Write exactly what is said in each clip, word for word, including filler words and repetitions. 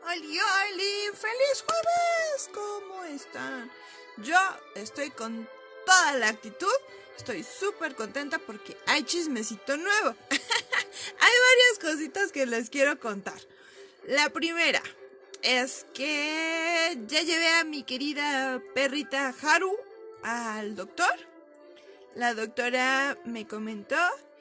Oli, oli, feliz jueves, ¿cómo están? Yo estoy con toda la actitud, estoy súper contenta porque hay chismecito nuevo. Hay varias cositas que les quiero contar. La primera es que ya llevé a mi querida perrita Haru al doctor. La doctora me comentó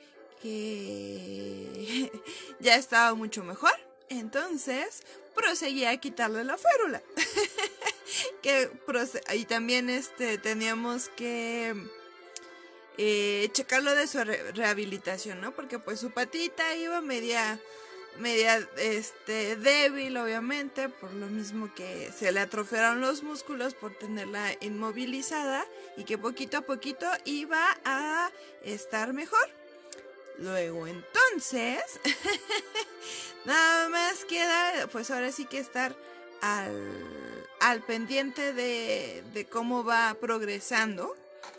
que ya estaba mucho mejor. Entonces proseguí a quitarle la férula. que y también este teníamos que eh, checarlo de su re rehabilitación, ¿no? Porque pues su patita iba media media este débil, obviamente, por lo mismo que se le atrofiaron los músculos por tenerla inmovilizada y que poquito a poquito iba a estar mejor. Luego entonces, nada más queda, pues ahora sí que estar al, al pendiente de, de cómo va progresando.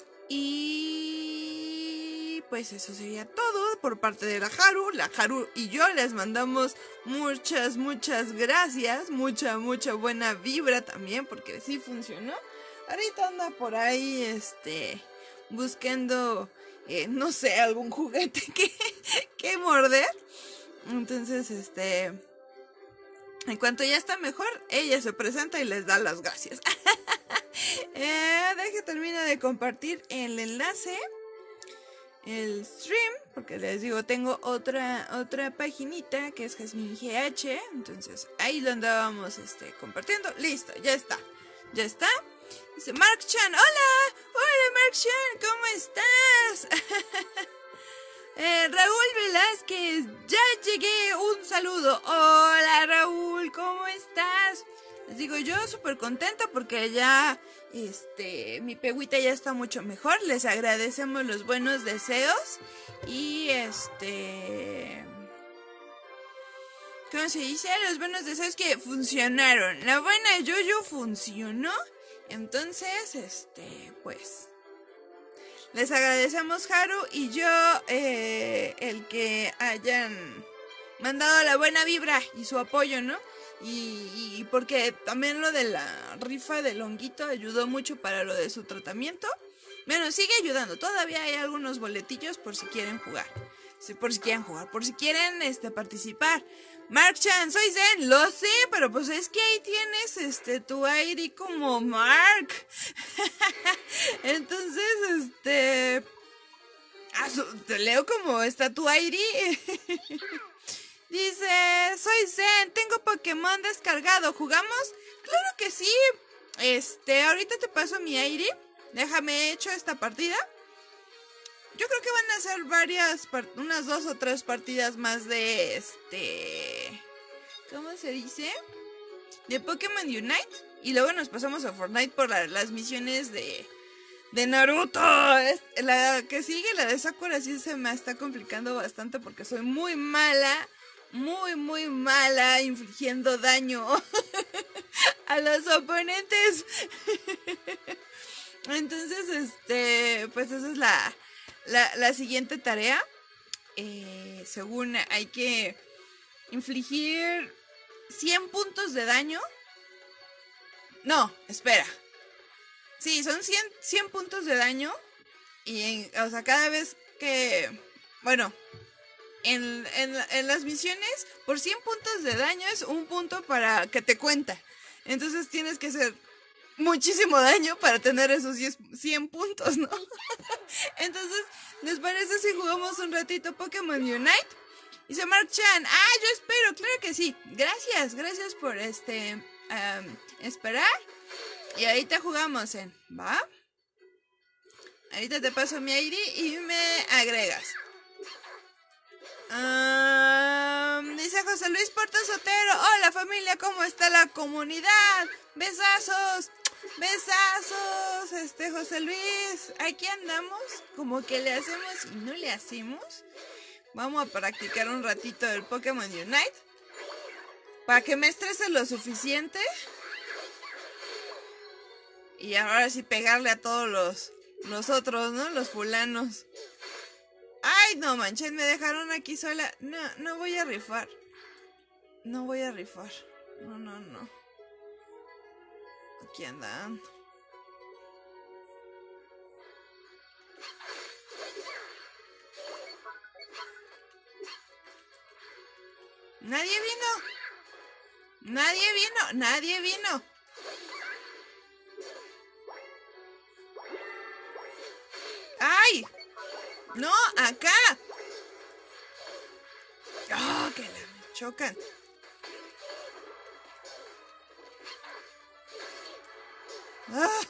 Y pues eso sería todo por parte de la Haru. La Haru y yo les mandamos muchas, muchas gracias. Mucha, mucha buena vibra también, porque sí funcionó. Ahorita anda por ahí, este, buscando... Eh, no sé, algún juguete que, que morder. Entonces, este, en cuanto ya está mejor, ella se presenta y les da las gracias. eh, Deje termino de compartir el enlace, el stream, porque les digo, tengo otra otra paginita que es Jasmine G H. Entonces, ahí lo andábamos este, compartiendo. Listo, ya está, ya está. Dice Mark Chan, hola, hola Mark Chan, ¿cómo estás? eh, Raúl Velázquez, ya llegué, un saludo. Hola Raúl, ¿cómo estás? Les digo, yo súper contenta porque ya, este, mi pegüita ya está mucho mejor. Les agradecemos los buenos deseos y este... ¿cómo se dice? Los buenos deseos que funcionaron. La buena Yoyo funcionó. Entonces, este, pues, les agradecemos Haru y yo eh, el que hayan mandado la buena vibra y su apoyo, ¿no? Y, y porque también lo de la rifa del honguito ayudó mucho para lo de su tratamiento. Bueno, sigue ayudando, todavía hay algunos boletillos por si quieren jugar. Sí, por si quieren jugar, por si quieren este, participar. Mark Chan, soy Zen, lo sé, pero pues es que ahí tienes este tu I D como Mark. Entonces, este... te leo como está tu I D. Dice, soy Zen, tengo Pokémon descargado, ¿jugamos? Claro que sí. Este, ahorita te paso mi I D. Déjame hecho esta partida. Yo creo que van a ser varias, unas dos o tres partidas más de este... ¿cómo se dice? De Pokémon Unite. Y luego nos pasamos a Fortnite por la, las misiones de, de Naruto. La que sigue, la de Sakura, sí se me está complicando bastante porque soy muy mala, muy, muy mala infligiendo daño a los oponentes. Entonces, este, pues esa es la... La, la siguiente tarea, eh, según hay que infligir cien puntos de daño. No, espera. Sí, son cien, cien puntos de daño. Y, en, o sea, cada vez que... Bueno, en, en, en las misiones, por cien puntos de daño es un punto para que te cuenta. Entonces tienes que hacer muchísimo daño para tener esos cien puntos, ¿no? Entonces, ¿les parece si jugamos un ratito Pokémon Unite? Dice Mark Chan, ah, yo espero, claro que sí. Gracias, gracias por este um, esperar. Y ahorita jugamos en, ¿va? Ahorita te paso mi I D y me agregas. Um, dice José Luis Porta Sotero, hola familia, ¿cómo está la comunidad? Besazos. Besazos, este José Luis. Aquí andamos, como que le hacemos y no le hacemos. Vamos a practicar un ratito el Pokémon Unite para que me estrese lo suficiente y ahora sí pegarle a todos los, los otros, ¿no? Los fulanos. Ay, no manches, me dejaron aquí sola. No, no voy a rifar. No voy a rifar. No, no, no. Aquí andan. Nadie vino. Nadie vino. Nadie vino. ¡Ay! No, acá. Oh, que la me chocan. Ah.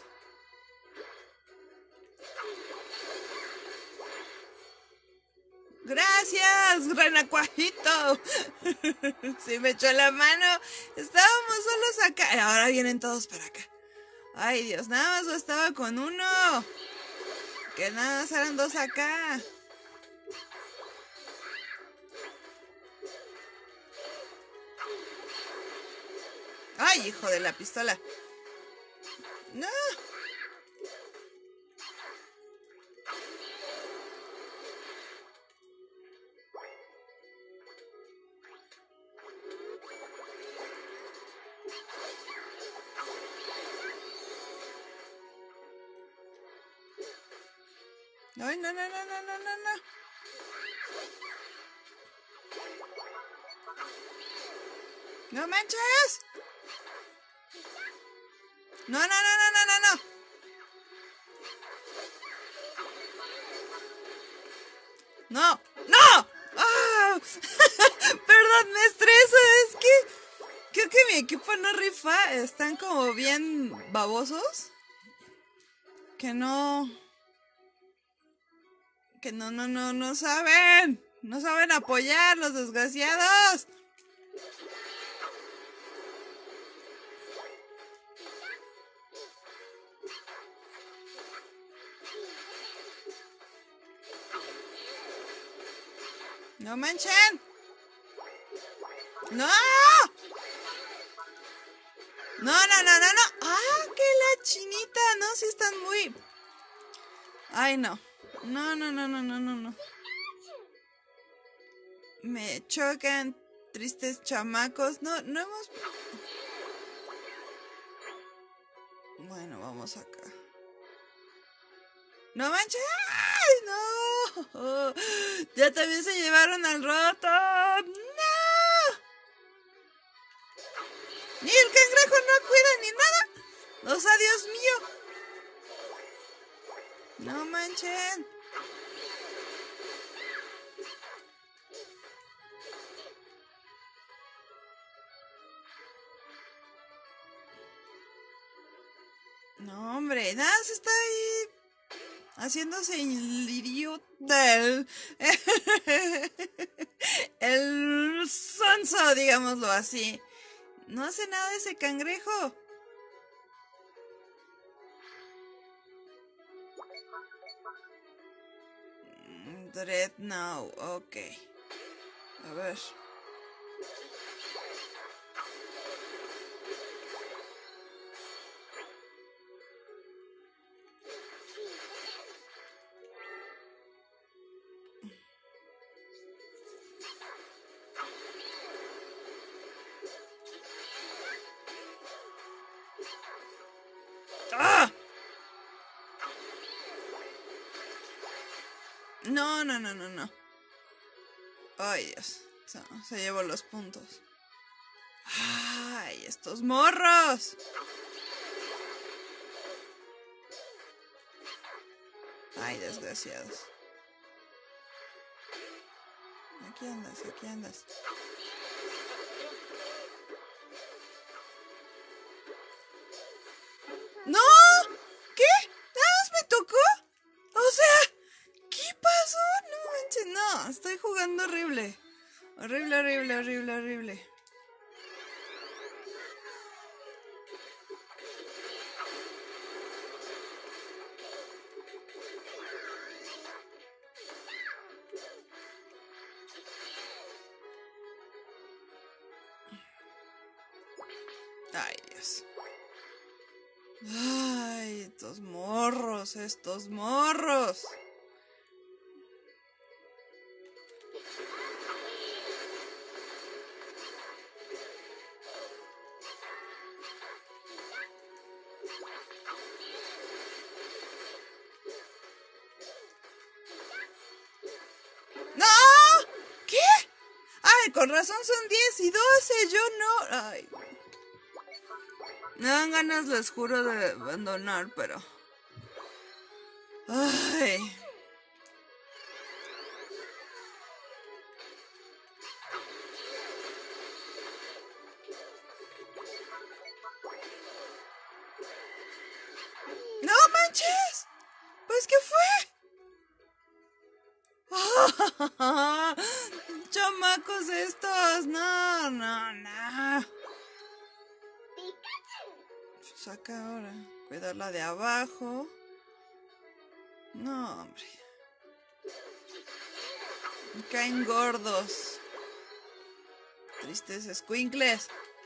Gracias, renacuajito. Sí me echó la mano. Estábamos solos acá. Ahora vienen todos para acá. Ay, Dios, nada más estaba con uno. Que nada más eran dos acá. Ay, hijo de la pistola. No. Ay, no, no, no, no, no, no, no. No manches. No, no, no, no, no, no, no. No, no. Oh. Perdón, me estreso. Es que creo que mi equipo no rifa. Están como bien babosos. Que no... Que no, no, no, no saben. No saben apoyar, los desgraciados. No manchen. No. No, no, no, no, no. Ah, que la chinita. No, sí están muy... Ay, no. No, no, no, no, no, no, no. Me chocan, tristes chamacos. No, no hemos... Bueno, vamos acá. ¡No manches! ¡Ay, no! Ya también se llevaron al roto. ¡No! Ni el cangrejo no cuida ni nada. O sea, Dios mío. No manchen. No, hombre, nada, se está ahí haciéndose el idiota. El, el sonso, digámoslo así. No hace nada ese cangrejo. Dread now, ok. A ver. ¡Ah! No, no, no, no, no. Ay, Dios. Se, se llevó los puntos. Ay, estos morros. Ay, desgraciados. Aquí andas, aquí andas. ¡No! ¿Qué? ¿Nada más me tocó? O sea, ¿qué pasó? No manches, no. Estoy jugando horrible. Horrible, horrible, horrible, horrible. Ay, Dios. Ay, estos morros, estos morros. Ay, con razón son diez y doce, yo no. Ay. Me dan ganas, les juro, de abandonar, pero... Ay... ¡No manches! ¿Pues qué fue? Chamacos estos, no, no, no. Saca ahora. Cuidarla de abajo. No, hombre. Me caen gordos. Tristes escuincles.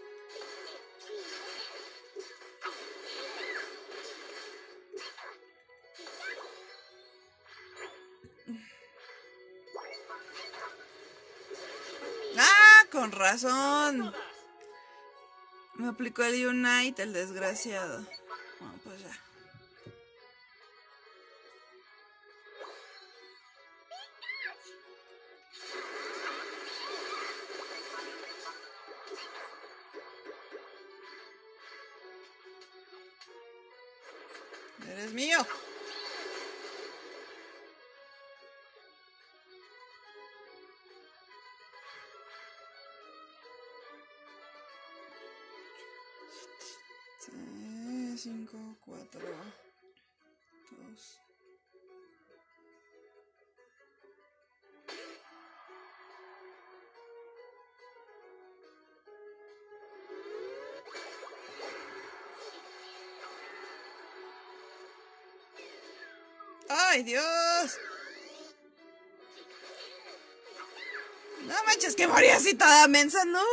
¡Ah! Con razón. Me aplicó el Unite, el desgraciado. Bueno, pues ya. Eres mío. cinco, cuatro, dos. ¡Ay, Dios! No manches, que morí así toda mensa, no.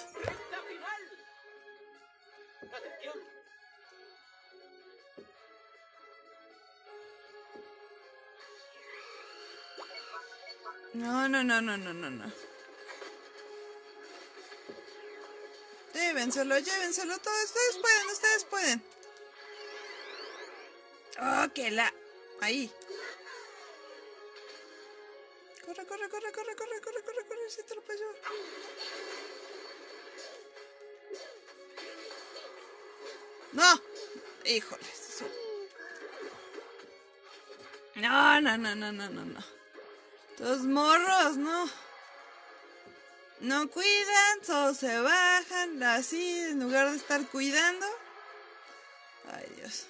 No, no, no, no, no, no, no. Llévenselo, llévenselo todos. Ustedes pueden, ustedes pueden. Oh, que la... Ahí. Corre, corre, corre, corre, corre, corre, corre, corre. Si te lo puedo llevar. No. Híjole. No, no, no, no, no, no, no. Los morros, no. No cuidan, solo se bajan así en lugar de estar cuidando. Ay, Dios.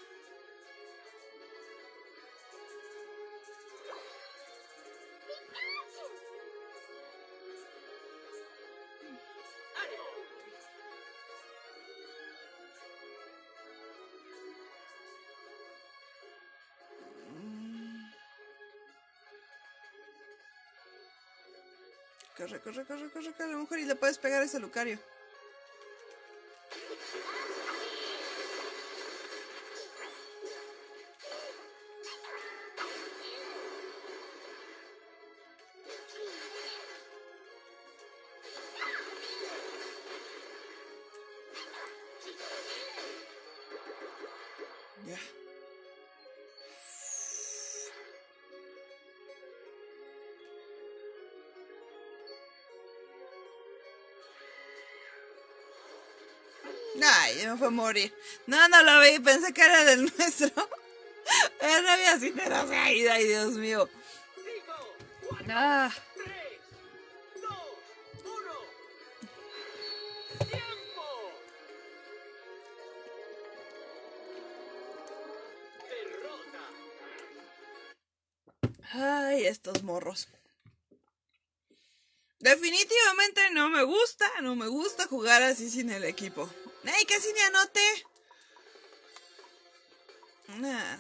Corre, corre, corre, corre, corre, a lo mejor y le puedes pegar a ese Lucario. Ya. Ay, me fue a morir. No, no lo vi, pensé que era del nuestro. Era no había así, pero ay, ay, Dios mío. Ah. Ay, estos morros. Definitivamente no me gusta, no me gusta jugar así sin el equipo. ¡Ay, casi ni anoté! Nah.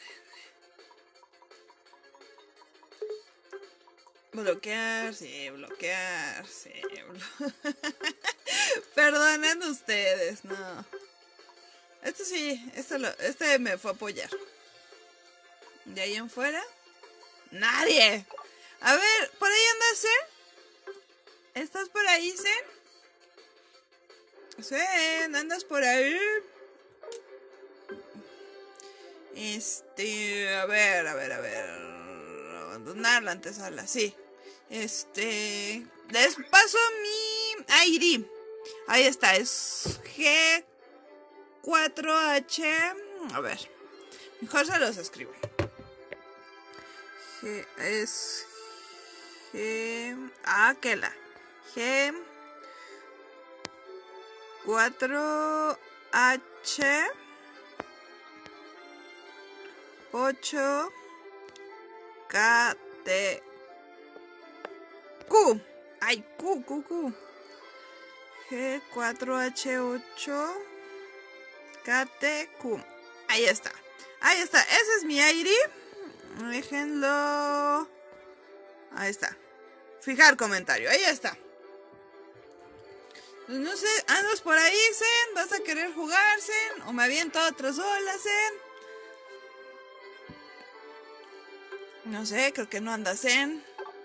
Bloquear, sí, bloquear, sí. Blo Perdonen ustedes, no. Esto sí, esto lo, este me fue a apoyar. De ahí en fuera, nadie. A ver, ¿por ahí andas, Zen? ¿Estás por ahí, Zen? Zen, ¿andas por ahí? Este, a ver, a ver, a ver. Abandonar la antesala, sí. Este, les paso mi I D. Ahí está, es G cuatro H. A ver, mejor se los escribo. G, es G. Ah, que la. G cuatro H ocho K T Q. Ay, Q, Q, Q. G cuatro H ocho K T Q. Ahí está. Ahí está. Ese es mi I D. Déjenlo. Ahí está. Fijar comentario. Ahí está. Pues no sé, andas por ahí, Zen. ¿Vas a querer jugar, Zen? ¿O me aviento otras olas, Zen? No sé, creo que no andas, Zen.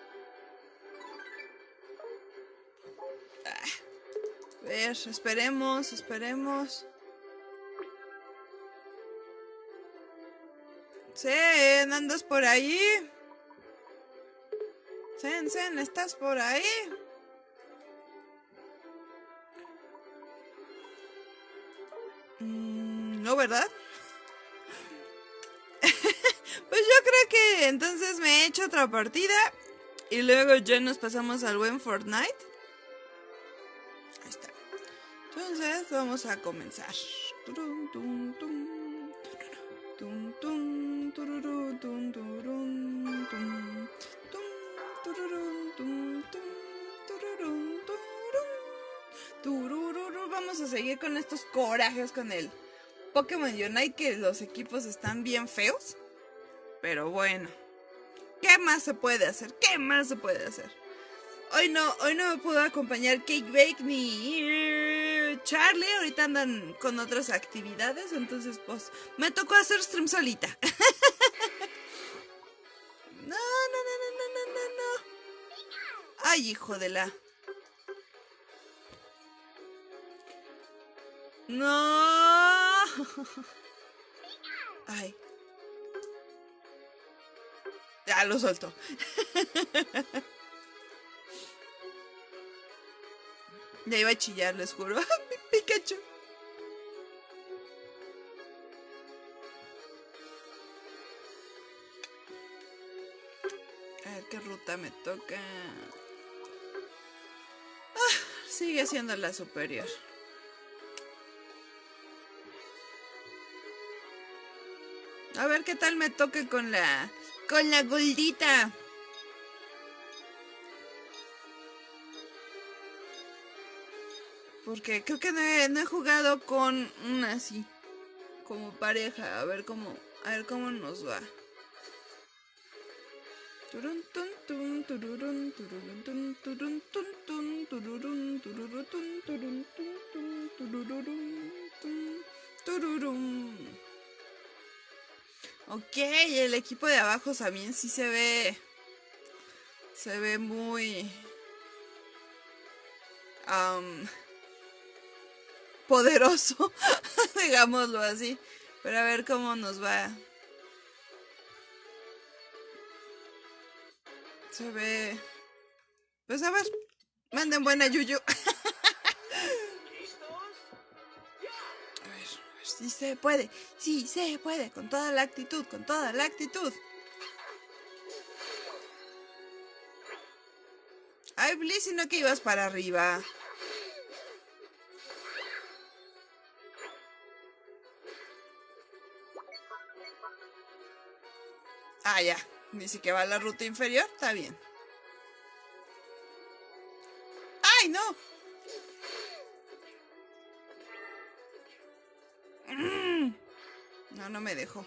A ver, esperemos, esperemos. Zen, ¿andas por ahí? Zen, Zen, ¿estás por ahí? Mm, no, ¿verdad? Pues yo creo que entonces me he hecho otra partida y luego ya nos pasamos al buen Fortnite. Ahí está. Entonces vamos a comenzar. Vamos a seguir con estos corajes con el Pokémon Unite, que los equipos están bien feos. Pero bueno, ¿qué más se puede hacer? ¿Qué más se puede hacer? Hoy no, hoy no me pudo acompañar Cake Bake ni Charlie. Ahorita andan con otras actividades. Entonces, pues, me tocó hacer stream solita. No, no, no, no, no, no, no, no. Ay, hijo de la... No. Ay. Ya lo soltó. Ya iba a chillar, les juro. Pikachu. A ver qué ruta me toca. Ah, sigue siendo la superior. A ver qué tal me toca con la... Con la Goldita. Porque creo que no he, no he jugado con una así. Como pareja. A ver cómo... A ver cómo nos va. Turun, tun, tun, tururun, tururun, tun, turun, tun, tun, tururun, tururun, tun, turun, tun, tun, tururun, tun, tururun. Ok, el equipo de abajo también sí se ve... Se ve muy... Um, poderoso, digámoslo así. Pero a ver cómo nos va. Se ve... Pues a ver, manden buena yuyu. A ver, a ver, sí se puede, sí se puede, con toda la actitud, con toda la actitud. Ay, Bliss, sino que ibas para arriba. Ah, ya. Dice que va a la ruta inferior. Está bien. ¡Ay, no! Mm. No, no me dejó.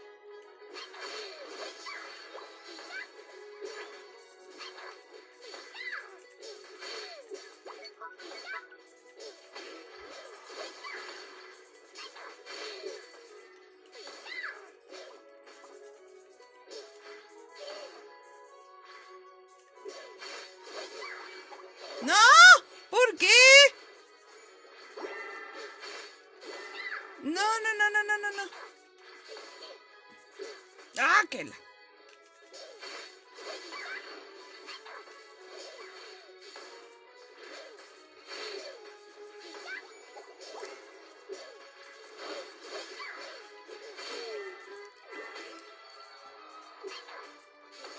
¡No! ¿Por qué? No, no, no, no, no, no, no. ¡Ah, qué la!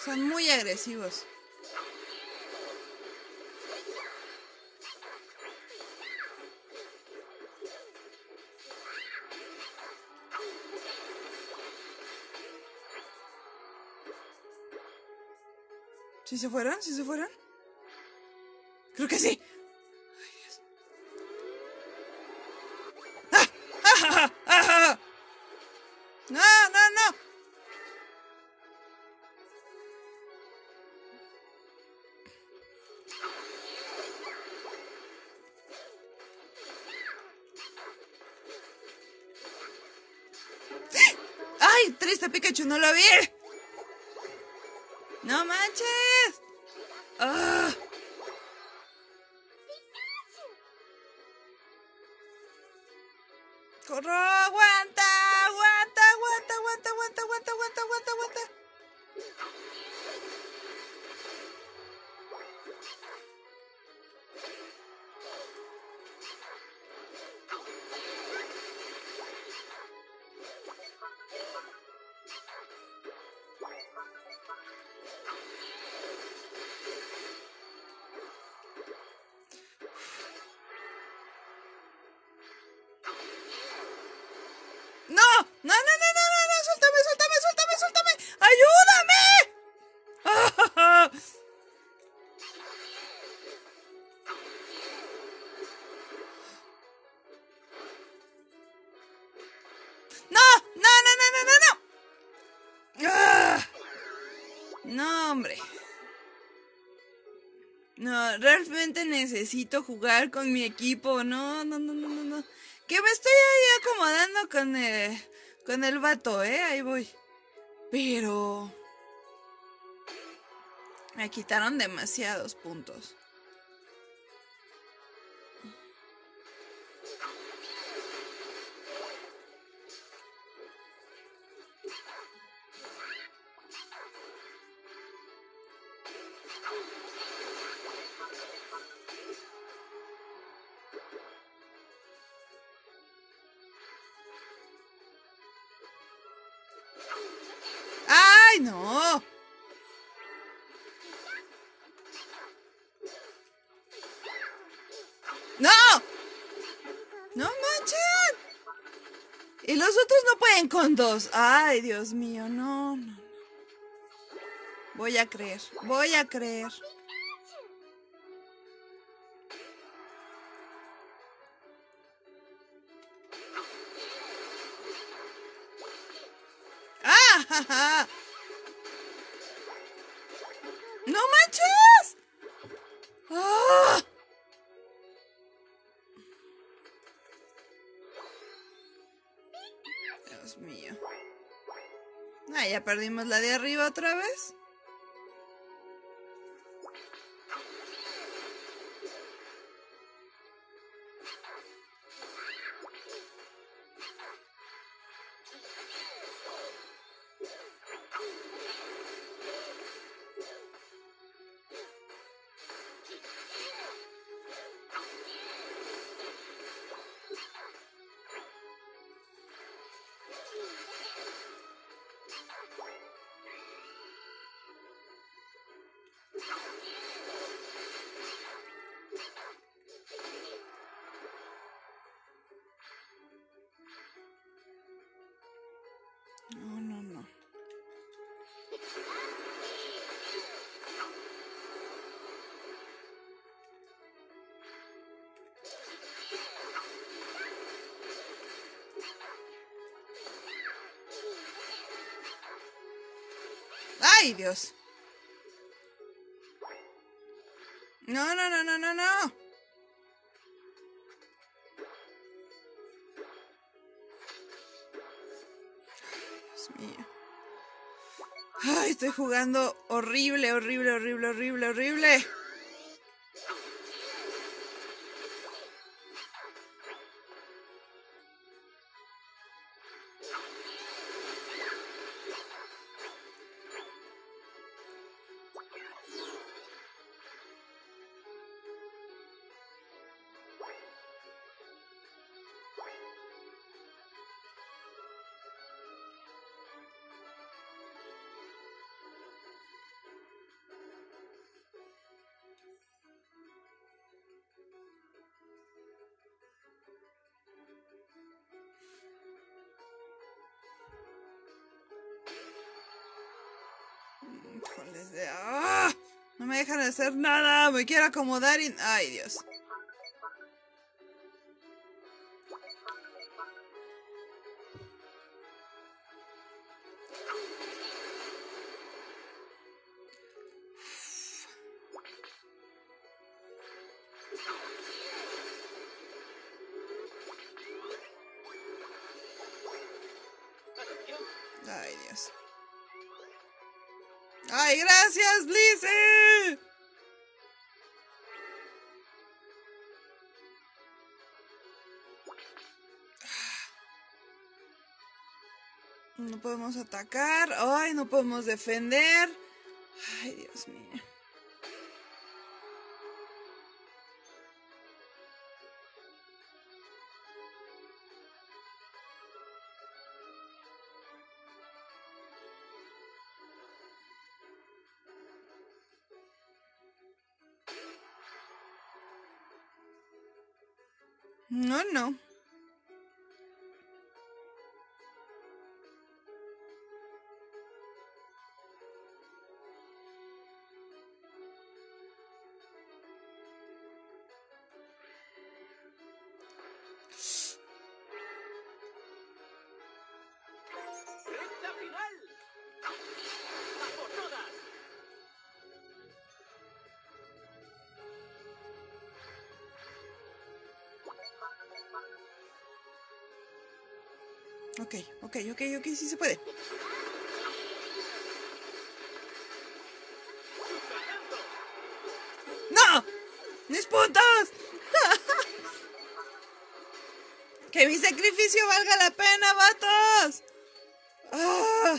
Son muy agresivos. ¿Sí se fueron? ¿Sí se fueron? Creo que sí. Ay, Dios. ¡Ah! ¡Ah! ¡Ah! ¡Ah! ¡No, no, no! ¡Ay! Triste Pikachu, no lo vi. ¡No manches! ¡Ah! ¡Corro! ¡Aguanta! ¡Aguanta! ¡Aguanta! ¡Aguanta! ¡Aguanta! ¡Aguanta! ¡Aguanta! ¡Aguanta! ¡Aguanta! ¡No! ¡No, no, no, no, no! no! ¡Suéltame, suéltame, suéltame, suéltame! ¡Ayúdame! ¡Ah! ¡No! ¡No, no, no, no, no, no! ¡Ah! No, hombre. No, realmente necesito jugar con mi equipo. No, no, no, no, no, no. Que me estoy ahí acomodando con el, con el vato, ¿eh? Ahí voy. Pero... me quitaron demasiados puntos. ¡Ay, no! ¡No! ¡No manchen! Y los otros no pueden con dos. ¡Ay, Dios mío! No, no, no. Voy a creer. Voy a creer. ¡Ah! Ja, ja! ¡No manches! ¡Ah! Dios mío. Ah, ya perdimos la de arriba otra vez. No, no, no. ¡Ay, Dios! No, no, no, no, no, no. Dios mío. Ay, estoy jugando horrible, horrible, horrible, horrible, horrible. ¡Ah! No me dejan hacer nada. Me quiero acomodar y... ¡Ay, Dios! Ay, Dios. ¡Ay, gracias, Lizzie! No podemos atacar. Ay, no podemos defender. Ay, Dios mío. No, no. ¡Recta final! ¡A por todas! Ok, ok, ok, ok, sí se puede. ¡No! ¡Mis puntos! ¡Que mi sacrificio valga la pena, vatos! ¡Ah!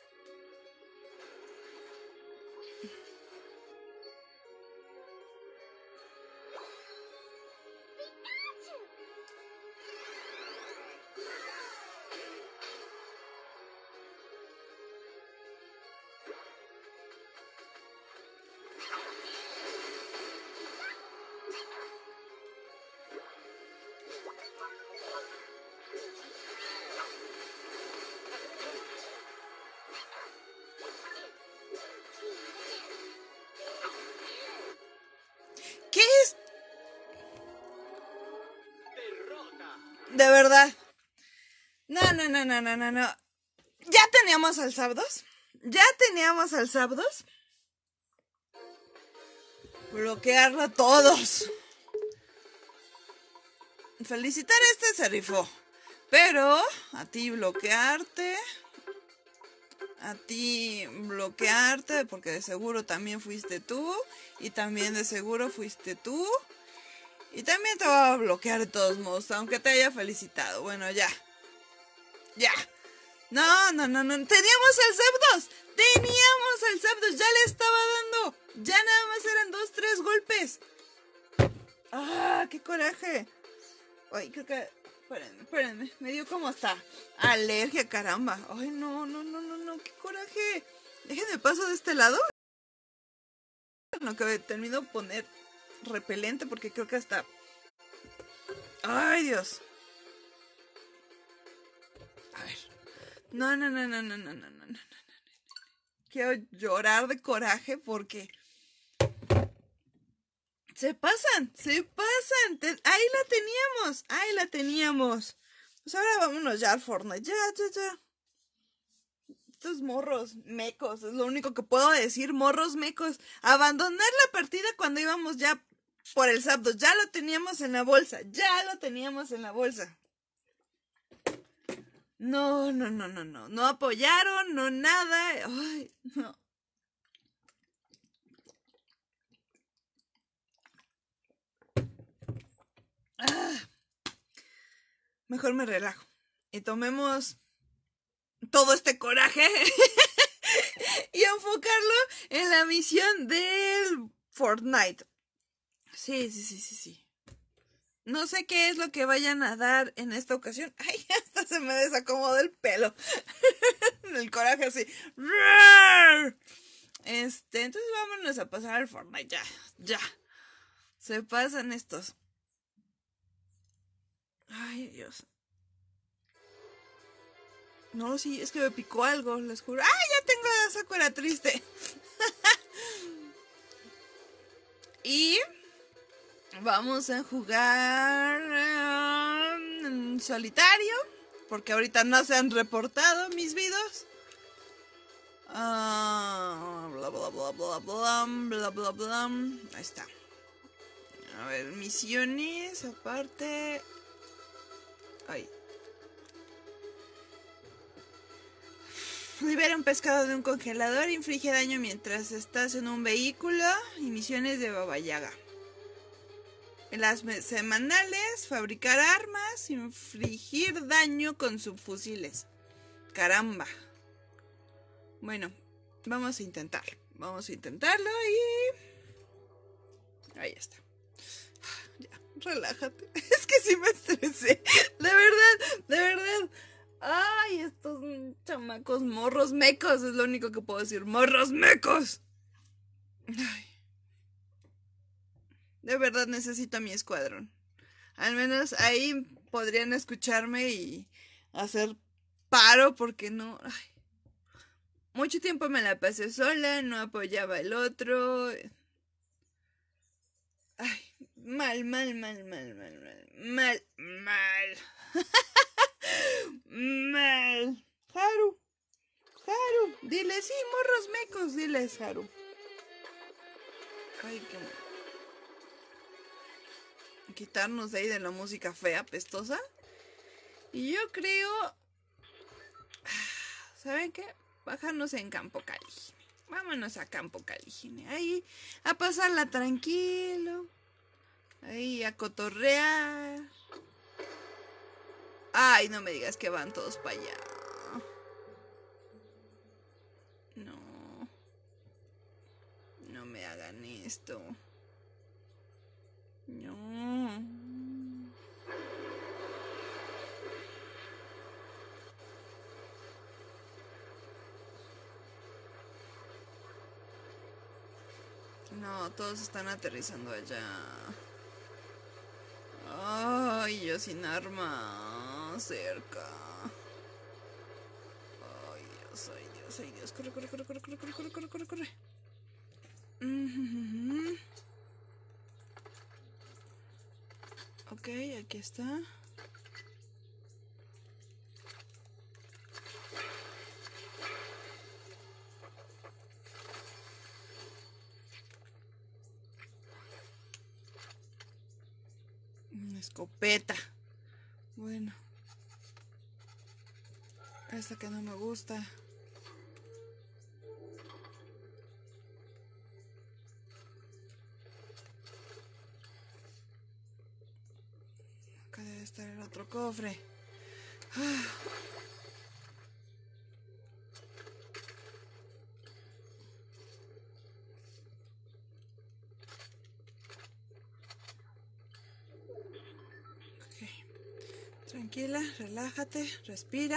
¿Qué es? ¡Derrota! De verdad. No, no, no, no, no, no, no. ¿Ya teníamos al Zapdos? ¿Ya teníamos al Zapdos? Bloquearlo a todos. Felicitar a este se rifó. Pero a ti bloquearte. A ti bloquearte. Porque de seguro también fuiste tú. Y también de seguro fuiste tú. Y también te voy a bloquear de todos modos. Aunque te haya felicitado. Bueno, ya. Ya. No, no, no, no. Teníamos al Zapdos. Teníamos al Zapdos. Ya le estaba dando. Ya nada más eran dos, tres golpes. ¡Ah! ¡Qué coraje! Ay, creo que... Espérenme, espérenme. Me dio como hasta alergia, caramba. Ay, no, no, no, no, no. ¡Qué coraje! Déjenme paso de este lado. No, que termino de poner repelente porque creo que hasta... ¡Ay, Dios! A ver. No, no, no, no, no, no, no, no, no. Quiero llorar de coraje porque... Se pasan, se pasan. Te- ahí la teníamos, ahí la teníamos. Pues ahora vámonos ya al Fortnite. Ya, ya, ya. Estos morros mecos, es lo único que puedo decir, morros mecos. Abandonar la partida cuando íbamos ya por el Zapdos. Ya lo teníamos en la bolsa, ya lo teníamos en la bolsa. No, no, no, no, no. No apoyaron, no nada. Ay, no. Ah, mejor me relajo. Y tomemos todo este coraje y enfocarlo en la misión del Fortnite. Sí, sí, sí, sí, sí. No sé qué es lo que vayan a dar en esta ocasión. Ay, hasta se me desacomodó el pelo. El coraje así. Este, entonces vámonos a pasar al Fortnite. Ya, ya. Se pasan estos. Ay, Dios. No, sí, es que me picó algo, les juro. ¡Ay, ya tengo a Sakura triste! Y vamos a jugar uh, en solitario, porque ahorita no se han reportado mis videos. Uh, bla bla bla bla bla bla bla bla. Ahí está. A ver, misiones aparte. Ay. Libera un pescado de un congelador, inflige daño mientras estás en un vehículo y misiones de Baba Yaga. En las semanales, fabricar armas, infligir daño con subfusiles. Caramba. Bueno, vamos a intentar. Vamos a intentarlo y... ahí está. Ya, relájate. Es que sí me estresé. De verdad, de verdad. Ay, estos chamacos morros mecos, es lo único que puedo decir. ¡Morros mecos! Ay. De verdad necesito a mi escuadrón. Al menos ahí podrían escucharme y hacer paro porque no... Ay. Mucho tiempo me la pasé sola, no apoyaba al otro. Ay, mal, mal, mal, mal, mal, mal, mal, mal. Mal. Haru, Haru, dile, sí, morros mecos, diles, Haru. Ay, qué mal. Quitarnos de ahí de la música fea, pestosa. Y yo creo... ¿Saben qué? Bajarnos en Campo Caligine. Vámonos a Campo Caligine. Ahí, a pasarla tranquilo. Ahí, a cotorrear. Ay, no me digas que van todos para allá. No. No me hagan esto. No. No, todos están aterrizando allá. Ay, yo sin arma cerca. Ay, Dios, ay, Dios, ay, Dios. Corre, corre, corre, corre, corre, corre, corre, corre, corre, corre. Uh-huh. Ok, aquí está. Una escopeta. Bueno. Esta que no me gusta. Acá debe estar el otro cofre. Ah. Tranquila, relájate, respira.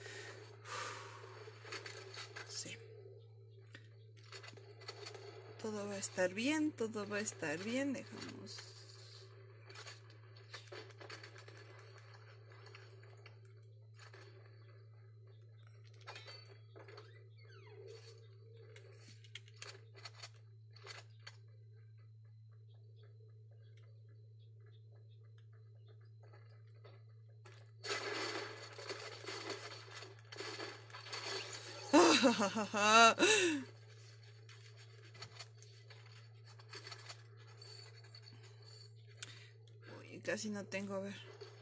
Sí. Todo va a estar bien, todo va a estar bien. Dejamos. Uy, casi no tengo, a ver.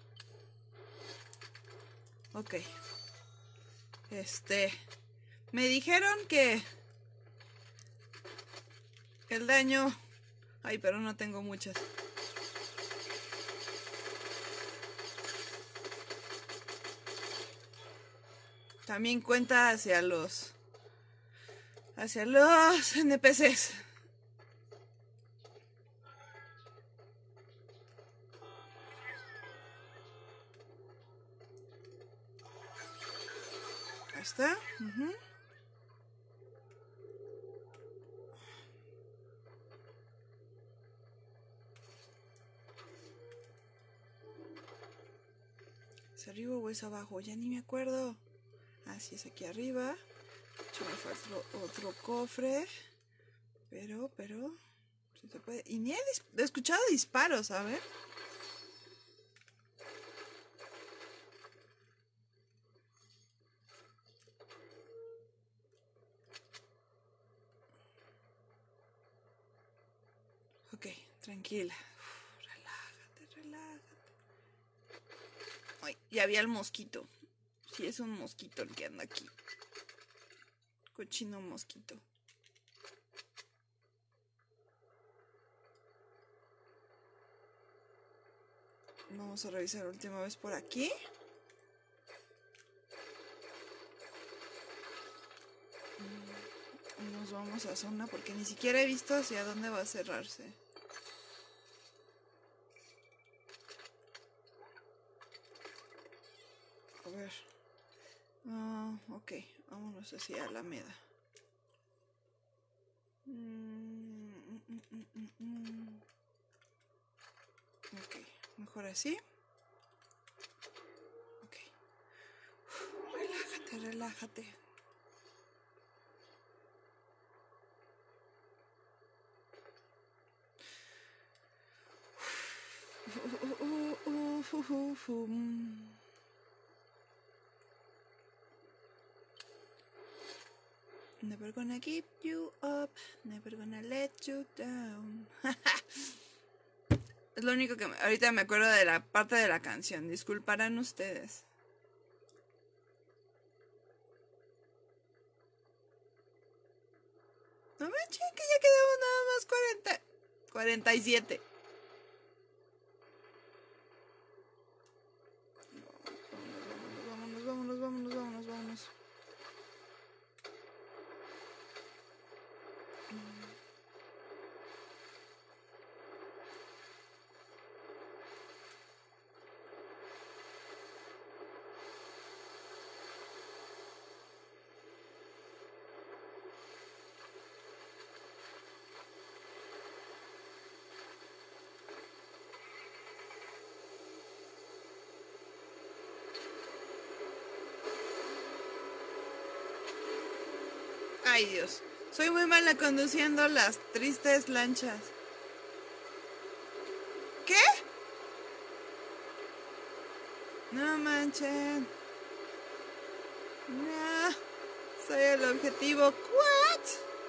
Ok. Este... Me dijeron que... El daño... Ay, pero no tengo muchas. También cuenta hacia los... Hacia los N P Cs. Ahí está. Uh-huh. ¿Es arriba o es abajo? Ya ni me acuerdo. Así es, aquí arriba. Yo me falta otro, otro cofre. Pero, pero... Si se puede. Y ni he, he escuchado disparos, a ver. Ok, tranquila. Uf, relájate, relájate. Ay, ya vi al mosquito. Sí, es un mosquito el que anda aquí. Cochino mosquito. Vamos a revisar última vez por aquí. Nos vamos a zona porque ni siquiera he visto hacia dónde va a cerrarse. A ver. Ah, ok, vámonos hacia Alameda. Mm, mm, mm, mm, mm. Ok, mejor así. Ok. Relájate, relájate. Uh, uh, uh, uh, uh, uh, uh. Never gonna give you up, never gonna let you down. Es lo único que me, ahorita me acuerdo de la parte de la canción. Disculparán ustedes. No manchen, que ya quedamos nada más cuarenta, cuarenta y siete. Vámonos, vámonos, vámonos, vámonos, vámonos. Ay, Dios. Soy muy mala conduciendo las tristes lanchas. ¿Qué? No manchen. No. Soy el objetivo. ¿What?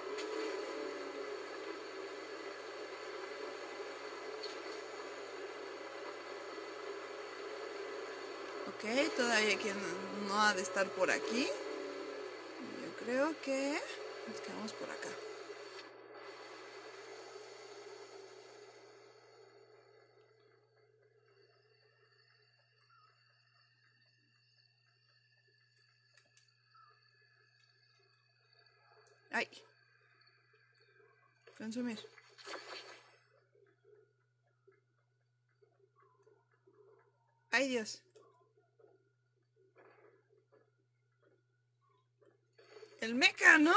Ok, todavía quien no ha de estar por aquí. Yo creo que nos quedamos por acá. Ay. Consumir. Ay, Dios. El meca, ¿no?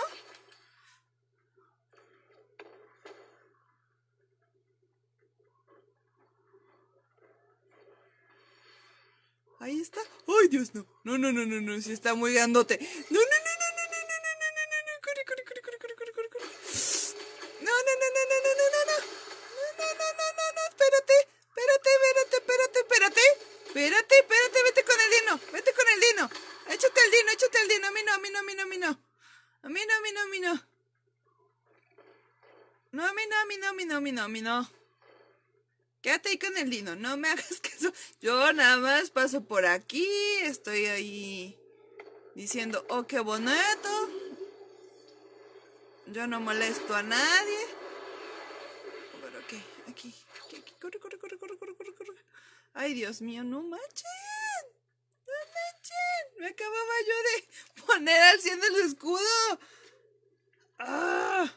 Ahí está. Ay, Dios, no. No, no, no, no, no. Sí está muy grandote. No, no, no, no, no, no, no, no, no, no, no. Corre, corre, corre, corre, corre, corre, corre, corre. No, no, no, no, no, no, no, no, no. No, no, no, no, no, no. Espérate. Espérate, espérate, espérate, espérate. Espérate, espérate. Vete con el dino. Vete con el dino. Échate el dino, échate el dino. A mí no, a mí no, a mí no, a mí no. A mí no, a mí no, a mí no. No, a mí no, a mí no, a mí no, a mí no, a mí no. Quédate ahí con el dino, no me hagas caso. Yo nada más paso por aquí, estoy ahí diciendo, oh, qué bonito. Yo no molesto a nadie. Pero ok, aquí, aquí, aquí, corre, corre, corre, corre, corre, corre, corre. Ay, Dios mío, no manchen. No manchen. Me acababa yo de poner al cien el escudo. ¡Ah!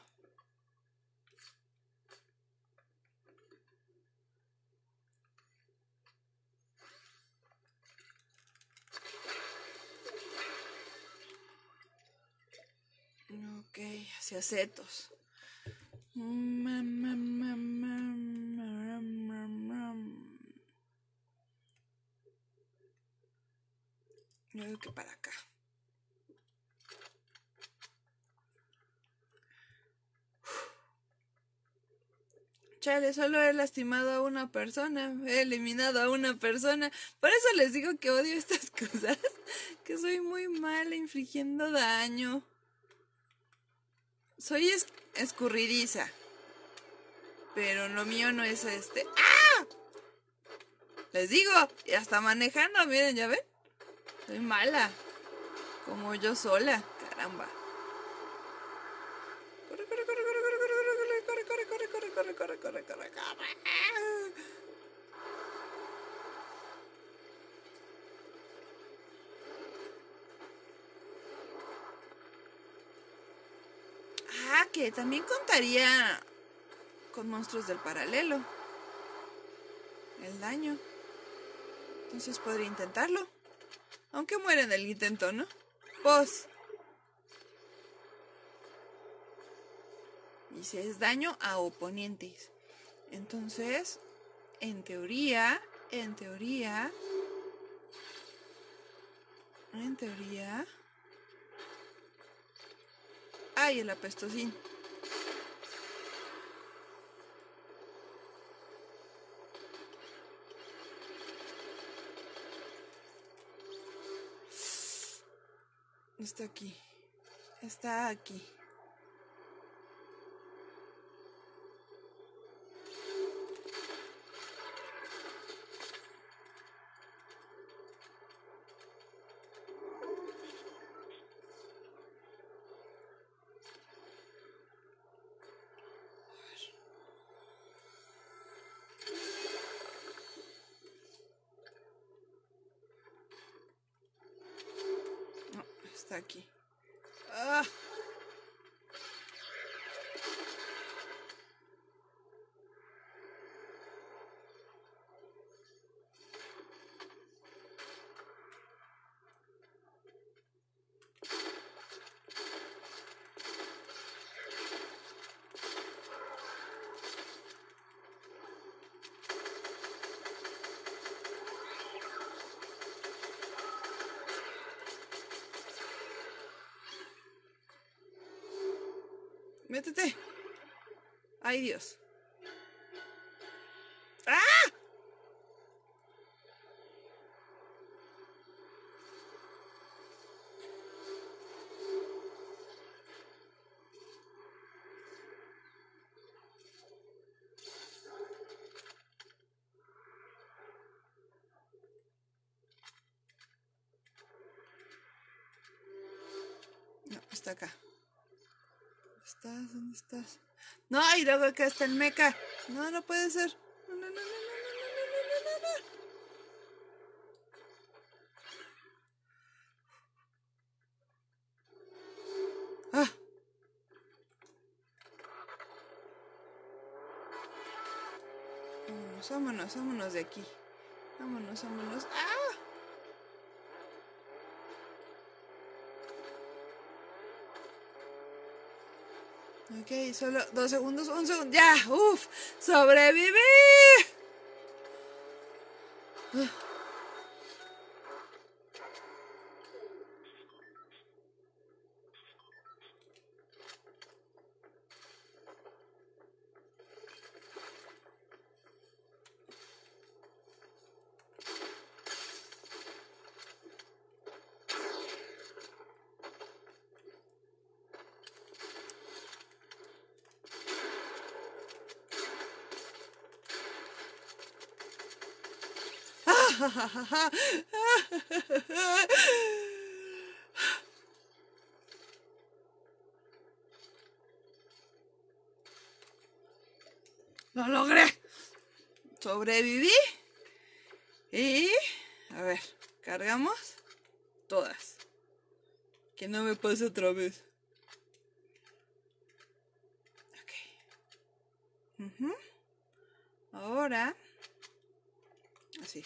Ok, hacia Cetos. Yo creo que para acá. chale, solo he lastimado a una persona, he eliminado a una persona. Por eso les digo que odio estas cosas, que soy muy mala infligiendo daño. Soy es escurridiza, pero lo mío no es este. ¡Ah! Les digo, y hasta manejando, miren, ¿ya ven? Soy mala, como yo sola, caramba. Corre, corre, corre, corre, corre, corre, corre, corre, corre, corre, corre, corre, corre, corre, corre. Ah, que también contaría con monstruos del paralelo. El daño. Entonces podría intentarlo. Aunque muera en el intento, ¿no? Pues. Y si es daño a oponentes. Entonces, en teoría, en teoría, en teoría... ¡Ay, el apestosín! Está aquí. Está aquí. No, está aquí. ¡Ah! Métete. Ay, Dios. ¡Ah! No, está acá. ¿Dónde estás? ¿Dónde estás? No, y luego acá está el meca. No, no puede ser. No, no, no, no, no, no, no, no, no, no. Ah. Vámonos, vámonos, vámonos de aquí. Vámonos, vámonos. ¡Ah! Ok, solo dos segundos, un segundo. ¡Ya! ¡Uf! ¡Sobreviví! Uh. ¡Lo logré! Sobreviví. Y... a ver, cargamos todas. Que no me pase otra vez. Ok. Uh-huh. Ahora... así.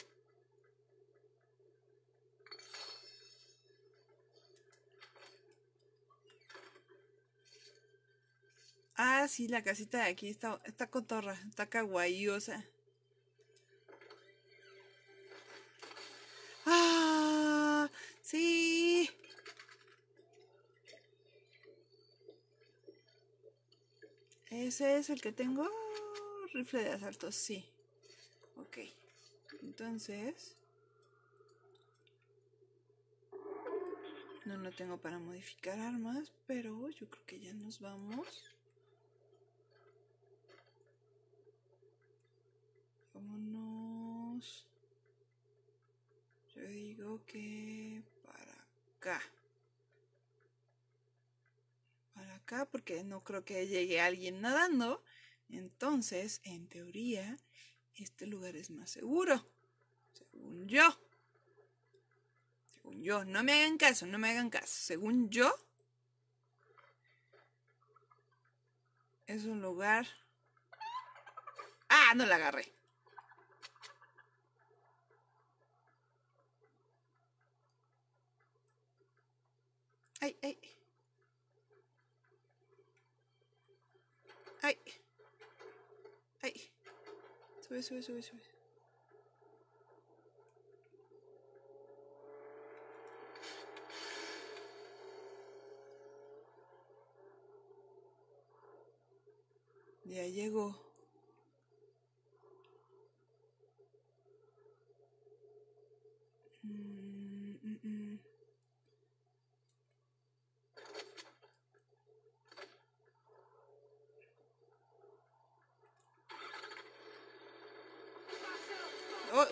Ah, sí, la casita de aquí está, está cotorra, está kawaiosa. Ah, sí. Ese es el que tengo Rifle de asalto, sí. Ok. Entonces... No lo tengo para modificar armas, pero yo creo que ya nos vamos. Vámonos. Yo digo que para acá. Para acá, porque no creo que llegue alguien nadando. Entonces, en teoría, este lugar es más seguro. Según yo. Según yo. No me hagan caso, no me hagan caso. Según yo, es un lugar... ¡Ah! No la agarré. ¡Ay, ay! ¡Ay! ¡Ay! Sube, sube, sube, sube. Ya llegó. Mm, mm, mm. Oh.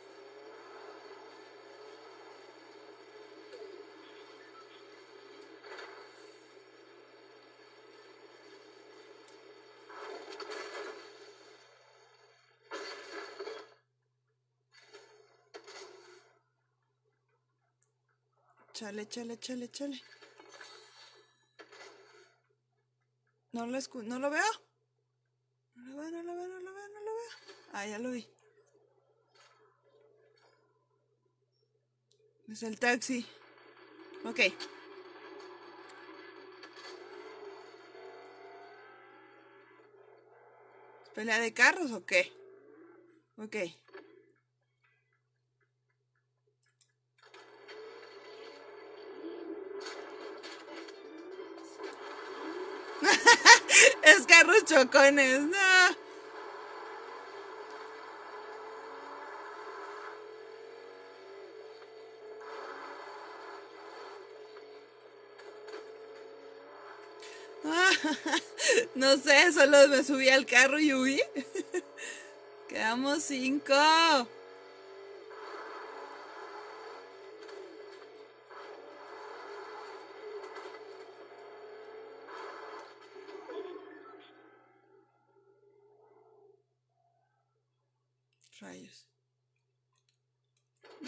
Chale, chale, chale, chale. No lo escu no lo veo. No lo veo, no lo veo, no lo veo, no lo veo. Ah, ya lo vi. Es el taxi. Ok. ¿Pelea de carros o qué? Ok. Es carros chocones, no. No sé, solo me subí al carro y huí. Quedamos cinco. Rayos. No.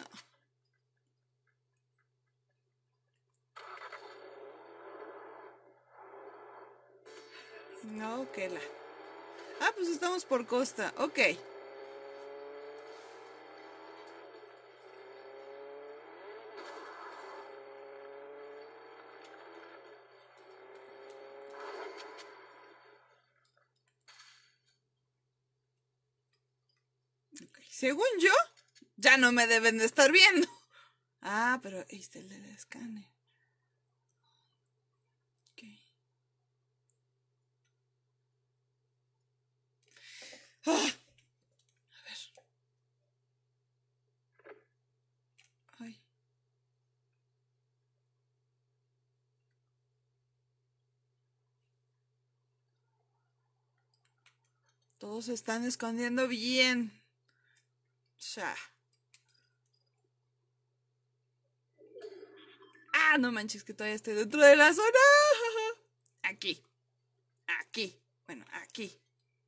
No, que la... Ah, pues estamos por costa. Ok. Ok. Según yo, ya no me deben de estar viendo. Ah, pero ahí está el del escáner. Ok. Ah. A ver. Ay. Todos se están escondiendo bien. Ya. Ah, no manches, que todavía estoy dentro de la zona. Aquí. Aquí. Bueno, aquí.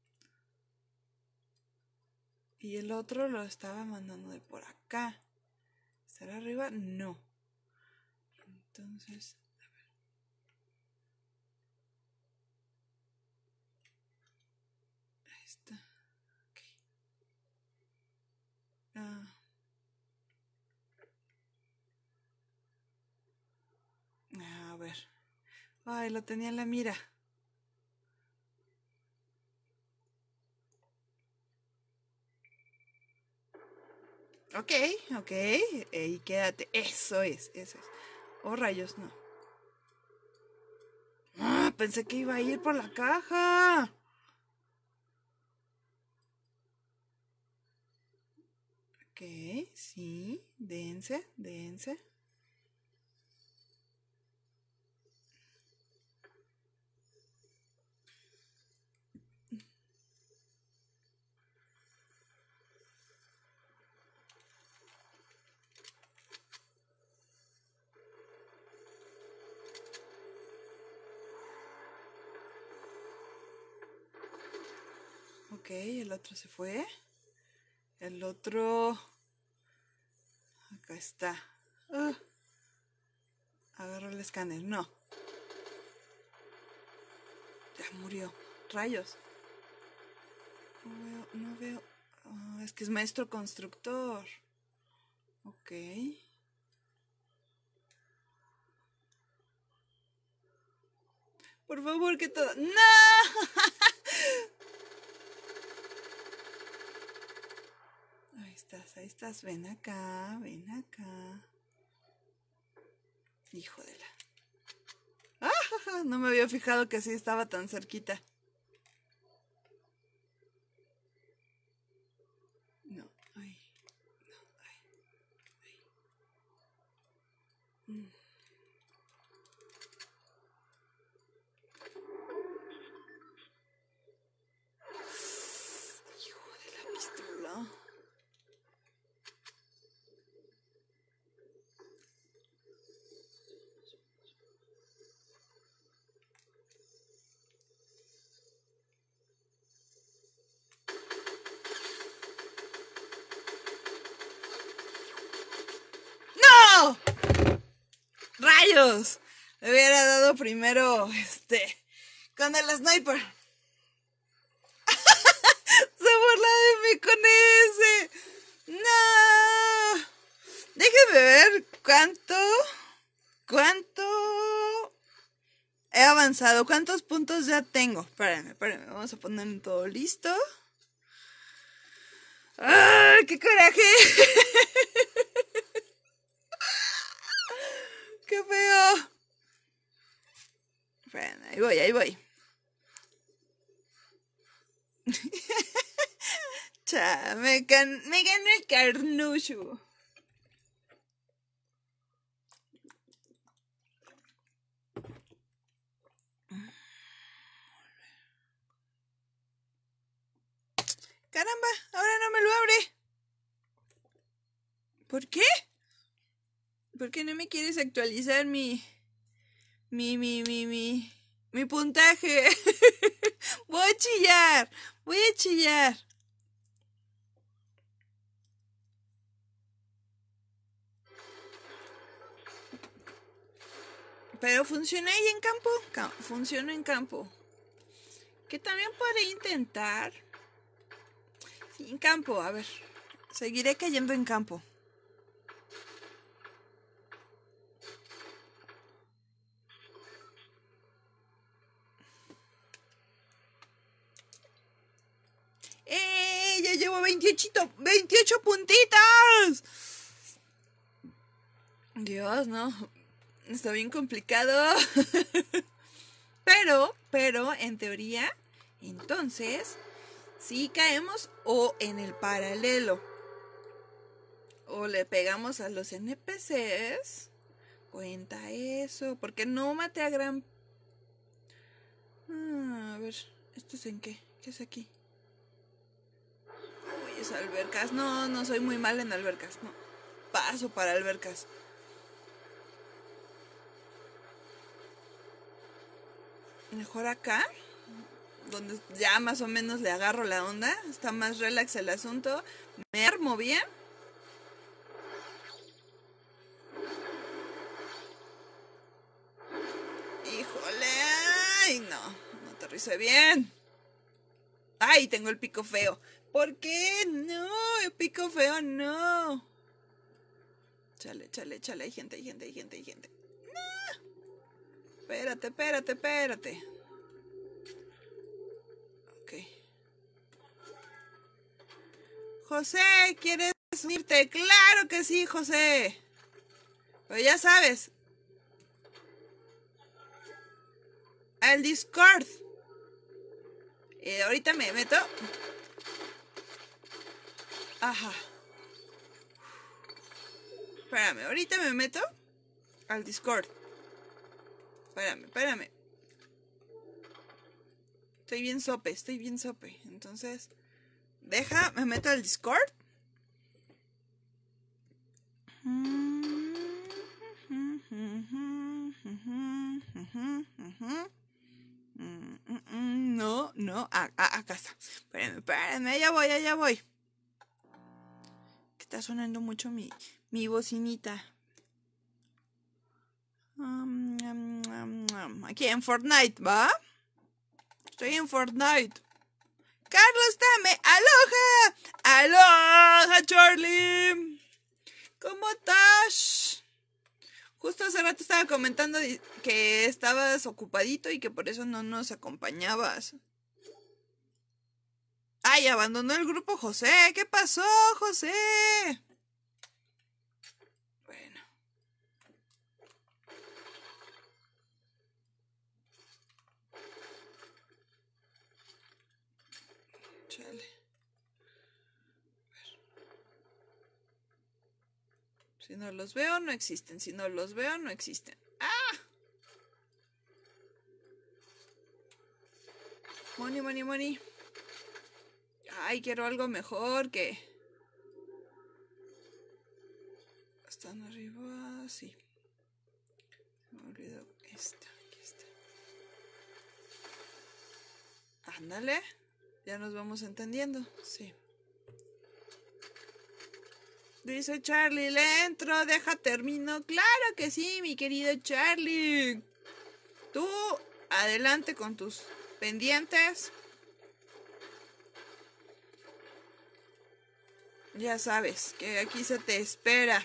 Y el otro lo estaba mandando de por acá. ¿Estará arriba? No. Entonces, a ver. Ahí está. Ok. Ah. A ver. Ay, lo tenía en la mira. Ok, ok. Ey, quédate. Eso es, eso es. Oh, rayos, no. Ah, pensé que iba a ir por la caja. Ok, sí, dense, dense. Ok, el otro se fue. El otro... Acá está. Uh, agarro el escáner. No. Ya murió. Rayos. No veo, no veo. Oh, es que es maestro constructor. Ok. Por favor, que todo... ¡No! Ahí estás, ahí estás. Ven acá, ven acá. Hijo de la... ¡Ah! No me había fijado que sí estaba tan cerquita. No, ay. No, ay. Ay. Mm. Hijo de la pistola. ¡No! ¡Rayos! Le hubiera dado primero, este, con el sniper. Se burla de mí con ese. ¡No! Déjeme ver cuánto, cuánto he avanzado, cuántos puntos ya tengo. Espérenme, espérenme, vamos a poner todo listo. ¡Ay, qué coraje! ¡Qué feo! Bueno, ahí voy, ahí voy. Cha, me, can, me ganó el carnucho. Caramba, ahora no me lo abre. ¿Por qué? ¿Por qué no me quieres actualizar mi... Mi, mi, mi, mi... Mi puntaje? Voy a chillar. Voy a chillar. Pero funciona ahí en campo. Cam funciona en campo. Que también podré intentar. Sí, en campo, a ver. Seguiré cayendo en campo. ¡Eh! Ya llevo veintiocho, veintiocho puntitos. Dios, no. Está bien complicado. Pero, pero, en teoría, entonces, sí caemos o en el paralelo. O le pegamos a los N P Cs. Cuenta eso. Porque no maté a gran... Ah, a ver, ¿esto es en qué? ¿Qué es aquí? Uy, es albercas. No, no soy muy mal en albercas. No. Paso para albercas. Mejor acá, donde ya más o menos le agarro la onda. Está más relax el asunto. Me armo bien. Híjole. Ay, no. No aterricé bien. Ay, tengo el pico feo. ¿Por qué? No, el pico feo no. Chale, chale, chale. Hay gente, hay gente, hay gente, hay gente. No. Espérate, espérate, espérate. Ok. José, ¿quieres unirte? Claro que sí, José. Pero ya sabes. Al Discord. Eh, ahorita me meto. Ajá. Espérame, ahorita me meto al Discord. Espérame, espérame. Estoy bien sope, estoy bien sope. Entonces, deja, me meto al Discord. No, no, a, a, acá está. Espérame, espérame, ya voy, ya voy. Que está sonando mucho mi, mi bocinita. Um, um, um, um. Aquí en Fortnite, ¿va? Estoy en Fortnite. Carlos Tame, aloha. Aloha, Charlie. ¿Cómo estás? Justo hace rato estaba comentando que estabas ocupadito y que por eso no nos acompañabas. Ay, abandonó el grupo José. ¿Qué pasó, José? Bueno. Chale. Si no los veo, no existen. Si no los veo, no existen. ¡Ah! Money, money, money. Ay, quiero algo mejor que... Están arriba, sí. Me olvidó esta, aquí está. Ándale. Ya nos vamos entendiendo, sí. Dice Charlie, le entro, deja termino. Claro que sí, mi querido Charlie. Tú, adelante con tus pendientes. Ya sabes que aquí se te espera.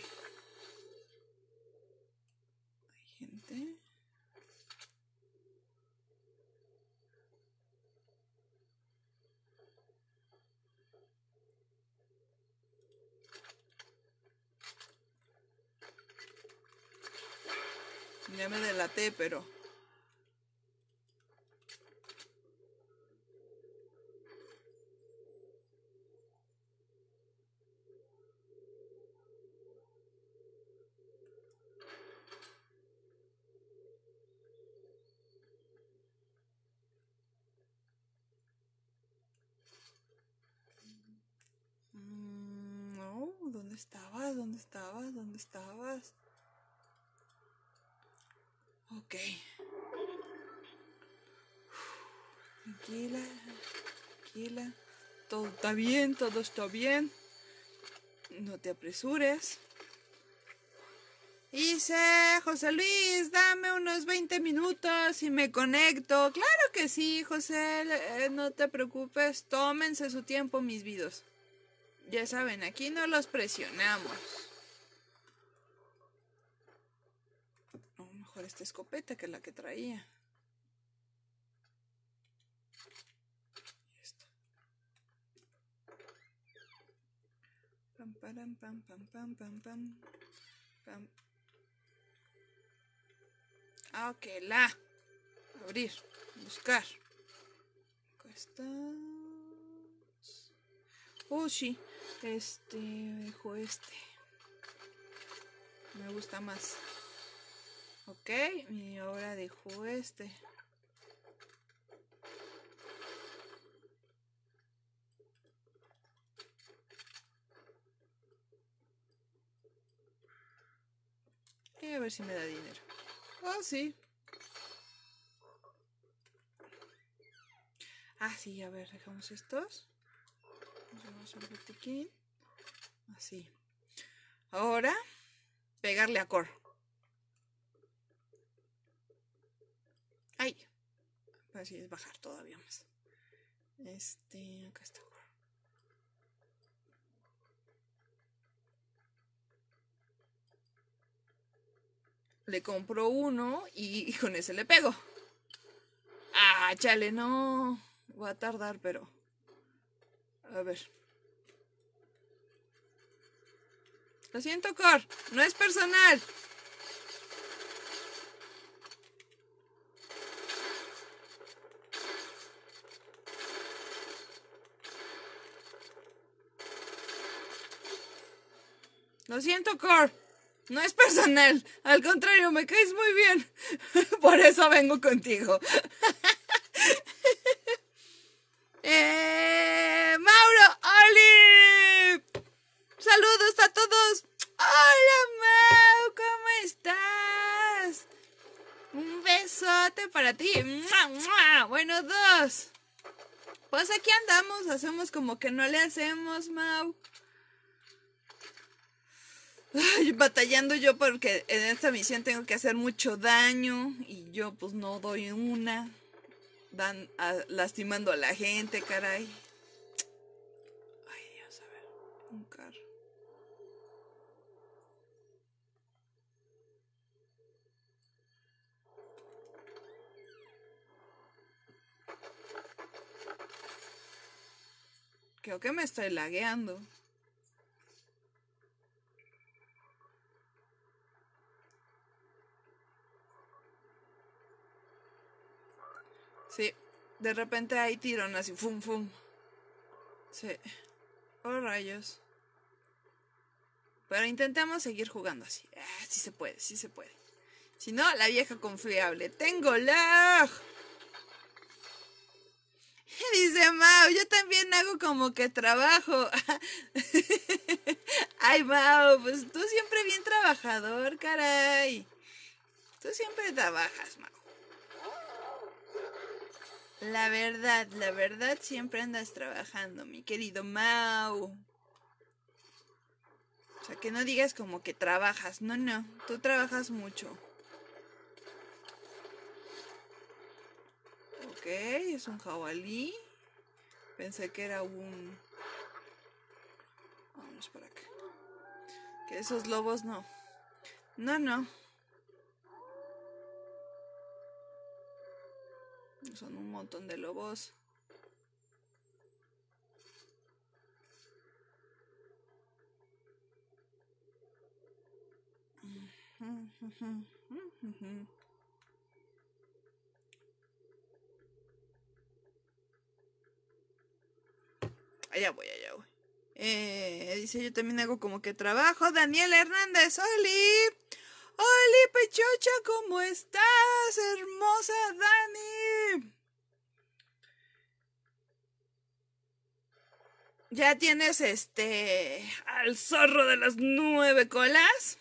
Hay gente. Ya me delaté, pero... Mm, no, ¿dónde estabas? ¿Dónde estabas? ¿Dónde estabas? Ok. Tranquila, tranquila. Todo está bien, todo está bien. No te apresures. Dice José Luis, dame unos veinte minutos y me conecto. Claro que sí, José, eh, no te preocupes. Tómense su tiempo, mis vidos. Ya saben, aquí no los presionamos. No, mejor esta escopeta que la que traía. Pam, pam, pam, pam, pam, pam, pam, pam. Ah, ok, la. Abrir, buscar. Acá está. Oh, sí. Este, dejo este. Me gusta más. Ok, y ahora dejo este. Y a ver si me da dinero. Oh, sí. Ah, sí, a ver, dejamos estos. Vamos al botiquín. Así. Ahora, pegarle a core. Ay. Así es bajar todavía más. Este, acá está core. Le compro uno y, y con ese le pego. Ah, chale, no. Va a tardar, pero... A ver. Lo siento, Cor. No es personal. Lo siento, Cor. No es personal, al contrario, me caes muy bien. Por eso vengo contigo. eh, Mauro, Oli. Saludos a todos. Hola, Mau, ¿cómo estás? Un besote para ti. Bueno, dos. Pues aquí andamos, hacemos como que no le hacemos, Mau. Ay, batallando yo porque en esta misión tengo que hacer mucho daño y yo pues no doy una. Dan a, lastimando a la gente, caray. Ay, Dios, a ver, un carro. Creo que me estoy lagueando. Sí, de repente hay tirón así, fum, fum. Sí. Oh, rayos. Pero intentemos seguir jugando así. Ah, sí se puede, sí se puede. Si no, la vieja confiable. ¡Tengo lag! Dice Mau, yo también hago como que trabajo. Ay, Mau, pues tú siempre bien trabajador, caray. Tú siempre trabajas, Mau. La verdad, la verdad, siempre andas trabajando, mi querido Mau. O sea, que no digas como que trabajas. No, no, tú trabajas mucho. Ok, es un jabalí. Pensé que era un... Vamos por acá. Que esos lobos no. No, no. Son un montón de lobos. Allá voy, allá voy. Eh, dice, yo también hago como que trabajo. Daniel Hernández, ¡Oli! ¡Oli, Pechocha! ¿Cómo estás, hermosa Dani? ¿Ya tienes este al zorro de las nueve colas?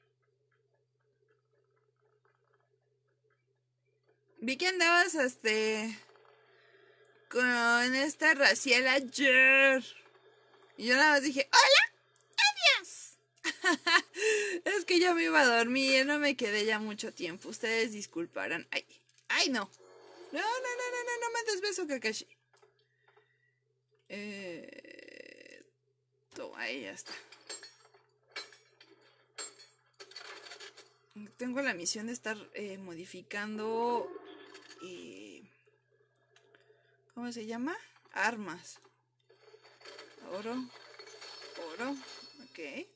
Vi que andabas este con esta Raciel ayer. Y yo nada más dije, ¡hola! ¡Adiós! Es que yo me iba a dormir, no me quedé ya mucho tiempo. Ustedes disculparán. ¡Ay! ¡Ay, no! No, no, no, no, no, no me desbeso, Kakashi. Eh... Toma, ahí ya está. Tengo la misión de estar eh, modificando... Eh, ¿Cómo se llama? Armas. Oro. Oro. Ok.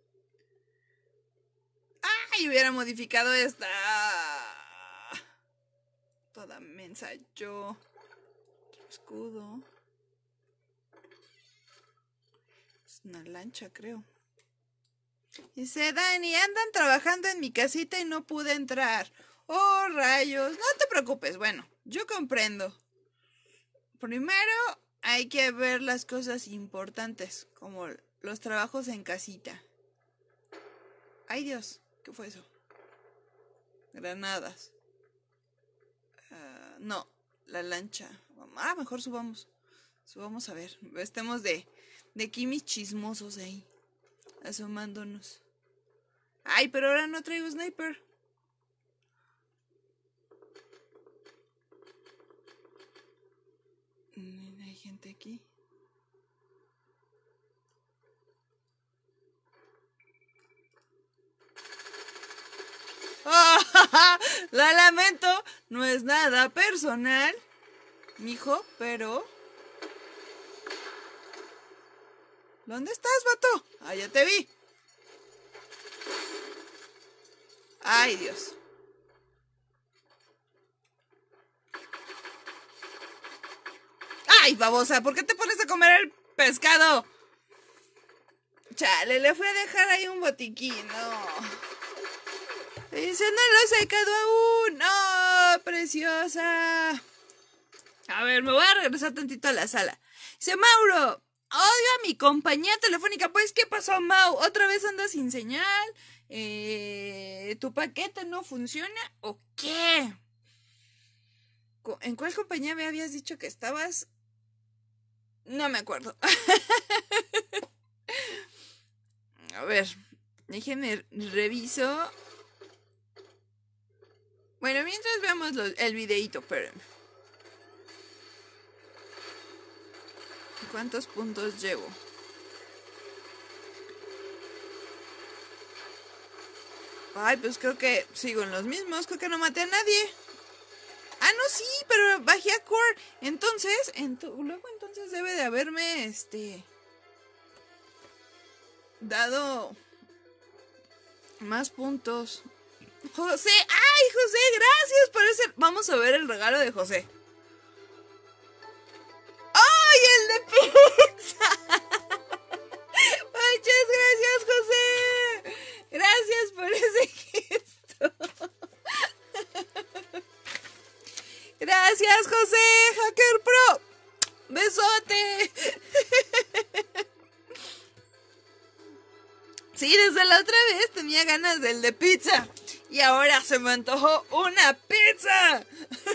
¡Ay! Hubiera modificado esta. Toda mensa yo. Escudo. Es una lancha, creo. Dice Dani, andan trabajando en mi casita y no pude entrar. Oh, rayos. No te preocupes. Bueno, yo comprendo. Primero hay que ver las cosas importantes, como los trabajos en casita. Ay, Dios, ¿qué fue eso? Granadas. Uh, no, la lancha. Ah, mejor subamos. Subamos a ver. Estemos de, de kimis chismosos ahí. Asomándonos. Ay, pero ahora no traigo sniper. Hay gente aquí. Oh, la lamento. No es nada personal, mijo, pero... ¿Dónde estás, vato? Ah, ya te vi. Ay, Dios. ¡Ay, babosa! ¿Por qué te pones a comer el pescado? Chale, le fui a dejar ahí un botiquín, no. Dice, no lo he secado aún. ¡No, preciosa! A ver, me voy a regresar tantito a la sala. Dice, Mauro, odio a mi compañía telefónica. Pues, ¿qué pasó, Mau? ¿Otra vez andas sin señal? Eh, ¿Tu paquete no funciona? ¿O qué? ¿En cuál compañía me habías dicho que estabas? No me acuerdo. A ver, déjenme reviso. Bueno, mientras veamos lo, el videíto, espérenme. ¿Cuántos puntos llevo? Ay, pues creo que sigo en los mismos. Creo que no maté a nadie. Ah, no, sí, pero bajé a core. Entonces, ento luego entonces debe de haberme, este... dado... más puntos. José, ¡ay, José! Gracias por ese... Vamos a ver el regalo de José. ¡Ay, el de pizza! Muchas gracias, José. Gracias por ese gesto. Gracias, José. Hacker Pro. Besote. Sí, desde la otra vez tenía ganas del de pizza. Y ahora se me antojó una pizza.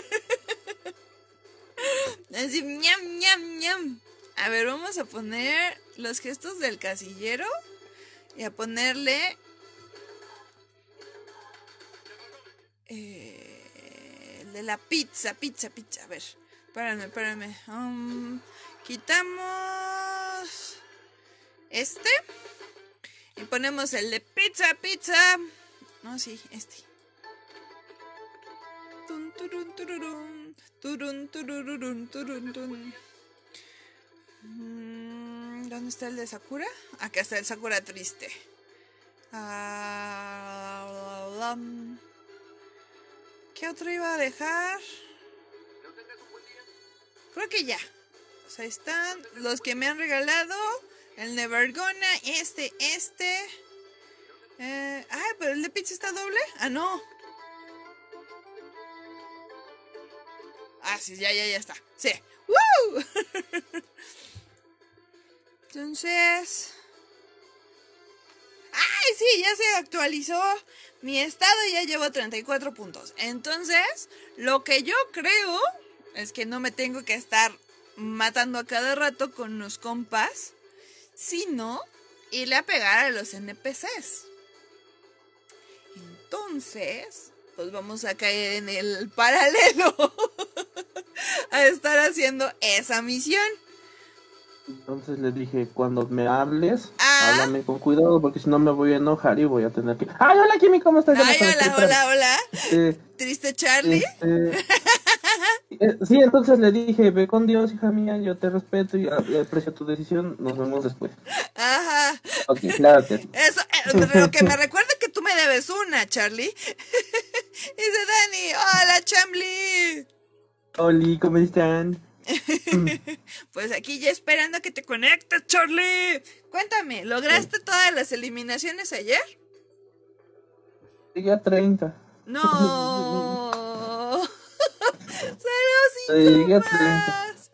Así, ñam, ñam, ñam. A ver, vamos a poner los gestos del casillero. Y a ponerle... Eh, el de la pizza, pizza, pizza. A ver, espérame, espérame. Um, quitamos... este. Y ponemos el de pizza, pizza. No, sí, este. Tun, turun, tururun, turun, tururun, turun, turun. Mm, ¿Dónde está el de Sakura? Acá está el Sakura triste. Ah, um, ¿qué otro iba a dejar? Creo que ya. O sea, están los que me han regalado. El Nevergona, este, este. Eh, ah, pero el de pizza está doble. Ah, no. Ah, sí, ya, ya, ya está. Sí. ¡Woo! Entonces... ¡ay, sí! Ya se actualizó mi estado y ya llevo treinta y cuatro puntos. Entonces, lo que yo creo es que no me tengo que estar matando a cada rato con los compas, sino irle a pegar a los N P Cs. Entonces, pues vamos a caer en el paralelo a estar haciendo esa misión. Entonces le dije, cuando me hables, ah. háblame con cuidado, porque si no me voy a enojar y voy a tener que... ¡Ay, hola, Kimi! ¿Cómo estás? ¡Ay, hola, hola, hola! Eh, ¿Triste Charlie? Este... Sí, entonces le dije, ve con Dios, hija mía, yo te respeto y aprecio tu decisión, nos vemos después. Ajá. Ok, claro que... Eso, eh, lo que me recuerda que tú me debes una, Charlie. Dice Dani, hola, Chambly. Oli, ¿cómo están? Pues aquí ya esperando a que te conectes, Charlie. Cuéntame, ¿lograste sí. todas las eliminaciones ayer? Llegué a treinta. No. Solo cinco más.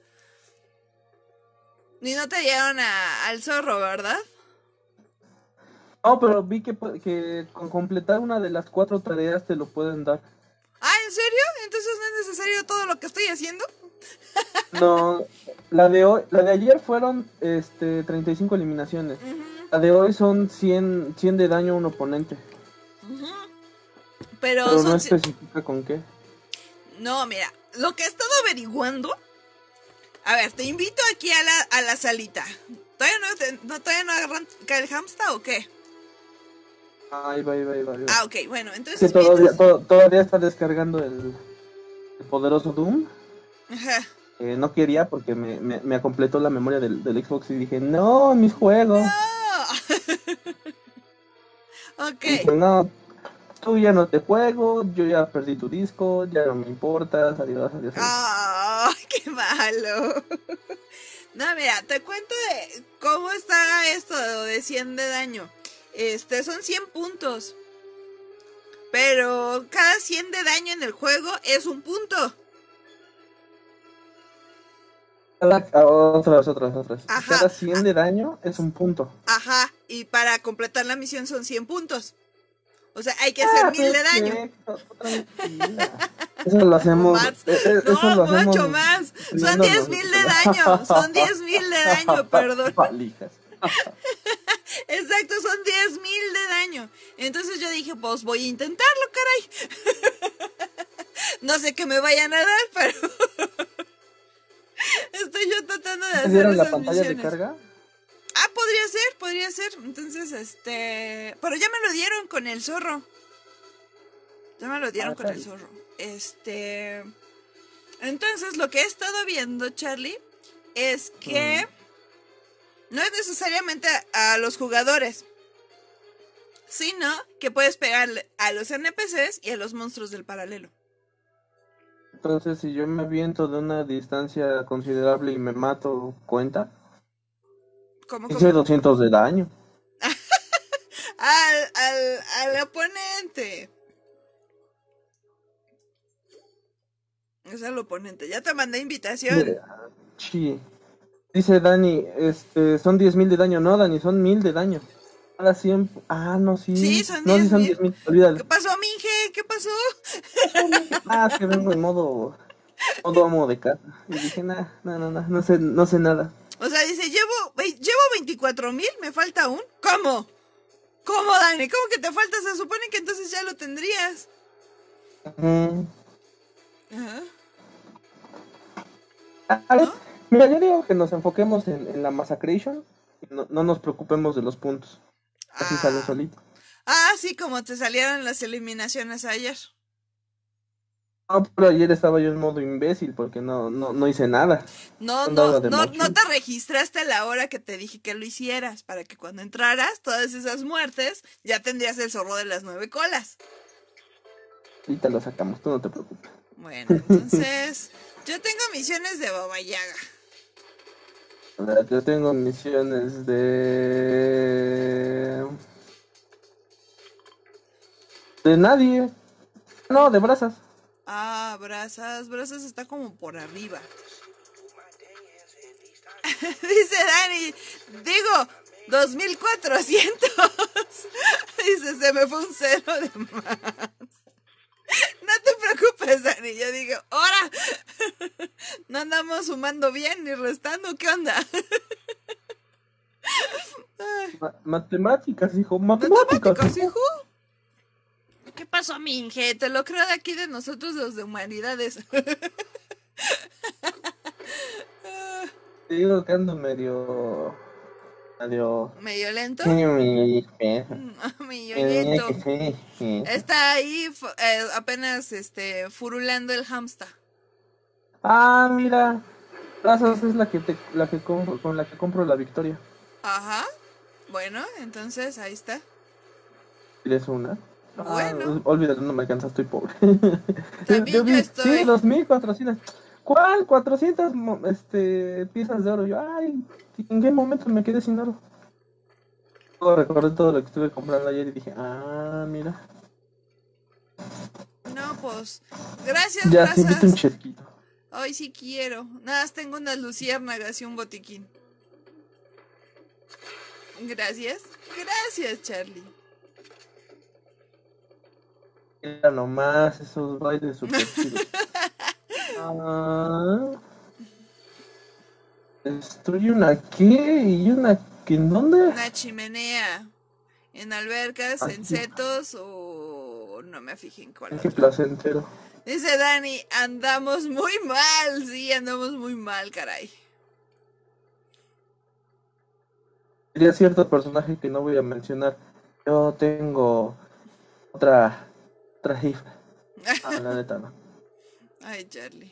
Ni no te dieron a, al zorro, ¿verdad? No, pero vi que, que con completar una de las cuatro tareas te lo pueden dar. Ah, ¿en serio? ¿Entonces no es necesario todo lo que estoy haciendo? No, la de hoy, la de ayer fueron este treinta y cinco eliminaciones. Uh-huh. La de hoy son cien, cien de daño a un oponente. Uh-huh. Pero, Pero son... no especifica con qué. No, mira, lo que he estado averiguando. A ver, te invito aquí a la, a la salita. ¿Todavía no, te, no, ¿todavía no agarran el hamster o qué? Ahí va, ahí va, ahí va. Ah, ok, bueno, entonces... Que todavía, to, todavía está descargando el, el poderoso Doom. Ajá. Eh, no quería porque me, me, me completó la memoria del, del Xbox y dije, no, mis juegos. No. Ok. Dije, no, tú ya no te juego, yo ya perdí tu disco, ya no me importas, adiós, adiós. ¡Ah, oh, qué malo! No, mira, te cuento de cómo está esto de cien de daño. Este, son cien puntos. Pero cada cien de daño en el juego es un punto. Cada, otras, otras, otras. Ajá. Cada cien de daño es un punto. Ajá, y para completar la misión son cien puntos. O sea, hay que hacer Ah, mil de daño. Tranquila. Eso lo hacemos. Más. eh, eh, No, eso lo hacemos mucho más. Son teniendo diez los- mil de daño. Son diez mil de daño, perdón. Valijas. Exacto, son diez mil de daño. Entonces yo dije, pues voy a intentarlo, caray. No sé qué me vayan a dar, pero estoy yo tratando de ¿Te hacer dieron la esas pantalla misiones. de carga? Ah, podría ser, podría ser. Entonces, este... Pero ya me lo dieron con el zorro. Ya me lo dieron Ah, con el Charlie. zorro. Este... Entonces, lo que he estado viendo, Charlie, es que no es necesariamente a, a los jugadores, sino que puedes pegarle a los N P Cs y a los monstruos del paralelo. Entonces, si yo me aviento de una distancia considerable y me mato, ¿cuenta? ¿Cómo, Hice cómo? doscientos de daño. Al, al, al oponente. Es al oponente. Ya te mandé invitación. Mira, sí. Dice Dani, este, son diez mil de daño. No, Dani, son mil de daño. Ahora cien. Ah, no, sí. Sí, son no, sí diez son mil. diez mil. Olvídalo. ¿Qué pasó, Minge? ¿Qué pasó? Ah, es que vengo en modo, modo amo de casa. Y dije, nah, no, no, no, no sé, no sé nada. O sea, dice, llevo, ve- llevo veinticuatro mil, me falta un. ¿Cómo? ¿Cómo, Dani? ¿Cómo que te falta? Se supone que entonces ya lo tendrías. Mm. Ajá. A ver, mira, yo digo que nos enfoquemos en, en la Massacration y no, no nos preocupemos de los puntos. Así Ah. sale solito. Ah, sí, como te salieron las eliminaciones ayer. No, pero ayer estaba yo en modo imbécil porque no, no, no hice nada. No, Andaba no, de no, mochila. no te registraste a la hora que te dije que lo hicieras, para que cuando entraras, todas esas muertes, ya tendrías el zorro de las nueve colas. Ahorita lo sacamos, tú no te preocupes. Bueno, entonces, yo tengo misiones de Baba Yaga. A ver, yo tengo misiones de... De nadie. No, de brasas. Ah, Brazas, Brazas está como por arriba. Dice Dani, digo, dos mil cuatrocientos. Dice, se me fue un cero de más. No te preocupes, Dani. Yo digo, ¡hora! No andamos sumando bien ni restando. ¿Qué onda? Ma- matemáticas, hijo, matemáticas. ¿Matemáticos, hijo? ¿Qué pasó, Minge? Te lo creo de aquí de nosotros, los de humanidades. Te digo que ando medio... Medio... ¿Medio lento? Sí, mi- Medio lento. Sí, sí. Está ahí fu- eh, apenas este furulando el hamster. Ah, mira. Brazas es la que te, la que compro, con la que compro la victoria. Ajá. Bueno, entonces ahí está. ¿Quieres una? Bueno. Ah, olvídalo, no me alcanza, estoy pobre. También yo estoy. Sí, dos mil cuatrocientos. ¿Cuál? cuatrocientas mo- este, piezas de oro. Yo, ay, ¿en qué momento me quedé sin oro? Luego recordé todo lo que estuve comprando ayer y dije, ah, mira. No, pues. Gracias, Ya, te invito un Brazas. chesquito. Hoy sí quiero. Nada, más tengo unas luciérnagas y un botiquín. Gracias. Gracias, Charlie. Mira nomás esos bailes super chidos. Ah, destruye una qué y una que en dónde? Una chimenea. En albercas, en Aquí. setos o... No me fijé en cuál. Qué otra. placentero. Dice Dani, andamos muy mal. Sí, andamos muy mal, caray. Sería cierto personaje que no voy a mencionar. Yo tengo otra otra cifra. Ah, la neta no. Ay, Charlie.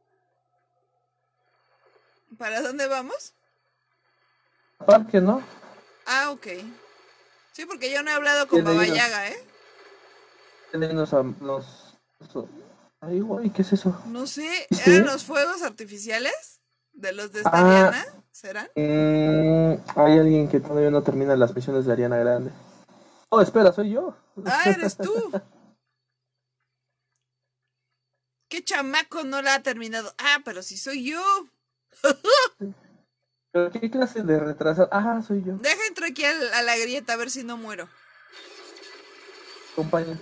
¿Para dónde vamos? Parque, ¿no? Ah, ok. Sí, porque yo no he hablado con Tiene Baba hilo. Yaga, ¿eh? Tenemos a los... eso- Ay, güey, ¿qué es eso? No sé, ¿Sí? ¿eran los fuegos artificiales? ¿De los de esta Ah. Ariana? ¿Serán? Mm, hay alguien que todavía no termina las misiones de Ariana Grande. Oh, espera, soy yo. Ah, eres tú. chamaco no la ha terminado. Ah, pero si soy yo. ¿Pero qué clase de retrasado? Ah, soy yo. Deja entrar aquí a, a la grieta a ver si no muero. Compañía.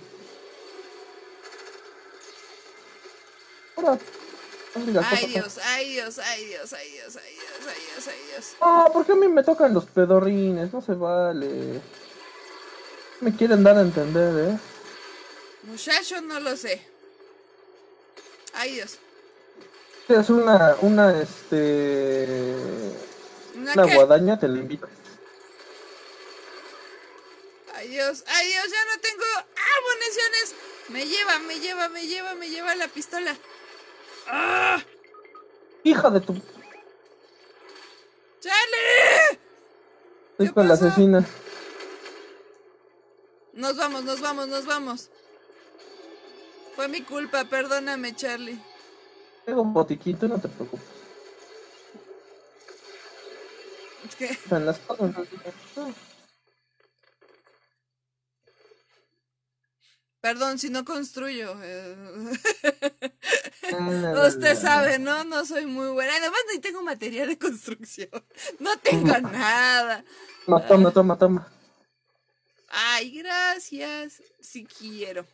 Ahora. Ay Dios, ay Dios, ay Dios, ay Dios, ay Dios, ay Dios, ay Dios. Ah, ¿por qué a mí me tocan los pedorrines? No se vale. Me quieren dar a entender, ¿eh? Muchacho, no lo sé. Ay Dios. Es una, una, este... ¿Una Una qué? guadaña, te la invito. Ay Dios, ay Dios, ya no tengo ah, municiones. Me lleva, me lleva, me lleva, me lleva la pistola. ¡Ah! ¡Hija de tu... ¡Charlie! Estoy ¿Qué con la pasó? asesina. Nos vamos, nos vamos, nos vamos. Fue mi culpa, perdóname, Charlie. Tengo un botiquito, no te preocupes. Es que, Están las cosas. perdón si no construyo. eh. Ah, Usted sabe, ¿no? No soy muy buena. Además, ni tengo material de construcción. No tengo nada. No, toma, toma, toma. Ay, gracias. Si quiero.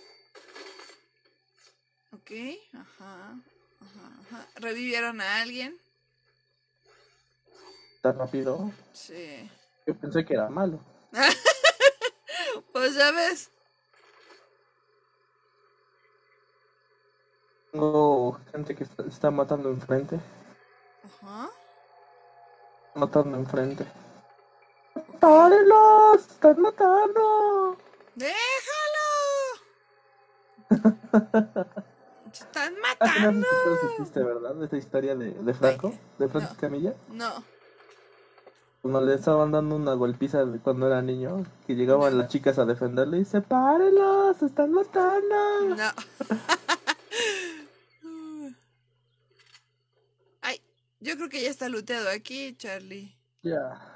Ok, ajá, ajá, ajá. ¿Revivieron a alguien? ¿Tan rápido? Sí. Yo pensé que era malo. Pues ya ves. Tengo gente que está, está matando enfrente. Ajá. Matando enfrente. ¡Párenlos! ¡Están matando! ¡Déjalo! ¡Se están Ah, que no has matando! escuchado ese chiste, ¿verdad? De esta historia de, de Franco, de Francis No. Camilla. No. Cuando le estaban dando una golpiza de cuando era niño, que llegaban No. las chicas a defenderle y dice, ¡párenlos! ¡Se están matando! No. Ay, yo creo que ya está looteado aquí, Charlie. Ya.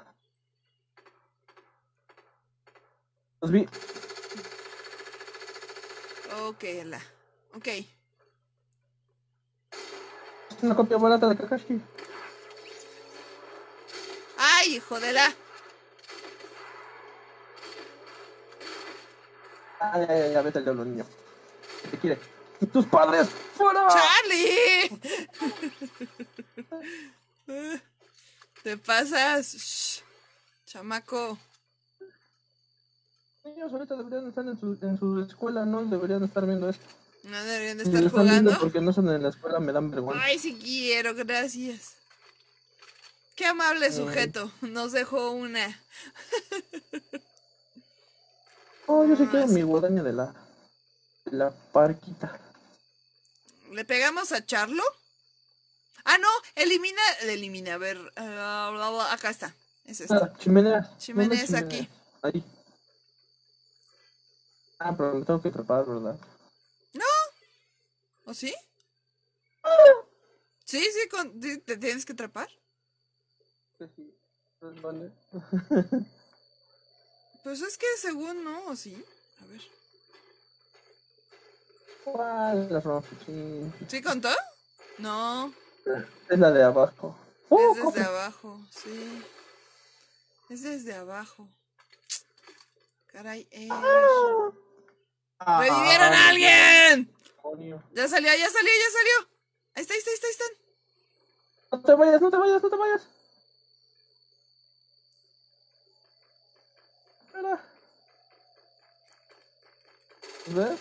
Los vi. Ok, la. Ok. Es una copia barata de Kakashi. ¡Ay, hijo de la! Ay, ay, ay, vete al diablo, niño. ¿Qué quiere? ¡Tus padres! ¡Fuera! ¡Charlie! Te pasas. Shh. Chamaco. Niños ahorita deberían estar en su, en su escuela, no deberían estar viendo esto. No deberían de Si estar lo están viendo jugando. porque no están en la escuela, me dan vergüenza. Ay, sí quiero, gracias. Qué amable sujeto. Nos dejó una. Oh, yo sí quiero mi guadaña de la, de la parquita. ¿Le pegamos a Charlo? Ah, no, elimina, elimina, a ver, uh, acá está, es este. Ah, chimenea. Chimenea ¿Dónde es aquí. Ahí. Ah, pero me tengo que trepar, ¿verdad? ¿O sí? Sí, sí, con, sí, ¿te tienes que atrapar? Sí, sí. Pues vale. Pues es que según no, ¿o sí? A ver. ¿Cuál? La rompe, sí. ¿Sí contó? No, Es la de abajo. es ¡Oh, desde cofre! abajo, sí. Es desde abajo. Caray, eh. Ah, ¡Revivieron a alguien! demonio. Ya salió, ya salió, ya salió. Ahí está, ahí está, ahí está, ahí están. No te vayas, no te vayas, no te vayas. Espera. ¿Ves?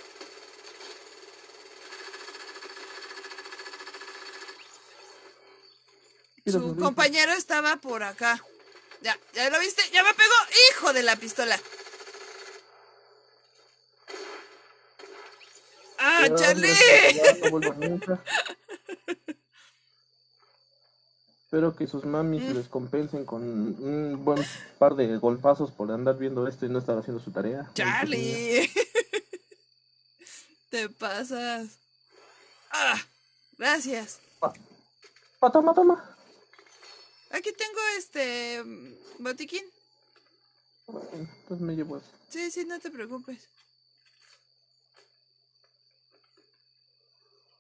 Su compañero estaba por acá. Ya, ya lo viste, ya me pegó. Hijo de la pistola. ¡Ah, Charlie! No vuelvo nunca. Espero que sus mamis les compensen con un buen par de golpazos por andar viendo esto y no estar haciendo su tarea. Charlie. Te pasas. Ah, gracias. Ah, toma, toma. Aquí tengo este botiquín. Bueno, entonces me llevo eso. Sí, sí, no te preocupes.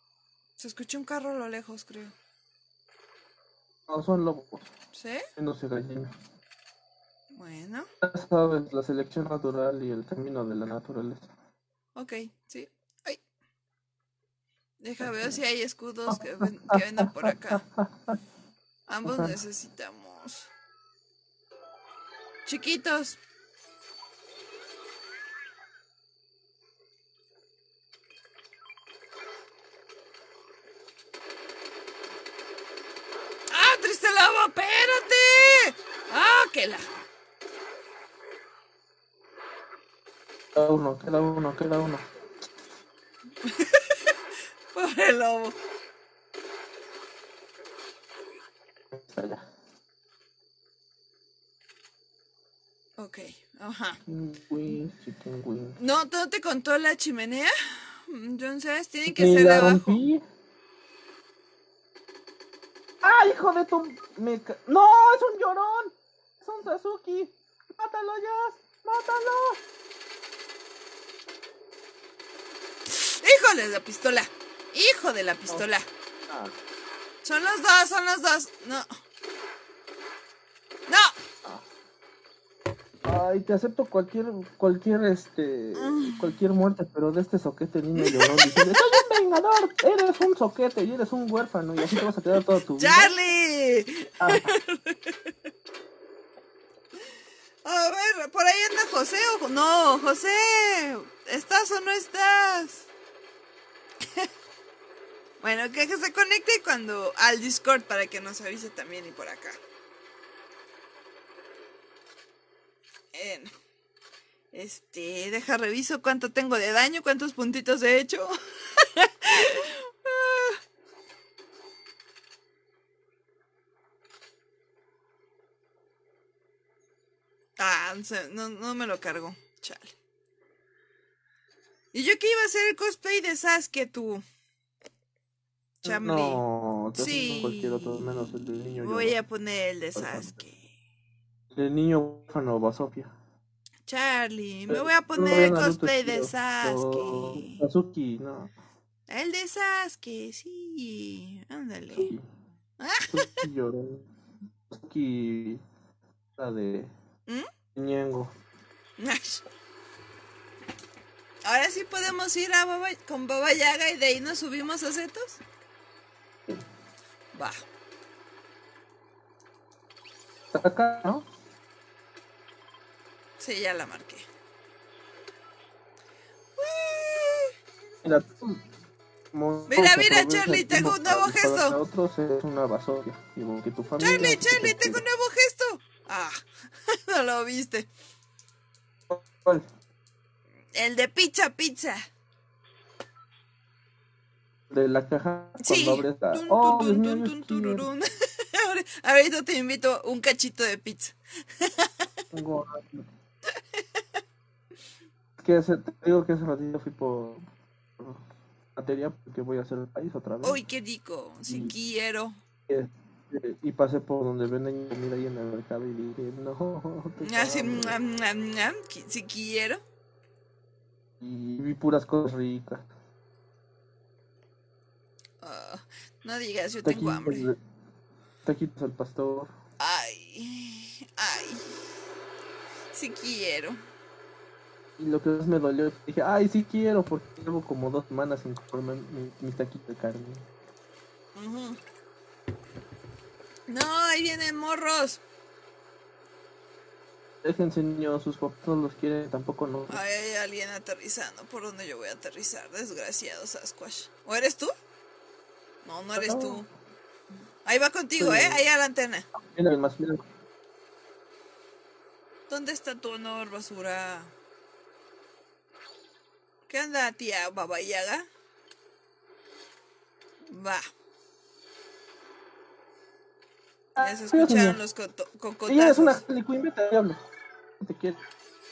Se escuchó un carro a lo lejos, creo. No, son lobos. ¿Sí? No sé, gallina. Bueno. Ya sabes, la selección natural y el camino de la naturaleza. Ok, sí. Ay. Deja ver si hay escudos que, ven- que vendan por acá. Ambos necesitamos. Chiquitos. ¡Ah, triste lobo! ¡Espérate! ¡Ah, que la! Queda uno, queda uno, queda uno. Pobre lobo. Está allá. Ok, ajá. Chicken wing, chicken wing. ¿No, ¿no te contó la chimenea? Entonces, tiene que Ni ser de la abajo. rompí. ¡Ah, hijo de tu... Me ca... ¡No! ¡Es un llorón! ¡Es un Sasuke! ¡Mátalo ya! ¡Mátalo! ¡Hijo de la pistola! ¡Hijo de la pistola! Ah, Son los dos, son los dos. No. ¡No! ay, te acepto cualquier, cualquier, este, cualquier muerte, pero de este soquete niño llorón diciendo, soy un vengador, eres un soquete y eres un huérfano y así te vas a quedar toda tu vida. ¡Charlie! Ah, A ver, por ahí anda José o... No, José. ¿Estás o no estás? Bueno, que se conecte cuando al Discord para que nos avise también y por acá. Bien. Este, deja reviso cuánto tengo de daño, cuántos puntitos he hecho. Ah, no, no me lo cargo. Chale. ¿Y yo que iba a hacer el cosplay de Sasuke, tú? Chamli. no, te Sí. hacen cualquier otro, menos el del niño Voy llorón. a poner el de Sasuke. El niño huérfano Basofia. Charlie, me Eh, voy a no poner vean el Naruto cosplay de chido, Sasuke. pero Sasuke, no. El de Sasuke, sí. Ándale. Sasuke. Sasuke llorón. Sasuke, la de ¿Mm? Ñengo. Ahora sí podemos ir a Baba, con Baba Yaga y de ahí nos subimos a Zetos. Va. Está acá, ¿no? Sí, ya la marqué. Mira, tú, como Mira, todos mira, aprovechan Charlie, el tengo tiempo un nuevo para disparar gesto. a otros es una basofia. Digo, que tu familia Charlie, se te Charlie, tengo cuide. un nuevo gesto. Ah, no lo viste. ¿Cuál? El de pizza, pizza. De la caja Sí. cuando abres la... Tun, Oh, tun, Dios tun, mío, tun, yo tururún. Ahorita te invito un cachito de pizza. tengo... Es que hace, te digo que hace ratito fui por, por materia porque voy a hacer el país otra vez. Uy, qué rico. Si Y- quiero. Este, y pasé por donde venden comida ahí en el mercado y dije, no, tengo Así, hambre. mm, mm, mm, si quiero. Y vi puras cosas ricas. Oh, no digas, yo tengo Taquitos, hambre. de- taquitos al pastor. Ay, ay. Si quiero. Y lo que más me dolió, dije, ay, sí quiero, porque llevo como dos semanas sin comerme mi, mi taquito de carne. Ujú. No, ahí vienen morros. Déjense, niños, sus papás no los quieren, tampoco no. Ay, hay alguien aterrizando. ¿Por dónde yo voy a aterrizar? Desgraciado Sasquatch. ¿O eres tú? No, no eres tú. Ahí va contigo, Sí. ¿eh? Ahí a la antena. Mira el más, mira. ¿Dónde está tu honor, basura? ¿Qué onda, tía Baba Yaga? Va. Ya se escucharon los coto- Ella es una cocotazos. Harley Quinn, vete al diablo. No te quiero.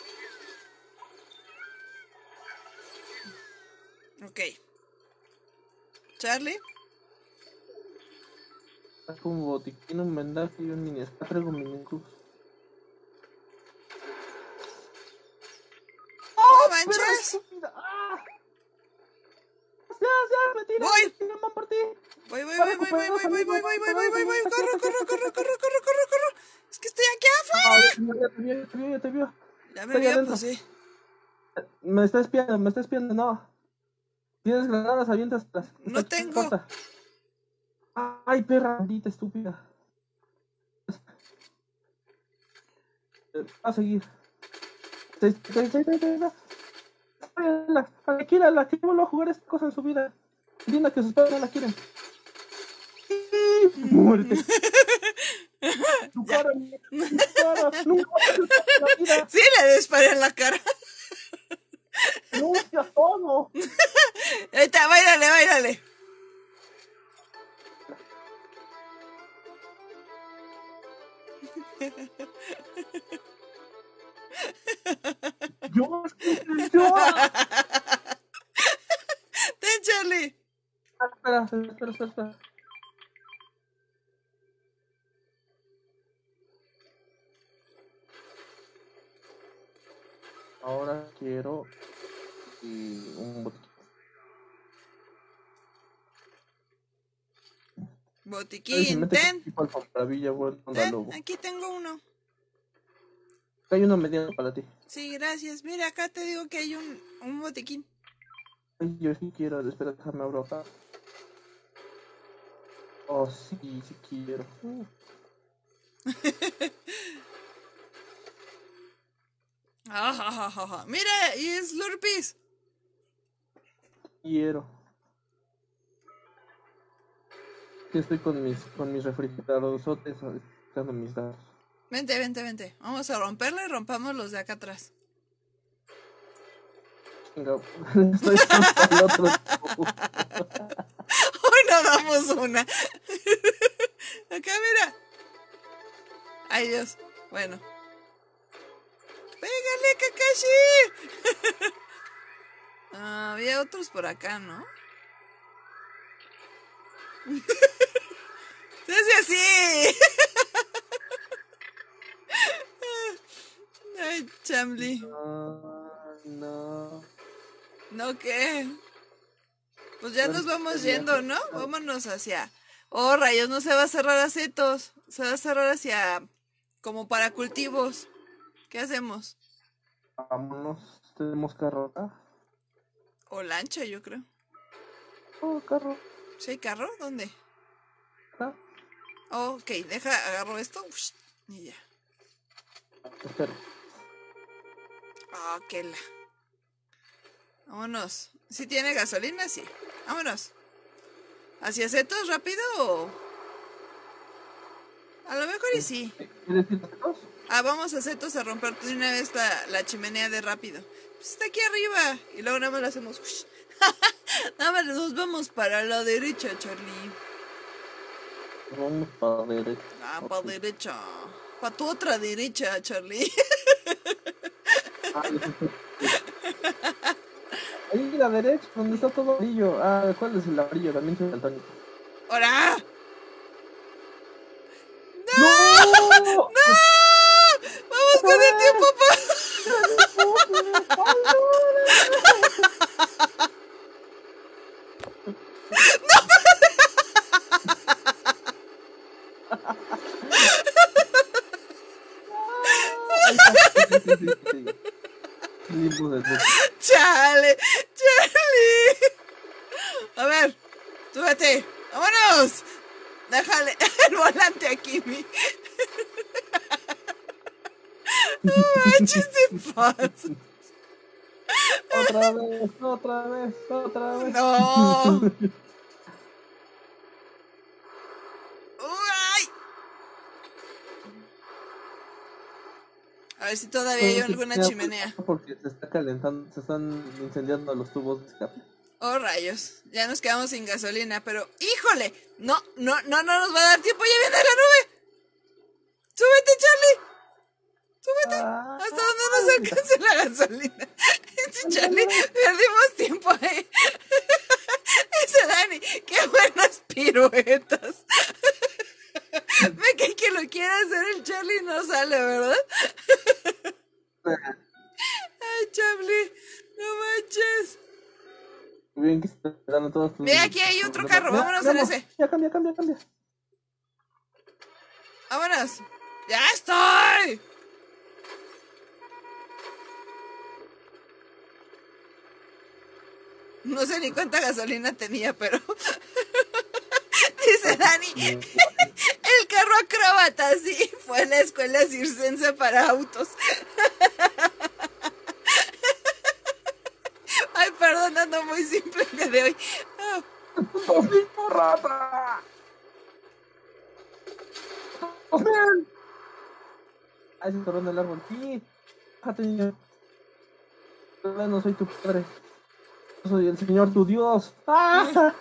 Ok. Charlie. Saco un botiquín, un vendaje y un mini espada. Traigo mini cruz. ¡Oh, manches! ¡Ah! Ya, ya, retira! Voy. ¡Van por ti! Voy, voy, Va voy, voy, voy, recuperando voy, voy, voy, saliva, voy, voy, voy, recuperando voy, voy, saliva, corro, aquí, corro, aquí, corro, aquí, corro, corro, corro, corro. Es que estoy aquí Ah, afuera. ya te vio, ya te vio, ya te vio, ya te vio. Ya me Estoy vio, adentro. pues sí. Me está espiando, me está espiando, no. Tienes granadas, aviéntaselas. No Esta chica tengo. corta. Ay, perra, maldita estúpida. Va a seguir. Sí, sí, sí, sí, sí, sí. Ay, Tranquila, que vuelva a jugar esta cosa en su vida. Entienda que sus padres no la quieren. Muerte. Tu Ya. cara, tu cara, nunca vas a ser en la vida. Sí, le disparé en la cara. Renuncia a todo. Ahí está, báilale, báilale. Yo, yo. Ten, Charlie. Espera, espera, espera, espera. Ahora quiero y un botiquín. Botiquín, ten. Tipo alfombravilla, vuelta onda Ten, lobo. aquí tengo uno. Hay uno mediano para ti. Sí, gracias. Mira, acá te digo que hay un, un botiquín. Ay, yo sí quiero, espera, déjame abrir acá. Oh, sí, sí quiero. Uh. Ajajaja. Mira, y es Slurpees. Quiero. Sí, estoy con mis, con mis refrigeradores, echando mis dados. Vente, vente, vente. Vamos a romperlo y rompamos los de acá atrás. Venga, estoy con el otro. Hoy no damos una. Acá, mira. Ay, Dios. Bueno. ¡Pégale, Kakashi! Ah, había otros por acá, ¿no? Se hace así. Ay, Chambly. No, no. ¿No qué? Pues ya nos vamos yendo, ¿no? Vámonos hacia... Oh, rayos, no se va a cerrar a setos. Se va a cerrar hacia... como para cultivos. ¿Qué hacemos? Vámonos, tenemos carro acá. O lancha, yo creo. Oh, carro. ¿Sí hay carro? ¿Dónde? Acá. Oh, ok, deja, agarro esto. Ush, y ya. Espera. Ah, oh, qué la... Vámonos. ¿Sí tiene gasolina? Sí. Vámonos. ¿Hacia setos rápido o...? A lo mejor y sí. ¿Quieres ir dos? Ah, vamos a setos a romper de una vez la, la chimenea de rápido. Pues está aquí arriba. Y luego nada más lo hacemos... Ush. Nada más nos vamos para la derecha, Charlie. Vamos para la derecha. Ah, Ok. para derecha. Para tu otra derecha, Charlie. Ay, ahí a la derecha, donde está todo amarillo. Ah, ¿cuál es el amarillo? También soy daltónico. ¡Hora! ¡No! ¡No! ¡Vamos con el tiempo, papá! ¡Chale! ¡Charlie! A ver, súbete. ¡Vámonos! Déjale el volante aquí, mi. No manches, te pasa. Otra vez, otra vez, otra vez. No. ¡Ay! A ver si todavía hay alguna chimenea. Porque se está calentando, se están incendiando los tubos de escape. Oh, rayos. Ya nos quedamos sin gasolina, pero ¡híjole! No, no, no, no nos va a dar tiempo. ¡Ya viene la nube! ¡Súbete, Charlie! ¡Súbete! Ah, Hasta donde nos alcance la gasolina. Sí, Charlie, perdimos tiempo ahí. Ese Dani, qué buenas piruetas. Me cae que lo quiere hacer el Charlie no sale, ¿verdad? Ay, Charlie, no manches. Bien que se te dan todos tus... Ve, aquí hay otro carro, Ya, vámonos en vamos. ese. Ya, cambia, cambia, cambia. Vámonos. ¡Ya estoy! No sé ni cuánta gasolina tenía, pero... Dice Dani, el carro acróbata, sí, fue a la escuela circense para autos. Ay, perdón, ando muy simple el día de hoy. Oh. ¡Tofito rata! ¡Ven! Ahí se toró en el árbol. Sí, bájate, niño. Yo no soy tu padre. Yo soy el Señor tu Dios. ¡Ah!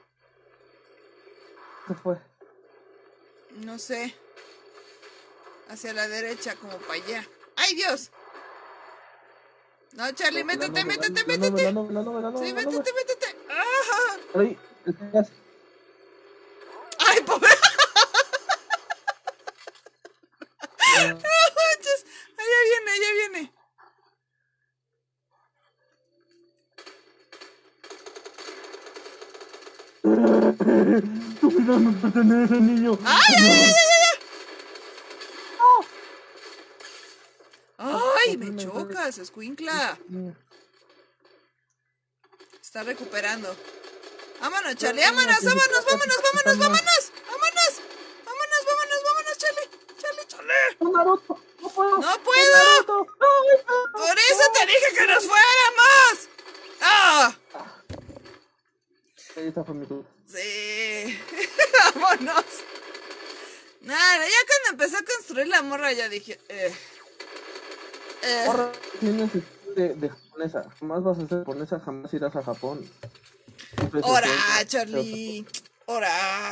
Se fue. No sé. Hacia la derecha, como para allá. ¡Ay, Dios! No, Charlie, métete, métete, métete. Sí, métete, métete. ¡Ah! Ahí, ¡Ay, pobre! Manches. Allá viene, allá viene. Tu vida me pertenece, niño. ¡Ay, ay, ay, ay, ay! ¡Ay, me chocas, escuincla! Está recuperando. Vámonos, Charlie, vámonos, vámonos, vámonos, vámonos, vámonos. Vámonos, vámonos, vámonos, vámonos, Charlie. Charlie, Charlie. ¡Un Naruto! ¡No puedo! ¡No puedo! ¡Ay, ¡Por eso te dije que nos fuéramos! ¡Ah! esta fue mi duda. Sí. Vámonos. Nada, ya cuando empezó a construir la morra ya dije... Eh, eh. Morra, tienes de, de japonesa. Jamás vas a ser japonesa, jamás irás a Japón. ¡Hora, Charlie! ¡Hora!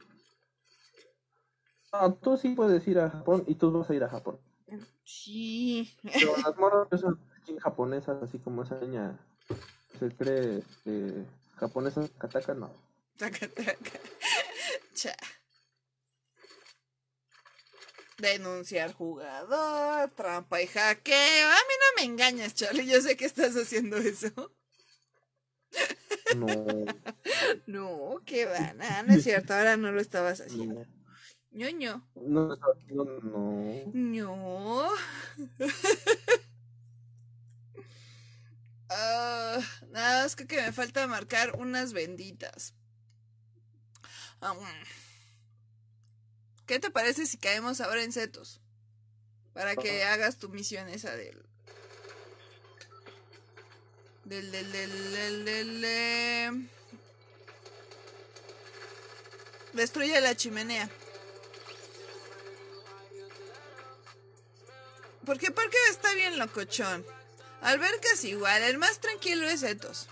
No, tú sí puedes ir a Japón y tú vas a ir a Japón. Sí. Pero las morras que son japonesas, así como esa niña se cree eh, japonesa, kataka, no. Taca, taca. Cha. Denunciar jugador, trampa y hackeo. A mí no me engañas, Charlie. Yo sé que estás haciendo eso. No. No, qué va. Nada, no es cierto. Ahora no lo estabas haciendo. Ñoño. No, no, no. No. Uh, nada, es que, que me falta marcar unas benditas. Um, ¿Qué te parece si caemos ahora en Cetos? Para que hagas tu misión esa del... Del, del, del, del, del, del... Destruye la chimenea. ¿Por qué? Porque está bien locochón. Albercas igual, el más tranquilo es Cetos.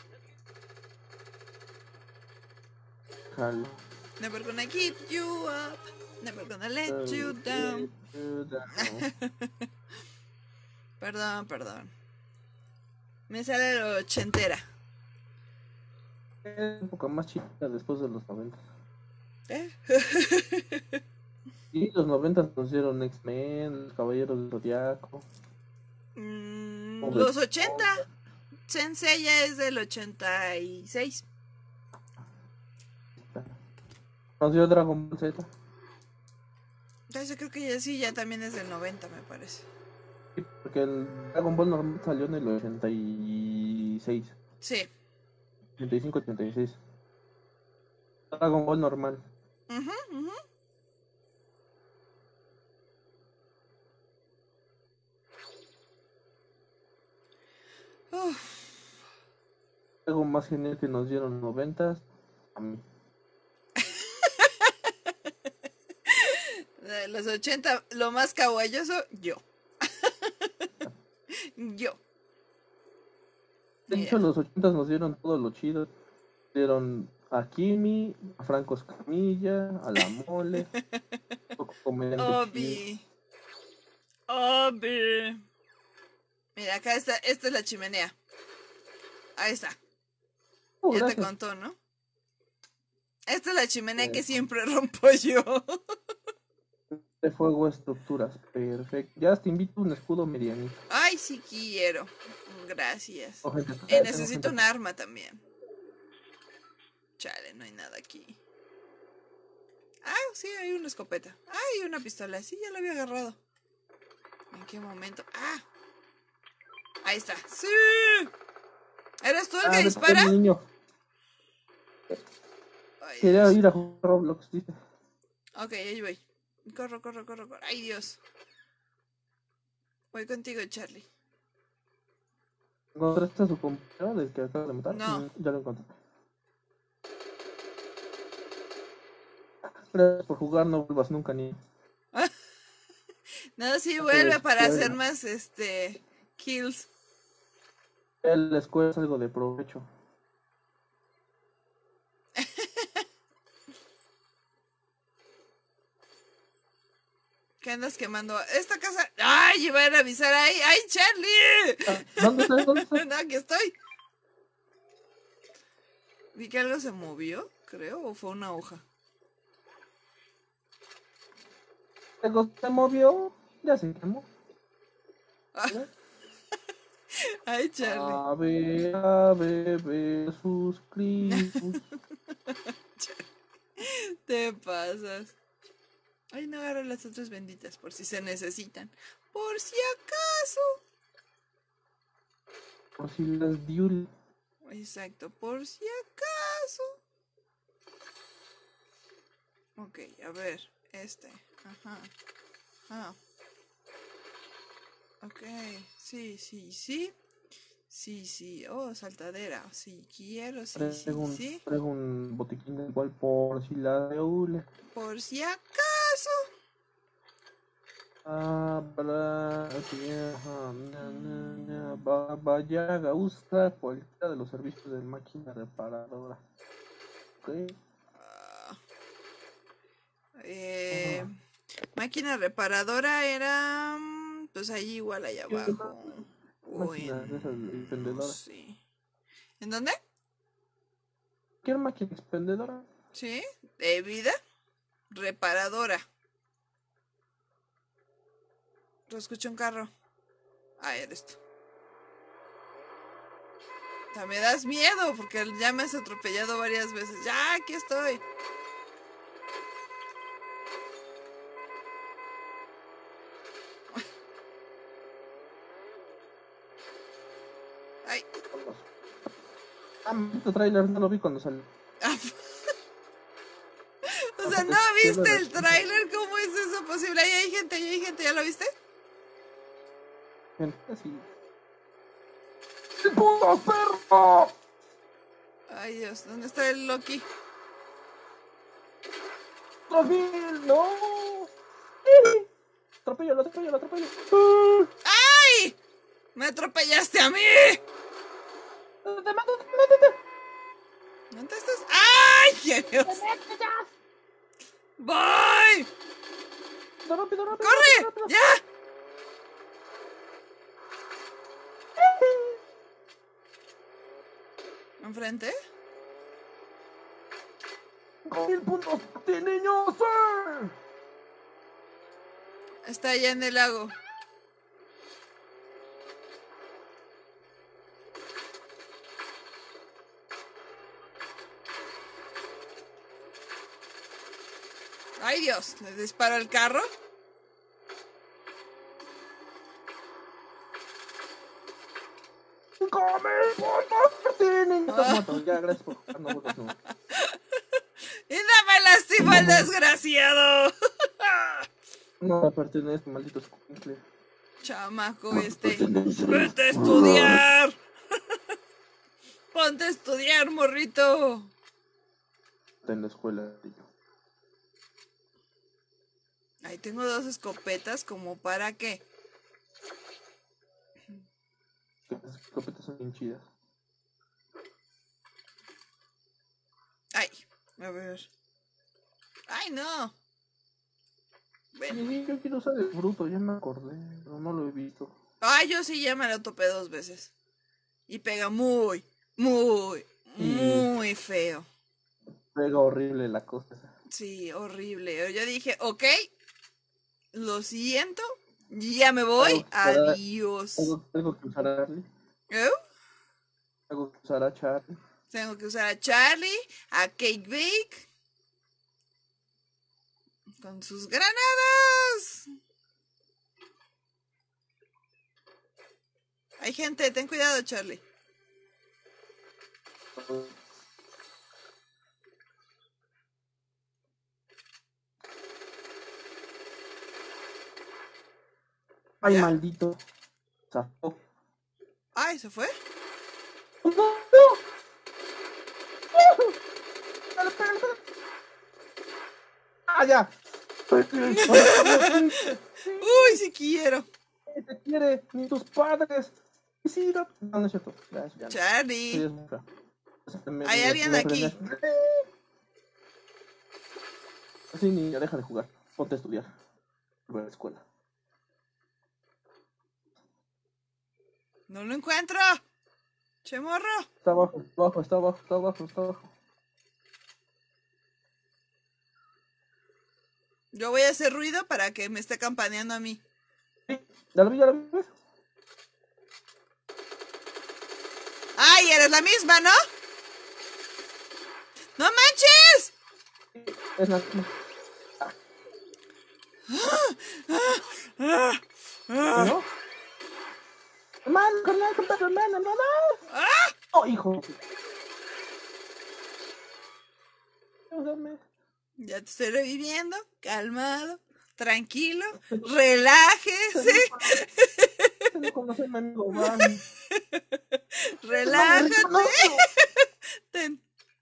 Jalo. Never gonna keep you up, never gonna let you down. Perdón, perdón. Me sale lo ochentera. Es un poco más chica después de los noventa. ¿Eh? Y los noventa nos dieron X-Men, los Caballeros del Zodiaco. Mm, los ochenta. Sensei ya es del ochenta y seis. Nos dio Dragon Ball Z. Entonces yo creo que ya sí, ya también es del noventa, me parece. Sí, porque el Dragon Ball normal salió en el ochenta y seis. Sí. ochenta y cinco, ochenta y seis. Dragon Ball normal. Ujú, ujú. Uf. Algo más genial que nos dieron noventas. A mí. De los ochenta, lo más caballoso, yo. Yo. De Mira. hecho, en los ochentas nos dieron todo lo chido. Dieron a Kimi, a Franco Escamilla, a la Mole, poco comediante chido. Obi. Obi. Mira, acá está, esta es la chimenea. Ahí está. Oh, Ya te gracias. contó, ¿no? Esta es la chimenea Eh. que siempre rompo yo. De fuego, estructuras, perfecto. Ya te invito un escudo medianito. Ay, sí quiero. Gracias. Oh, gente, Y tengo necesito gente- un arma también. Chale, no hay nada aquí. Ah, sí, hay una escopeta. Ah, y una pistola. Sí, ya la había agarrado. ¿En qué momento? Ah. Ahí está. ¡Sí! ¿Eres tú el Ah, que de dispara? el niño. Ay, Quería Dios. ir a jugar Roblox, dice. Ok, ahí voy. Corro, corro, corro, corro. Ay, Dios. Voy contigo, Charlie. ¿Encontraste a su compañero del que acaba de matar? No. Mm, ya lo encontré. Gracias por jugar, no vuelvas nunca ni. No, sí, de vuelve para escuela. hacer más, este, kills. En la escuela es algo de provecho. ¿Qué andas quemando? Esta casa... ¡Ay! Iba a ir a avisar ahí. ¡Ay, Charlie! Ah, ¿dónde estás? ¿Dónde estás? No, aquí estoy. Vi que algo se movió, creo, o fue una hoja. Algo se movió. Ya se quemó. Ay, Charlie. Ave, ave, Jesús Cristo. Te pasas. Ay, no agarro las otras benditas por si se necesitan. Por si acaso. Por si las diul. Exacto, por si acaso. Ok, a ver, este. Ajá. Ah. Ok, sí, sí, sí. Sí, sí. Oh, saltadera. Sí, quiero, sí, sí, Traigo un, sí. traigo un botiquín del cual por si la diul. Por si acaso. Ah, para, sí, ajá, na, na, na, va- vaya, usa cualquiera de los servicios de máquina reparadora. Ok. Eh, Ajá. máquina reparadora era, mm, pues ahí igual allá ¿Qué abajo. O máquinas de esas en... No expendedoras? sé. ¿En dónde? ¿Qué máquina expendedora? ¿Sí? ¿De vida? Reparadora. Lo escucho un carro. Ah, eres tú. O sea, me das miedo porque ya me has atropellado varias veces. Ya, aquí estoy. Ay. Ah, maldito trailer, no lo vi cuando salió. O sea, ¿no viste el tráiler? ¿Cómo es eso posible? Ahí hay gente, ahí hay gente, ¿ya lo viste? Gente, así. ¡El puto perro! Ay, Dios, ¿dónde está el Loki? ¡dos mil! ¡No! Atropello, atropello, atropello. ¡Ay! ¡Me atropellaste a mí! ¡Métete, métete, métete! ¿Dónde estás? ¡Ay, Dios! ¡Voy! ¡Rápido, rápido! ¡Corre! rápido, rápido! ¡Ya! ¿Enfrente? ¡Mil puntos! ¡Sí, niño! ¡Sí! Está allá en el lago. ¡Ay, Dios! ¿Le disparo el carro? ¡Come puntos! ¡Sí, niño! Te mato. Ya, gracias por jugar. No vuelvas nunca. ¡Y dame lastima el desgraciado! No me pertenece, maldito escuincle. Chamaco este. ¡Vete a estudiar! ¡Ponte a estudiar, morrito! Está en la escuela, niño. Ahí tengo dos escopetas, ¿como para qué? Las escopetas son bien chidas. Ay, a ver. ¡Ay, no! Ven. Sí, yo quiero usar el bruto, ya me acordé, pero no lo he visto. Ay, yo sí ya me lo topé dos veces. Y pega muy, muy, Y muy feo. pega horrible la cosa esa. Sí, horrible. Yo dije, ok, lo siento, ya me voy, Algo, adiós. algo, algo que usará Charlie. ¿Eh? Algo que usará Charlie. Tengo que usar a Charlie, a Cake Bake. Con sus granadas. Hay gente, ten cuidado, Charlie. Ay, ¿Ya? maldito. Zafó. Ay, ¿se fue? ¡No! ¡No! ¡Dale, pégale, pégale! ¡Ah, ya! Uy, sí quiero. Te quiere, ni tus padres. Y sí, no, no, no es cierto. Ya, eso ya no. Sí, Charlie. es muy feo. Eso te- me- Hay me- alguien me aquí. frené. Así, niña, deja de jugar. Ponte a estudiar. Voy a la escuela. No lo encuentro. Che morro. Está abajo, está abajo, está abajo, está abajo, está abajo. Yo voy a hacer ruido para que me esté campaneando a mí. Sí, ya lo vi, ya lo vi. ¿Ves? ¡Ay, eres la misma, ¿no? ¡No manches! Es la... ¿No? Hermano, carnal, compadre, hermano, hermano. ¡Ah! Oh, hijo. Ayúdame. Ya te estoy reviviendo. Calmado. Tranquilo. Relájese. No conoce a mi amigo Van. Relájate. No, no, no. Ten.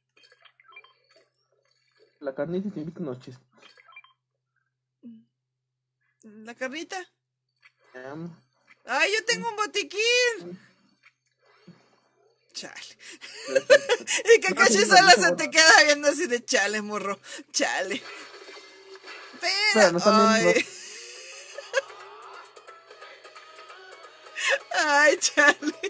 La carnita te invita unos chistes. La carnita. Am. ¡Ay, yo tengo un botiquín! Chale. Y Kakashi solo se te queda viendo así de chale, morro. Chale. Pero, Espera, nos están viendo. ay. Ay, chale.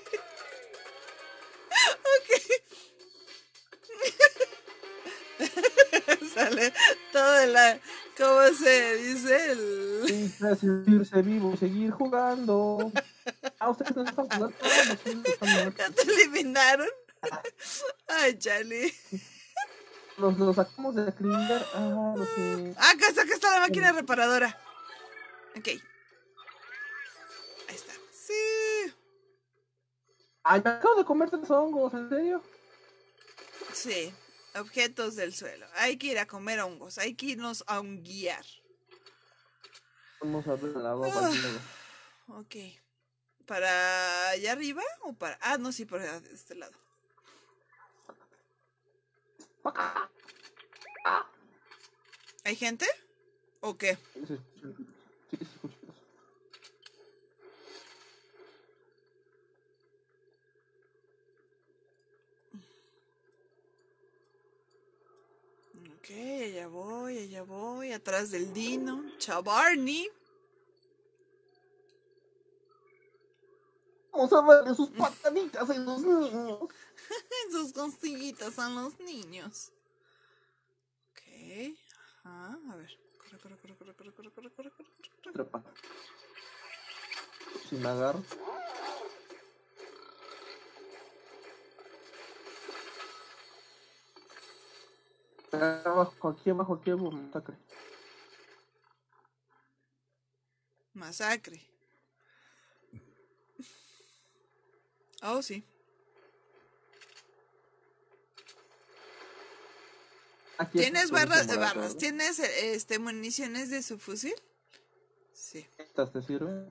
Ok. Sale todo de la... ¿Cómo se dice? El... Sí, sentirse vivo y seguir jugando. Ah, ustedes no están jugando. Ah, los niños están ¿Ya muertos. te eliminaron? Ay, chale. Los, los sacamos de Kringer. Ah, los que... Ah, acá está, acá está la máquina reparadora. Ok. Ahí está. Sí. Ay, me acabo de comer tres hongos, ¿en serio? Sí. Objetos del suelo. Hay que ir a comer hongos. Hay que irnos a honguear. Vamos a ver el agua Ah. para el luego. Ok. ¿Para allá arriba o para...? Ah, no, sí, por este lado. ¿Hay gente? ¿O qué? Sí, sí, sí, sí, sí, escucho. Ok, allá voy, allá voy. Atrás del Dino. Chavarni. Vamos a darle sus pataditas a los niños. Sus costillitas a los niños. Ok. Ajá. A ver. Corre, corre, corre, corre, corre, corre, corre, corre, corre, corre. Trepa. Si me agarro. Abajo, aquí abajo, aquí abajo, masacre. Masacre. Oh, sí. Aquí ¿Tienes está, barras, morado, barras? ¿no? ¿Tienes este municiones de su fusil? Sí. ¿Estas te sirven?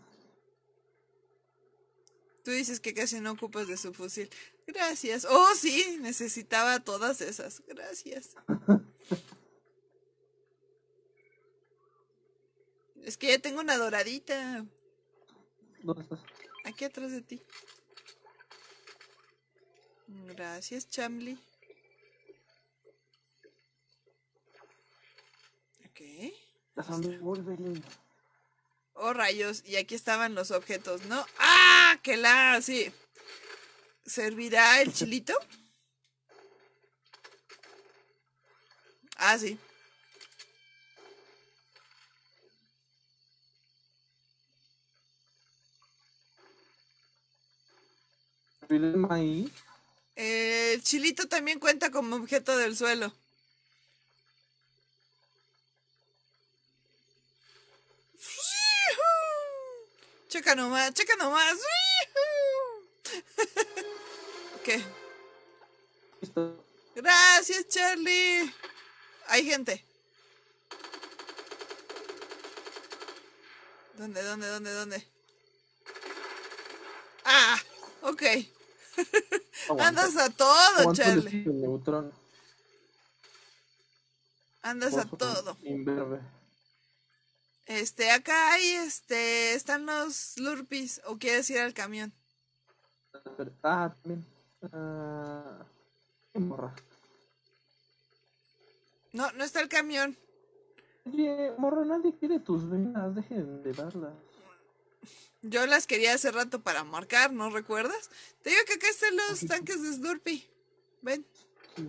Tú dices que casi no ocupas de su fusil. Gracias. Oh, sí, necesitaba todas esas. Gracias. Es que ya tengo una doradita. ¿Dónde estás? Aquí atrás de ti. Gracias, Chamli. Ok. Las ando Wolverine. Oh, rayos. Y aquí estaban los objetos, ¿no? ¡Ah! ¡Que la! Sí. ¿Servirá el chilito? Ah, sí. ¿El maíz? El el chilito también cuenta como objeto del suelo. Checa nomás, checa nomás. ¿Qué? Listo. Gracias, Charlie. Hay gente. ¿Dónde, dónde, dónde, dónde? Ah, ok. Aguanta. Andas a todo, Aguantó el Charlie. estilo neutrón. Andas a Oso todo. imberbe. Este, acá hay, este, están los Slurpees. ¿O quieres ir al camión? Ah, también. Ah, qué morra. No, no está el camión. Oye, morra, nadie quiere tus venas, dejen de darlas. Yo las quería hace rato para marcar, ¿no recuerdas? Te digo que acá están los tanques de Slurpee. Ven. Sí.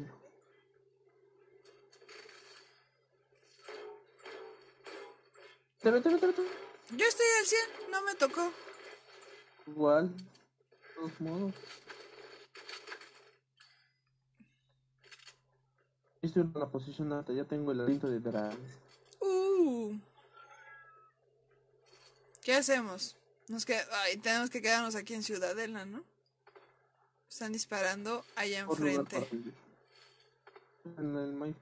Te vete, vete, vete. Yo estoy al cien, no me tocó. Igual, de todos modos. Estoy en una posición alta, ya tengo el aliento de drag. Uh. ¿Qué hacemos? Nos qued- Ay, tenemos que quedarnos aquí en Ciudadela, ¿no? Están disparando allá Por lugar enfrente. para vivir. En el May.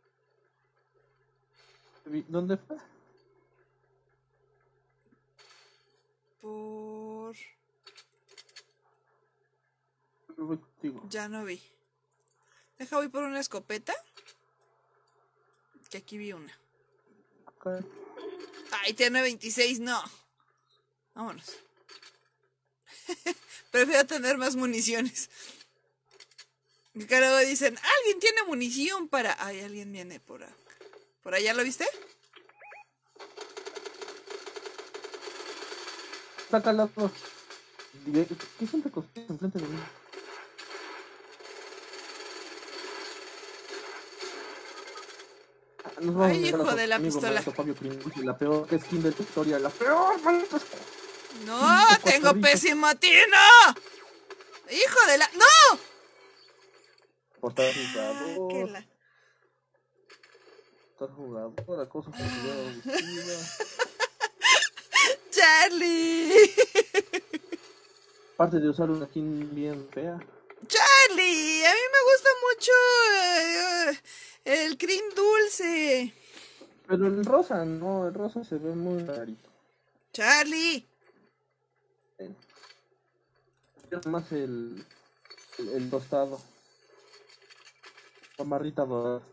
Vi- ¿Dónde fue? Por... Yo voy contigo. Ya no vi. Deja, voy por una escopeta. Que aquí vi una. Acá. Ay, tiene veintiséis, no. Vámonos. Prefiero tener más municiones. Y que luego dicen, alguien tiene munición para... Ay, alguien viene por, a- por allá, ¿lo viste? Saca las dos. Diré, ¿qué siempre construyes enfrente de mí? Ah, nos vamos Ay, a ver a hijo nuestro de la amigo pistola. Maestro Fabio Pringles, la peor skin de tu historia, la peor, maldito. No, Cuatro tengo ricos. pésimo tino. Hijo de la... ¡No! Por estar Ah, que jugador, la... estar jugador, la cosa considerada abusiva. Charlie. Aparte de usar una skin bien fea. Charlie, a mí me gusta mucho eh, el cream dulce. Pero el rosa, no, el rosa se ve muy rarito. Charlie. Eh, Quiero más el, el, el tostado. La marrita dorada.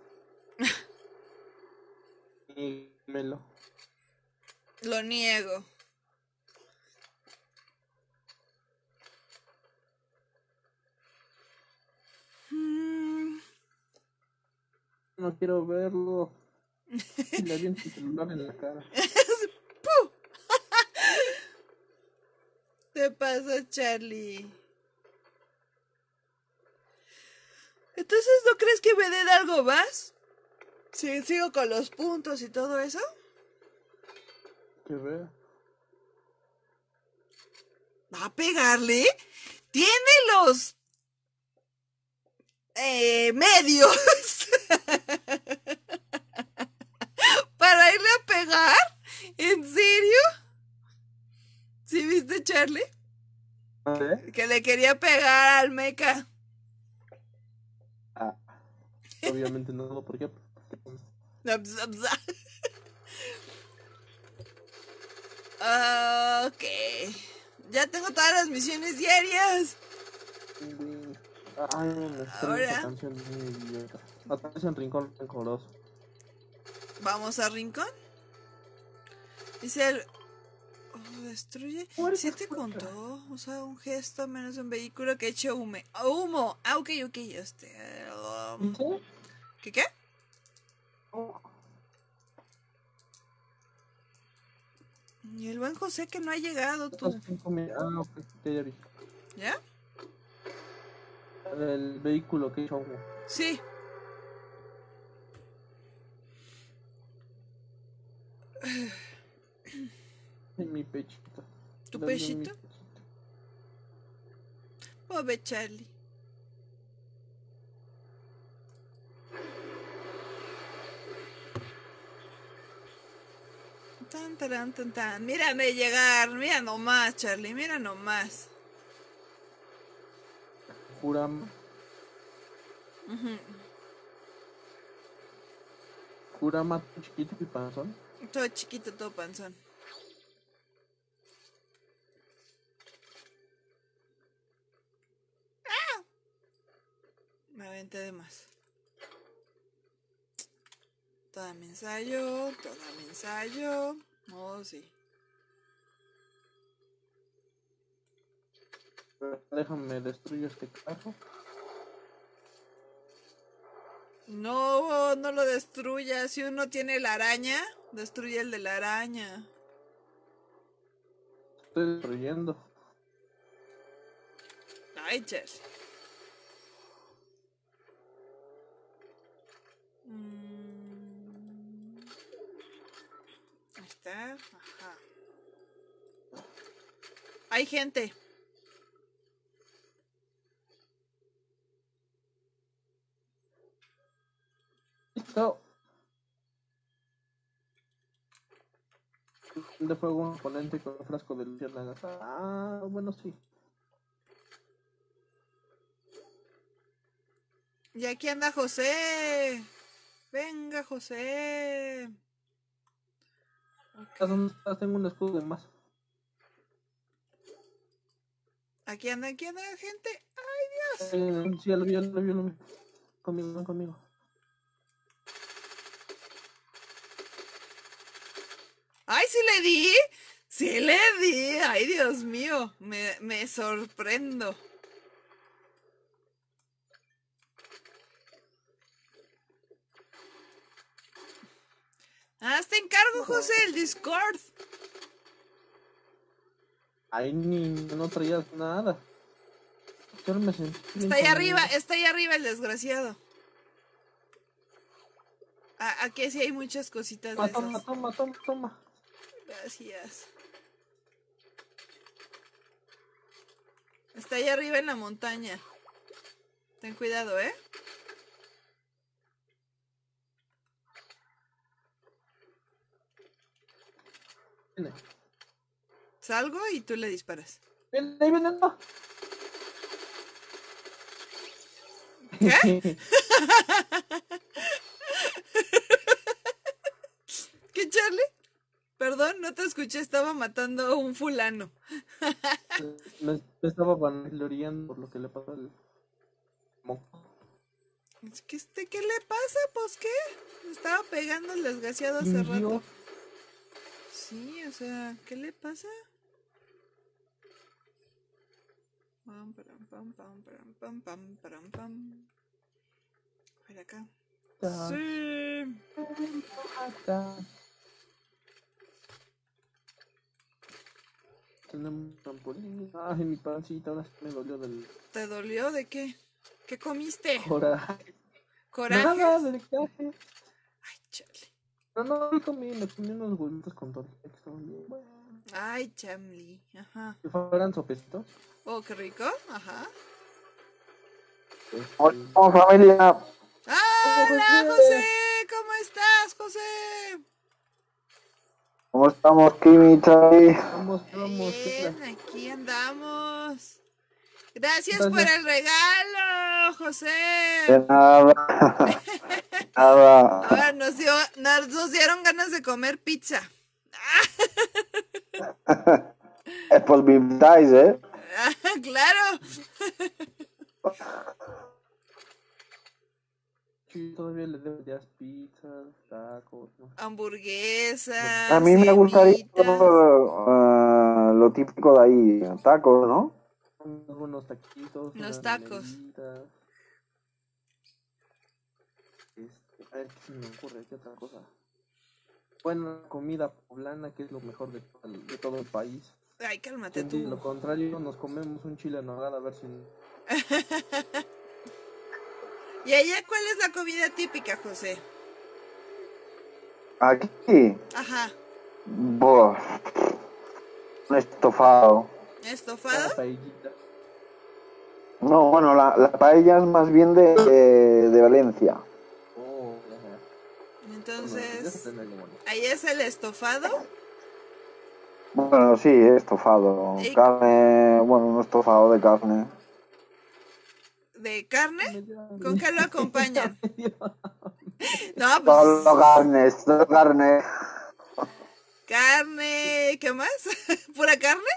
Y melo. Lo niego. Mm, No quiero verlo. Le aviento el celular en la cara. ¡Puh! Te pasa, Charlie. Entonces, ¿no crees que me den algo más? Si sigo con los puntos y todo eso. Que vea. ¿Va a pegarle? Tiene los eh, medios para irle a pegar. ¿En serio? ¿Sí viste, Charlie? ¿Eh? Que le quería pegar al meca. Ah, obviamente no, ¿por qué? Ok. Ya tengo todas las misiones diarias. Ay, me está Ahora. esa canción muy idiota. Aparece en Rincón Rencoroso. Vamos a Rincón. Dice el... Oh, destruye. Puerta, ¿Sí te puerta. contó? Usa un gesto menos un vehículo que eche hume. Humo. Ah, ok, ok. Este... um, ¿Sí? ¿Qué qué? Oh, Y el buen José que no ha llegado tú. otras cinco mil- Ah, ok, ya, ya vi. ¿Ya? El vehículo que hizo humo. Sí. En mi pechito. ¿Tu Dame mi pechito? Pobre Charlie. Tan, taran, tan, tan. Mírame llegar, mira nomás, Charlie, mira nomás. Kurama. Ujú. Kurama chiquito y panzón. Todo chiquito, todo panzón. ¡Ah! Me aventé de más. Toda mi ensayo, toda mi ensayo. Oh, sí. Déjame destruir este carro. No, no lo destruyas. Si uno tiene la araña, destruye el de la araña. Estoy destruyendo. Ay, Charlie. Mm. Ahí está. Ajá. Hay gente. Listo. De fuego un oponente con un frasco de luciérnagas. Ah, bueno, sí. Y aquí anda José. Venga, José. ¿Estás dónde estás? Tengo un escudo de más. Aquí anda, aquí anda gente. Ay, Dios. Eh, sí, ya lo vi, ya lo vi, ya lo vi. Conmigo, ven conmigo. Ay, sí le di. Sí le di. Ay, Dios mío. Me, me sorprendo. Ah, te encargo, José, el Discord. Ay, ni no traías nada. Yo no me sentí bien Está ahí con arriba, él. está ahí arriba el desgraciado. Ah, aquí sí hay muchas cositas de Toma, toma, esas. toma, toma, toma. Gracias. Está ahí arriba en la montaña. Ten cuidado, ¿eh? Viene. Salgo y tú le disparas. Viene, ahí viene, no. ¿Qué? ¿Qué, Charlie? Perdón, no te escuché, estaba matando a un fulano. me, me estaba vanagloriando por lo que le pasó al moco. Es que este, ¿qué le pasa? Pues, ¿qué? Me estaba pegando el desgraciado hace Fingió. rato. Sí, o sea, ¿qué le pasa? Pam, param, pam, pam, param, pam, pam, param, pam. A ver acá. Sí. Tenemos trampolín. Ay, mi pancita, ahora sí me dolió del ¿Te dolió de qué? ¿Qué comiste? coraje. ¿Coraje? Nada, del coraje. Ay, Charlie. No, no, no comí, me comí unos huevitos con tortilla que estaban bien buenos. Ay, Chamli. Ajá. Si fueran sopecitos. Oh, qué rico. Ajá. Este, Hola familia, ¡Hola, José! ¿Cómo estás, José? ¿cómo estamos, Kimi, Charlie? Vamos, vamos, ¿qué Bien, aquí andamos. Gracias Gracias. por el regalo, De José. nada, nada. Ahora nos, dio, nos, nos dieron ganas de comer pizza. Es por mi invitáis, ¿eh? Ah, claro. Sí, todavía le debo ya pizzas, tacos, ¿no? Hamburguesas. A mí me gustaría semitas. uh, lo típico de ahí, tacos, ¿no? Unos buenos taquitos. Los unas tacos. menditas. Este, a ver qué se me ocurre, qué otra cosa. Buena comida poblana, que es lo mejor de todo el, de todo el país. Ay, cálmate De lo tú. contrario, nos comemos un chile en nogada a ver si... ¿Y allá cuál es la comida típica, José? Aquí, Ajá. buah, un estofado. ¿Estofado? Una paellita. No, bueno, la, la paella es más bien de, de, de Valencia. Oh, ajá. Bueno, ya se Entonces, prende algo bueno. ahí es el estofado. Bueno, sí, estofado. Y- Carne, bueno, un estofado de carne. ¿De carne? Me dio hambre. ¿Con qué lo acompañan? Me dio No, Solo pues carne, solo carne. carne, ¿qué más? ¿Pura carne?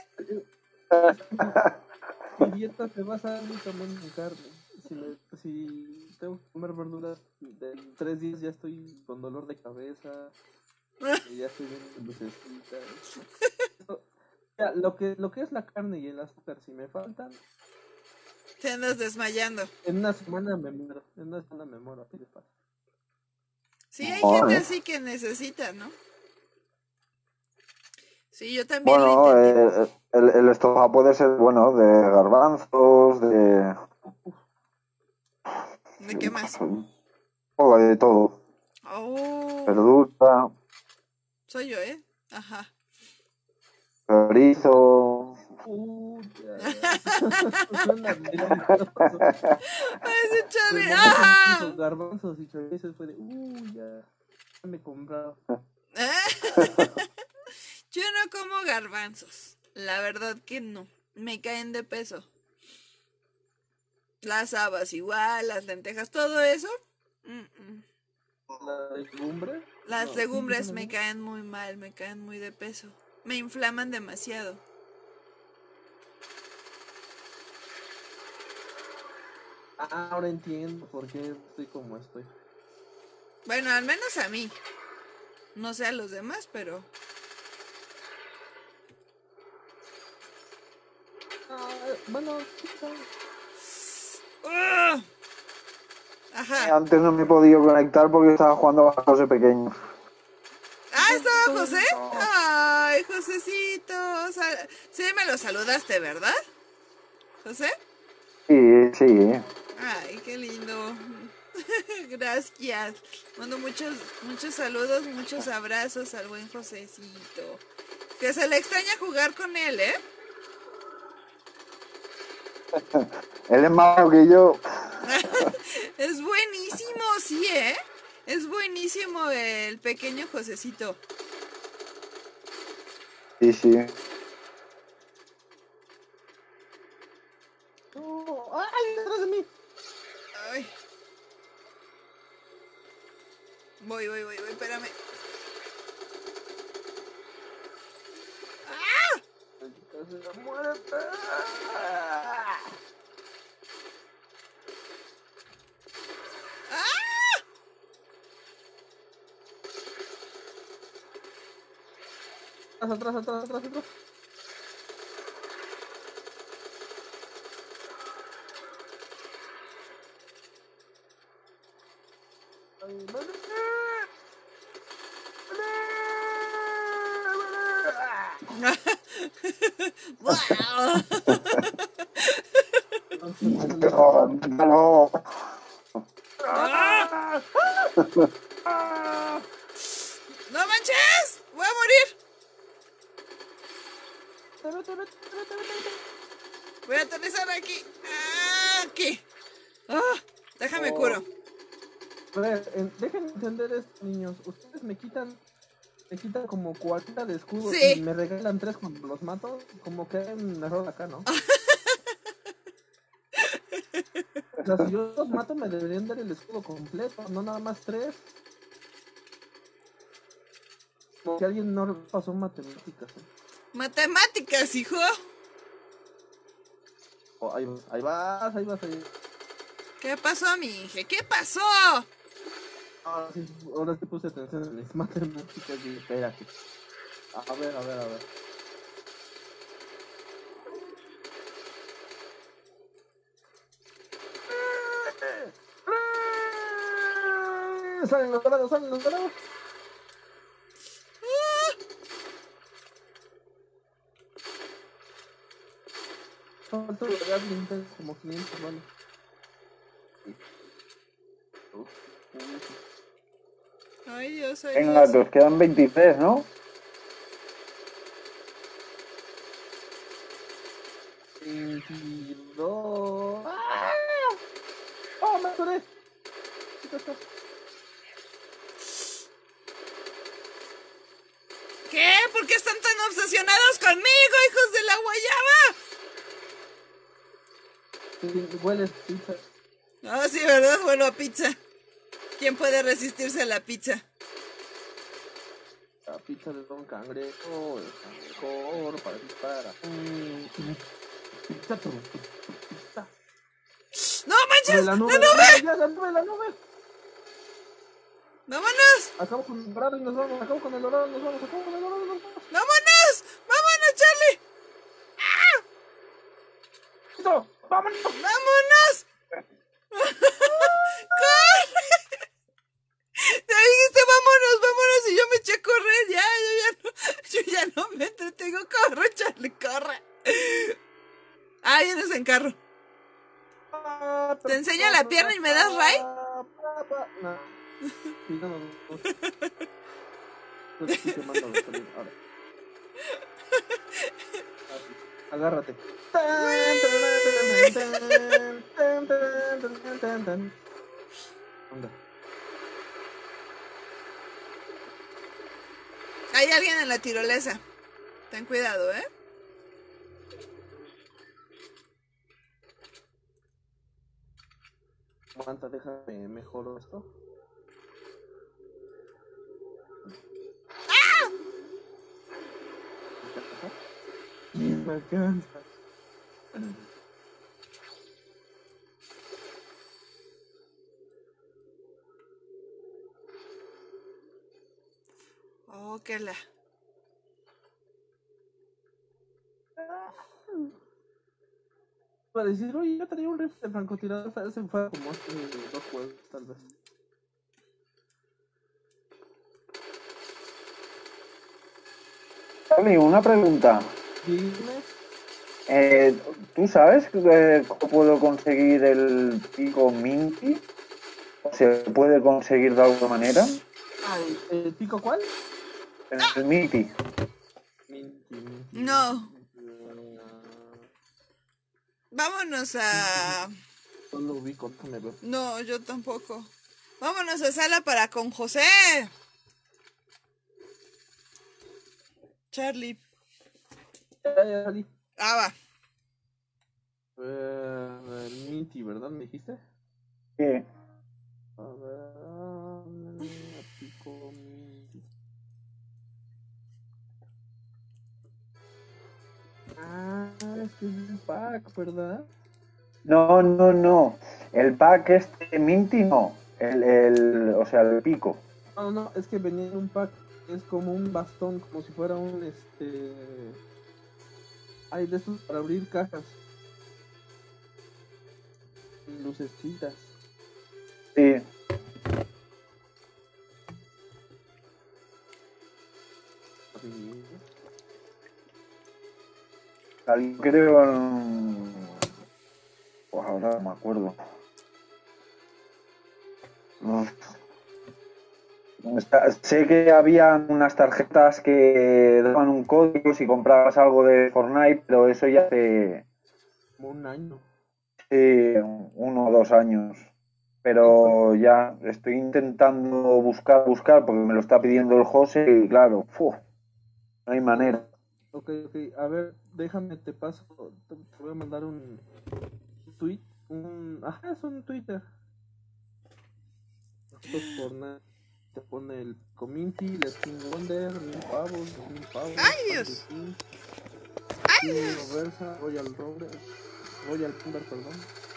Mi dieta se basa únicamente en carne. Si, me, si tengo que comer verduras, en tres días ya estoy con dolor de cabeza, y ya estoy viendo lucecitas. Eso- ya, lo que, lo que es la carne y el azúcar, si me faltan, Te andas desmayando. en una semana me muero. En una semana me muero, así de fácil. Sí, hay Joder. gente así que necesita, ¿no? Sí, yo también lo Bueno, intenté. eh, el, el estofado puede ser, bueno, de garbanzos, de... ¿De qué más? Todo, de todo. Oh, Verdura, soy yo, ¿eh? Ajá. chorizo. Puta. Suena delicioso. Ese Mi chale. mamá siempre ¡Ah! hizo garbanzos y chorizos, fue de, uy, ya, ya me compraron. Yo no como garbanzos. La verdad que no. Me caen de peso. Las habas igual, las lentejas, todo eso. mm, mm. ¿La legumbre? Las No, legumbres ¿sí? me caen muy mal, me caen muy de peso. Me inflaman demasiado. Ah, ahora entiendo por qué estoy como estoy. Bueno, al menos a mí. No sé a los demás, pero... Ah, bueno, sí, está. ¡Ugh! Ajá. Antes no me he podido conectar porque estaba jugando a José pequeño. Ah, ¿estaba José? No. Ay, Josecito. Sal- Sí, me lo saludaste, ¿verdad? ¿José? Sí, sí. Ay, qué lindo. Gracias. Mando muchos, muchos saludos, muchos abrazos al buen Josecito. Que se le extraña jugar con él, ¿eh? Él es más malo que yo. Es buenísimo, sí, ¿eh? Es buenísimo el pequeño Josecito. Sí, sí. No, ¡ay, detrás de mí! Ay. Voy, voy, voy, voy, espérame. Maldita sea, muérete. ¡Ah! Atrás, atrás, atrás, atrás. Ay, muérete. ¡Guau! Oh, no. ¡Ah! ¡No manches! ¡Voy a morir! Vete, vete, vete, vete, vete. Voy a aterrizar aquí. Ah, aquí. Ah, déjame Oh. curo. A ver, en- dejen entender esto, niños. Ustedes me quitan, me quitan como cuarenta de escudo Sí. y me regalan tres cuando los mato. Como que hay un error acá, ¿no? O sea, si yo los mato me deberían dar el escudo completo, no nada más tres. Como que alguien no pasó matemáticas. ¿eh? Matemáticas, hijo. Oh, ahí vas, ahí vas, ahí vas, ahí vas. ¿Qué pasó, mi hija? ¿Qué pasó? Ahora sí, ahora sí puse atención en mis matemáticas y espérate. A ver, a ver, a ver. Salen los dorados, salen los dorados. Falta de Gatlin, tengo como quinientos balas. Uf, uf. Ay, Dios, ay, Venga, Dios. nos quedan veintitrés, ¿no? veintidós. ¡Ah! ¡Oh, me atoré! Acá está. ¿Qué? ¿Por qué están tan obsesionados conmigo, hijos de la guayaba? Sí, hueles pizza. Ah, sí, ¿verdad? Bueno, a pizza. ¿Quién puede resistirse a la pizza? La pizza de Don Cangrejo es la mejor para disparar. Mm, pizza, tu- tu- tu pizza. ¡No manches! De ¡La la nube! nube, ya, la nube, la nube. ¡Vámonos! Acabo con el dorado y nos vamos, acabo con el dorado, nos vamos, acabo con el dorado y nos vamos. ¡Vámonos! ¡Vámonos, Charlie! ¡Listo! ¡Vámonos! ¡Vámonos! ¡Corre! Te dijiste vámonos, vámonos y yo me eché a correr. Ya, yo ya no, yo ya no me entretengo. Corre, Charlie, corre. Ah, vienes en carro. ¿Te enseño la pierna y me das ray? No. Sí, no, no, no. No estoy quemando la salida. Ahora. Así. Agárrate. Anda. Hay alguien en la tirolesa. Ten cuidado, ¿eh? Aguanta, déjame mejor esto. ¡Ah! Me alcanza. Oh, que la. Para decir, oye, yo traía un rifle de francotirador, ese fue como hace dos juegos, tal vez. Charlie, una pregunta. Dime. Eh, ¿Tú sabes eh, cómo puedo conseguir el pico Minty? ¿O se puede conseguir de alguna manera? Ah, ¿el, el pico cuál? El Minty. Minty, minty. No. Vámonos a... No lo ubico, déjame ver. No, yo tampoco. Vámonos a sala para con José. Charlie. Ya, ya salí. Ah, va. Eh, el Minty, ¿verdad? ¿Me dijiste? Sí. A ver... Pico Minty. Ah, es que es un pack, ¿verdad? No, no, no. El pack este Minty no. El, el, o sea, el pico. No, no, es que venía en un pack. Es como un bastón, como si fuera un, este... Hay de estos para abrir cajas. Lucecitas. Sí. Sí. Al- Creo... en- Pues ahora no me acuerdo. Uf. Está- Sé que había unas tarjetas que daban un código si comprabas algo de Fortnite, pero eso ya hace Como un año. eh, uno o dos años. Pero ya estoy intentando buscar, buscar, porque me lo está pidiendo el José y claro, ¡fu! No hay manera. Ok, ok, a ver, déjame, te paso, te, te voy a mandar un tweet, un, ajá, es un Twitter. Esto es por nada, te pone el community, de King Wonder, mil pavos, dos mil pavos. ¡Ay, Dios! ¡Ay, Dios! Versa, Royal Rover, Royal Pumber, perdón.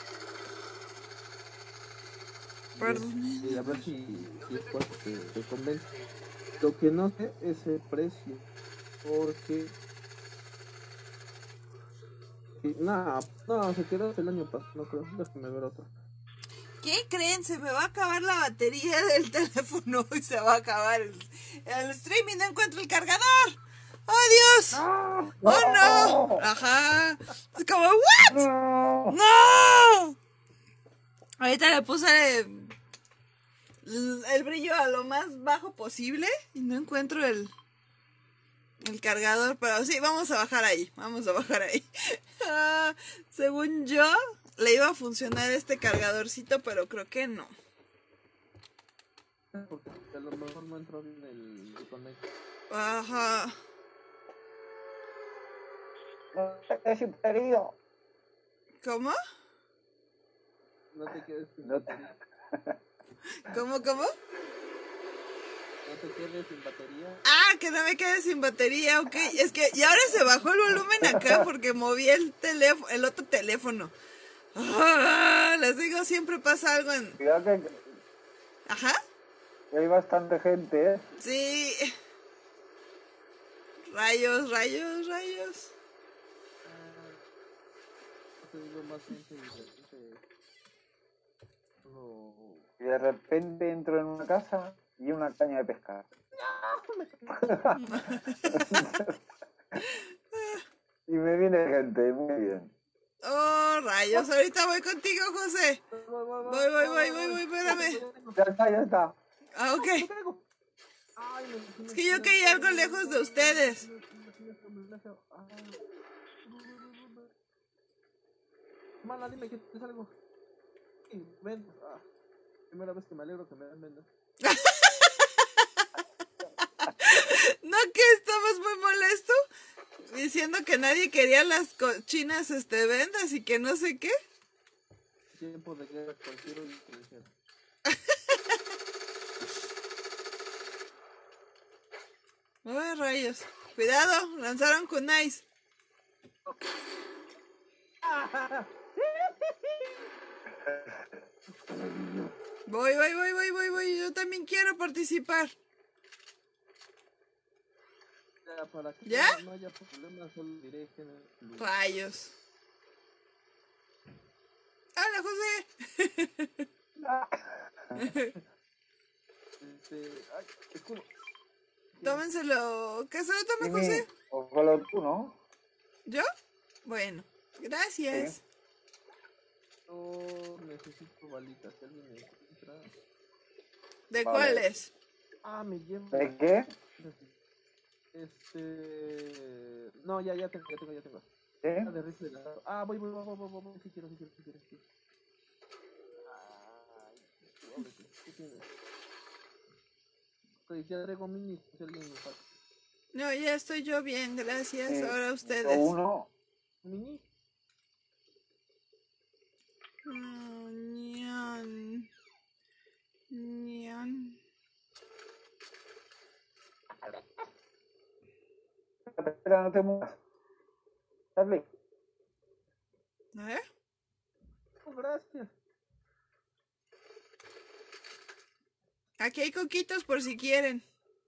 Perdón. Y, y a ver si, si es cual te, te convence. Lo que no sé es el precio, porque... No, no, se quedó el año pasado, no creo, déjame ver otro. ¿Qué creen? Se me va a acabar la batería del teléfono y se va a acabar el, el streaming. No encuentro el cargador. ¡Oh, Dios! ¡No! ¡Oh, no! Ajá. Es como, ¿what? No. ¡No! Ahorita le puse el, el brillo a lo más bajo posible y no encuentro el, el cargador. Pero sí, vamos a bajar ahí. Vamos a bajar ahí. Ah, según yo, le iba a funcionar este cargadorcito, pero creo que no. Porque a lo mejor no entró bien el connect. Ajá. No te quedes sin batería. ¿Cómo? No te quedes sin No te- batería. ¿Cómo, cómo? No te quedes sin batería. Ah, que no me quede sin batería, ok. Es que y ahora se bajó el volumen acá porque moví el teléfono, el otro teléfono. Ah, les digo, siempre pasa algo en... Cuidado que, Ajá. que hay bastante gente, ¿eh? Sí. Rayos, rayos, rayos. No te digo más gente y de repente. No. Y de repente entro en una casa y una caña de pescar. Y me viene gente, muy bien. Oh, rayos. Ahorita voy contigo, José. Voy, voy, voy, voy, voy, espérame. Ya está, ya está. Ah, ok. Ay, me- Es que yo caí algo lejos de ustedes. Mala, dime que te algo. Sí, ven. Ah, primera vez que me alegro que me den vendas. ¿No que estabas muy molesto? Diciendo que nadie quería las cochinas este, vendas y que no sé qué. Tiempo de guerra cualquiera y que dijera. Ay, rayos. Cuidado, lanzaron kunais. Voy, voy, voy, voy, voy, voy. Yo también quiero participar. Ya, para que ¿Ya? no, no haya problemas, solo diré que no. Rayos. Hola, José. Este, ay, escudo. Tómenselo. ¿Qué se lo tome, Mimi, José? o solo tú, ¿no? ¿Yo? Bueno, gracias. Sí. Yo necesito balitas, si alguien me encuentra. ¿De Vale. cuáles? Ah, me llevo. ¿De qué? Este. No, ya, ya tengo, ya tengo, ya tengo. ¿Eh? Ah, de rifle de la- Ah, voy, voy, voy, voy, voy, voy, sí quiero, sí quiero, sí quiero, sí quiero. Ay, ábrete, ¿qué tienes? Ok, ya traigo mini, si alguien me falta. No, ya estoy yo bien, gracias. Sí, Ahora yo ustedes. uno. ¿Mini? Oh, ñan. Ñan. Espera, espera, no te muevas. Dale. A ver. Oh, gracias. Aquí hay coquitos por si quieren.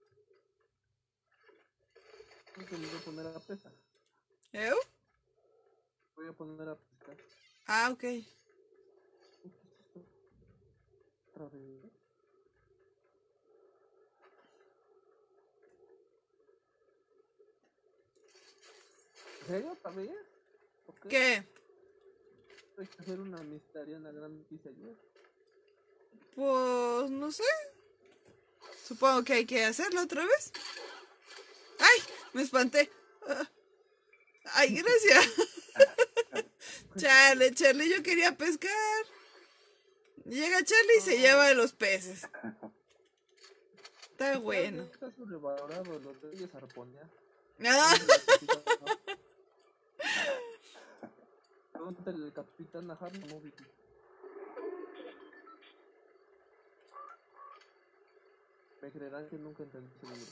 Creo que me voy a poner a pesar. ¿Eu? Voy a poner a pescar. Ah, ok. ¿Qué es esto? Otra vez. ¿En serio? ¿Otra vez? Ok. ¿Qué? Hay que hacer una misteriana gran noticia ayer. Pues no sé. Supongo que hay que hacerlo otra vez. ¡Ay! Me espanté. Ah. ¡Ay, gracias! Charlie, Charlie, yo quería pescar. Llega Charlie y se lleva los peces. Está bueno. Está sobrevalorado los de ellos arponear. Ah, Pregúntale al capitán Ahab, no Vicky. Me creerán que nunca entendí ese libro.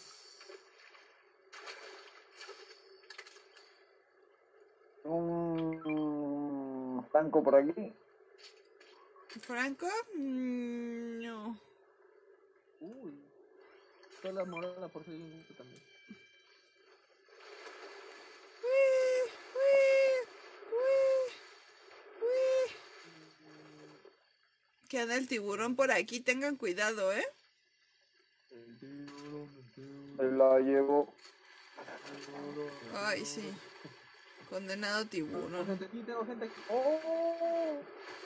Un Franco por aquí. ¿Franco? Mm, no. Uy. Toda la moral por ser un gusto también. Uy, uy, uy, uy. Que anda el tiburón por aquí, tengan cuidado, ¿eh? El tiburón, el tiburón, Me la llevo. el tiburón. Ay, sí. Condenado Tengo tiburón. gente aquí, tengo gente aquí. ¡Oh!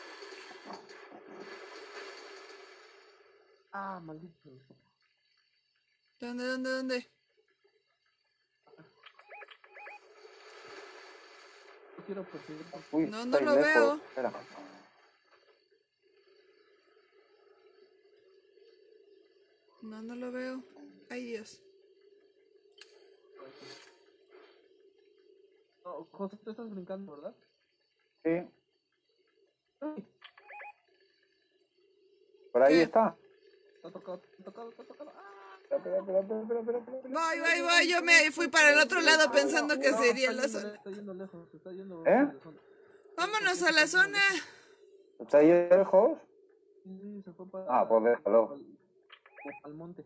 Ah, maldito. ¿Dónde, dónde, dónde? No quiero perseguir por... Uy, No, no estoy lo lejos. veo. Espera. No, no lo veo. Ay, Dios. Oh, José, tú estás brincando, ¿verdad? Sí, Ay, por ahí ¿Qué? está. te ha tocado, te ha tocado, te ha tocado. ¡Ah! Espera, espera, espera, espera, espera, espera, espera. Voy, voy, voy. Yo me fui para el otro lado pensando que No, sería está la yendo, zona. le- está yendo lejos, se está yendo ¿Eh? lejos de zona. Vámonos a la zona. ¿Está ahí lejos? Sí, se fue para... Ah, pues déjalo. Al, al monte.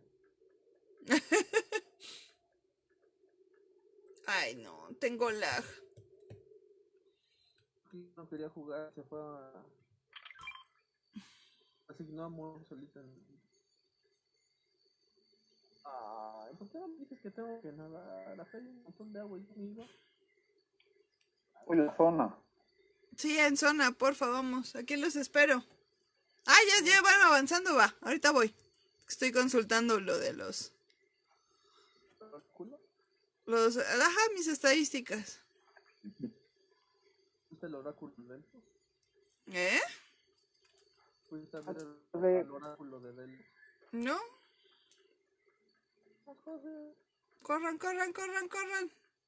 Ay, no, tengo lag. Sí, no quería jugar, se fue a... Asignó a morir solita. Ay, ¿por qué no me dices que tengo que nadar? Acá hay un montón de agua y yo me iba. Uy, la zona. Sí, en zona, porfa, vamos. Aquí los espero. Ah, ya, ya van avanzando, va. Ahorita voy. Estoy consultando lo de los... ¿Culo? Los... Ajá, mis estadísticas. ¿Fuiste el oráculo de Delfos? ¿Eh? ¿Fuiste a ver el, De- el oráculo de Delfos? ¿No? Corran, corran, corran, corran.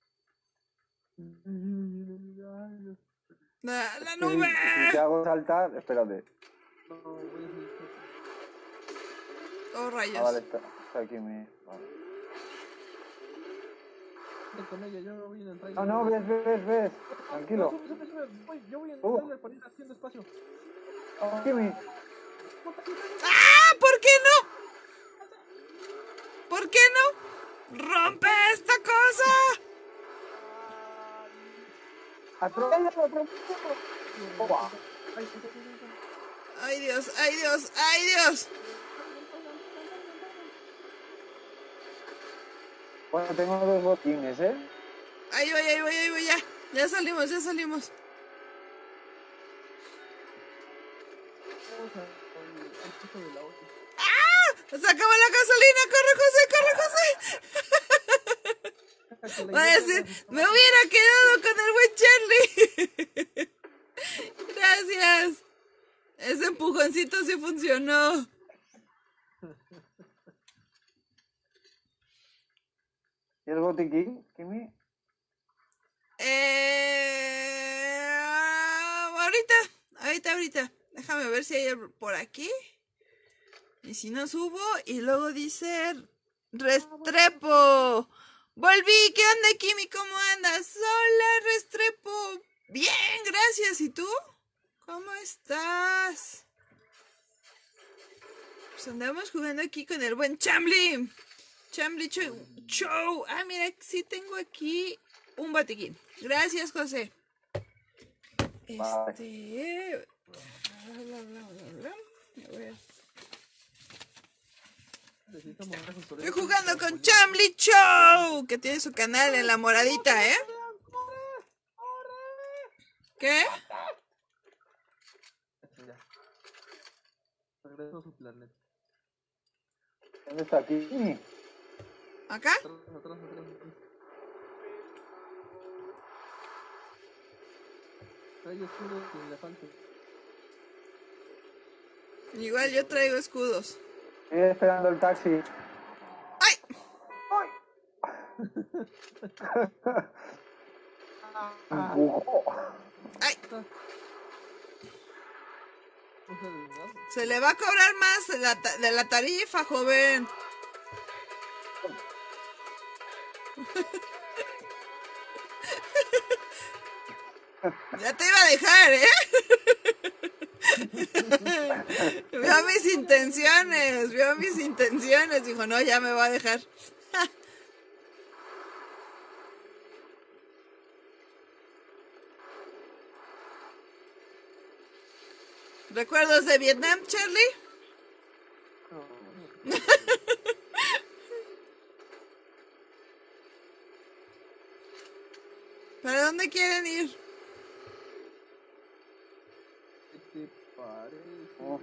La, la Si, nube. si te hago saltar, espérate. No, voy a seguir. Oh, Ah, vale, rayos. está, está aquí mi. Vale. Vete con ella, yo voy en el trailer. No, no, ves, ves, ves, ves. No, Tranquilo. sube, sube, sube. Voy, yo voy en el Uh. trailer para ir haciendo espacio. Aquí mi. ¡Ah! ¿Por qué no? ¿Por qué no? ¡Rompe esta cosa! Atropella, atropella. Opa. Ay, ay, ay, ay, ay. ¡Ay, Dios! ¡Ay, Dios! ¡Ay, Dios! Bueno, tengo dos botines, ¿eh? ¡Ahí voy, ahí voy, ahí voy! Ya, ya salimos, ya salimos. Vamos a- al- al piso de la otra. ¡Se acabó la gasolina! ¡Corre, José! ¡Corre, José! Va a decir, me hubiera quedado con el buen Charlie. Gracias. Ese empujoncito sí funcionó. ¿Y el botiquín, Kimi? Eh, ahorita, ahorita, ahorita. Déjame ver si hay por aquí. Y si no subo, y luego dice Restrepo. Volví, ¿qué onda, Kimi? ¿Cómo andas? Hola, Restrepo. Bien, gracias. ¿Y tú? ¿Cómo estás? Pues andamos jugando aquí con el buen Chambly. Chambly Show. Show. Ah, mira, sí tengo aquí un botiquín. Gracias, José. Este... Bla, bla, bla, bla, bla. A ver. Necesitamos cosas por Estoy ahí. jugando con Chambly Show, que tiene su canal en la moradita, ¿eh? ¿Qué? Ya. Regreso a su planeta. ¿Dónde está Kimi? ¿Acá? Atrás, atrás, atrás. atrás. Trae escudo que le falte. Igual yo traigo escudos. Estoy esperando el taxi. ¡Ay! Empujó. ¡Ay! No sé de verdad. Se le va a cobrar más de la, ta- de la tarifa, joven. Ya te iba a dejar, ¿eh? Vio mis intenciones, vio mis intenciones. Dijo, no, ya me va a dejar. ¿Recuerdos de Vietnam, Charlie? No, no. ¿Para dónde quieren ir? ¿Qué te parece? Oh.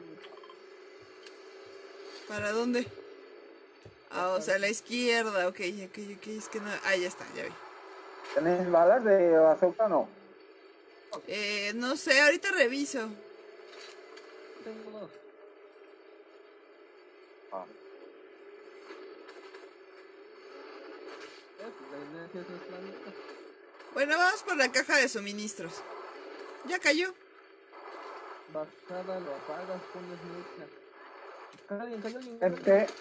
¿Para dónde? Ah, o sea, a la izquierda. Ok, ok, ok. Es que no. Ah, ya está, ya vi. ¿Tenéis balas de bazooka o no? Eh, no sé, ahorita reviso. Tengo dos. Ah. ¿Ves? La inercia es el planeta. Bueno, vamos por la caja de suministros. Ya cayó. Bajada, lo apagas, pones música. Cayó alguien, cayó alguien. cayó alguien. Gente,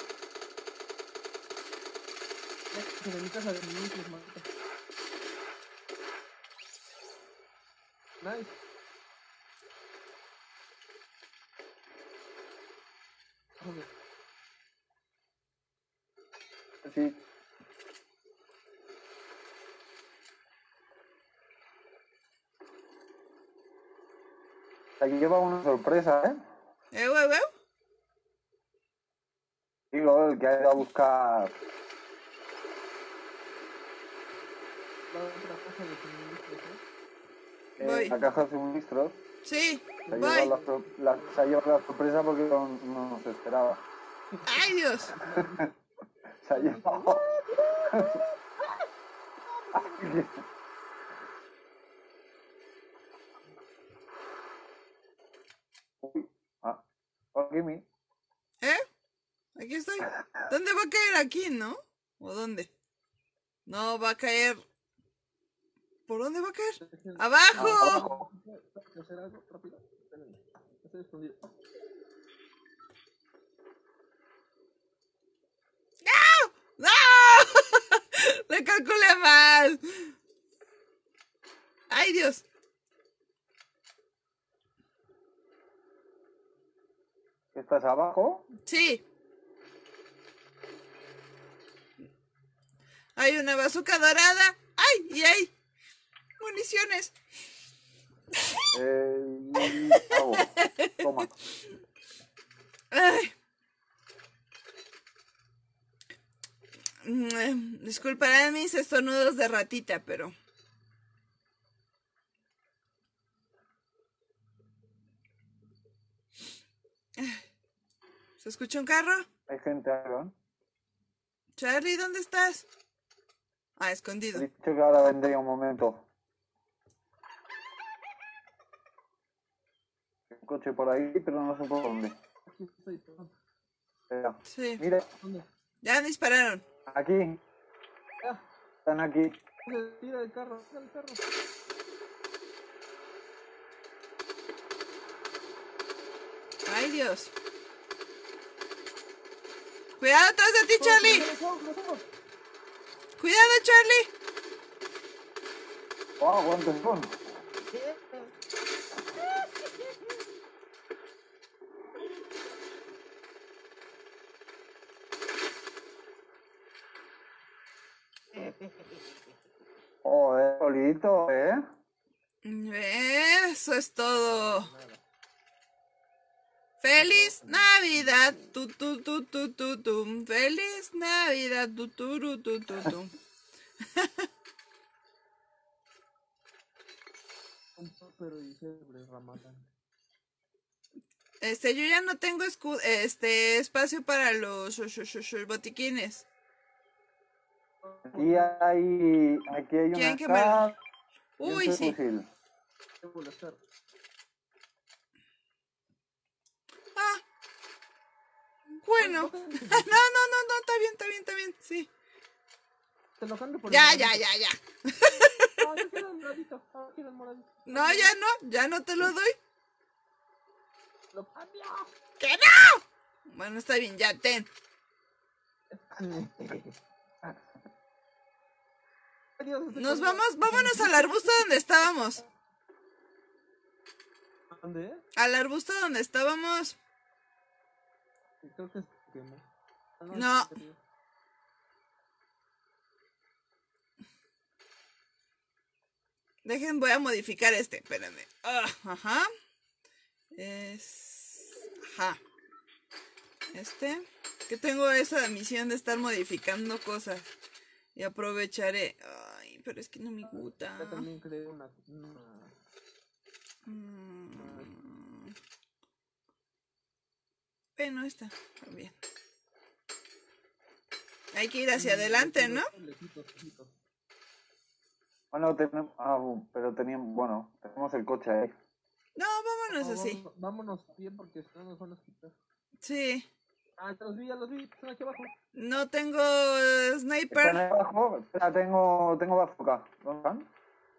Ya, de mi casa de suministros, manito. Nice. Joder. sí. Aquí lleva una sorpresa, ¿eh? ¿Eh, güey, güey? Digo, el que ha ido a buscar. La otra caja de suministros, ¿eh? eh, Voy. la caja de suministros. Sí, Se ha, voy. llevado la, sor- la- se ha llevado la sorpresa porque no, no nos esperaba. ¡Ay, Dios! Se ha llevado. Uy, ah, hola, Kimi. ¿Eh? Aquí estoy. ¿Dónde va a caer? Aquí, ¿no? ¿O dónde? No, va a caer... ¿Por dónde va a caer? ¡Abajo! Abajo. ¿Puedo hacer algo rápido? Espérenme. Estoy escondido. ¡No! Le calculé mal. ¡Ay, Dios! ¿Estás abajo? Sí. Hay una bazooka dorada. ¡Ay! Y hay municiones. Eh, hago. Toma. Ay. Mm, Disculparán mis estornudos de ratita, pero... ¿Se escucha un carro? Hay gente arriba. Charlie, ¿dónde estás? Ah, He escondido. dicho que ahora vendría un momento. Hay un coche por ahí, pero no sé por dónde. Aquí estoy, perdón. Espera. Sí. Mire, ¿Dónde? Ya dispararon. aquí. Ah, Están aquí. tira el carro, tira el carro. Ay, Dios. Cuidado atrás de ti, Charlie. ¡Los ojos, los ojos! Cuidado, Charlie. ¡Wow! ¿Cuántos son? Joder, solito, ¿eh? Eso es todo. ¡Feliz Navidad! Tu, tu, tu, tu, tu, tu. ¡Feliz Navidad! Tu, tu, tu, tu, tu, tu. Un próspero y célebre Ramadán. Este, yo ya no tengo escu- este espacio para los sh- sh- sh- sh- botiquines. Aquí hay, aquí hay ¿Quién una que me lo- casa y un Uy, sí. fusil. Debo molestar. Ah. Bueno. No, no, no, no, está bien, está bien, está bien. Sí. Te lo cambio por Ya, el ya, moradito. ya, ya. Ah, yo quiero el moradito. Ah, quiero el moradito. No, ya no, ya no te lo doy. Lo cambio. ¡Que no! Bueno, está bien, ya, ten. Adiós, estoy Nos conmigo. vamos, vámonos al arbusto donde estábamos. ¿Dónde? Al arbusto donde estábamos. Creo que se quemó. Ah, No. es serio. Dejen, voy a modificar este, espérenme. Ah, ajá. Es... Ajá. Este. Que tengo esa misión de estar modificando cosas. Y aprovecharé. Ay, pero es que no me gusta. Yo también creé una... una... Mm. Bueno, esta también. Hay que ir hacia adelante, ¿no? Lejitos, lejitos. Bueno, tenemos, ah, pero teníamos, bueno, tenemos el coche ahí. No, vámonos No, así. vámonos, vámonos bien porque si no nos van a quitar. Sí. Ah, ya los vi, ya los vi. Están aquí abajo. No tengo eh, ¿Están sniper. ahí abajo? Espera, tengo, tengo bazooka. ¿Dónde están?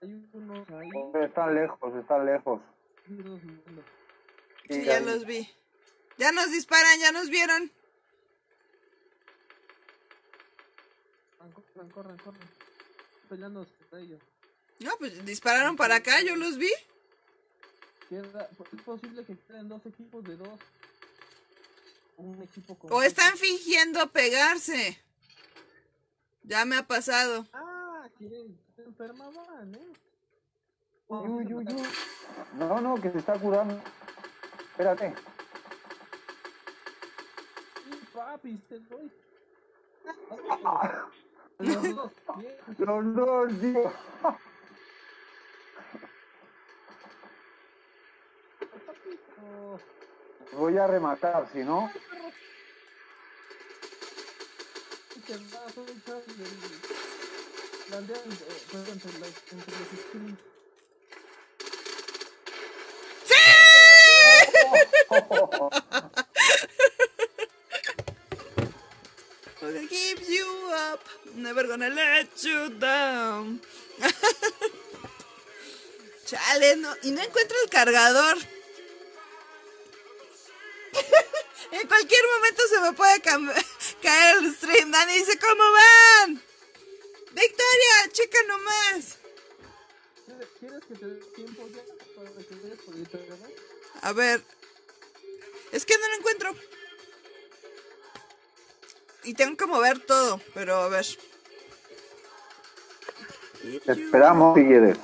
Hay unos ahí. Hombre, están lejos, están lejos. Hay unos viendo. Sí, Sí, ya ahí. los vi. Ya nos disparan, ya nos vieron. Corran, corran, corran. Peleando contra ellos. No, pues dispararon para acá, yo los vi. Queda- es posible que queden dos equipos de dos. Un equipo con. O están fingiendo pegarse. Ya me ha pasado. Ah, quieren. Se enfermaban, eh. Uy, uy, uy, uy. No, no, que se está curando. Espérate. Sí, papi, te doy. Los dos, bien. Los dos, tío. Papito. Voy a rematar, si no. Y te vas a echar del. La aldea, eh, perdón, entre, la, entre los skins. Gonna keep you up, never gonna let you down. Chale, no, y no encuentro el cargador. En cualquier momento se me puede cam- caer el stream. Dani dice, ¿cómo van? Victoria, checa nomás. ¿Quieres- ¿Quieres que te dé tiempo ya para que vayas por el cargador? A ver. Es que no lo encuentro. Y tengo que mover todo, pero a ver. Te esperamos si quieres.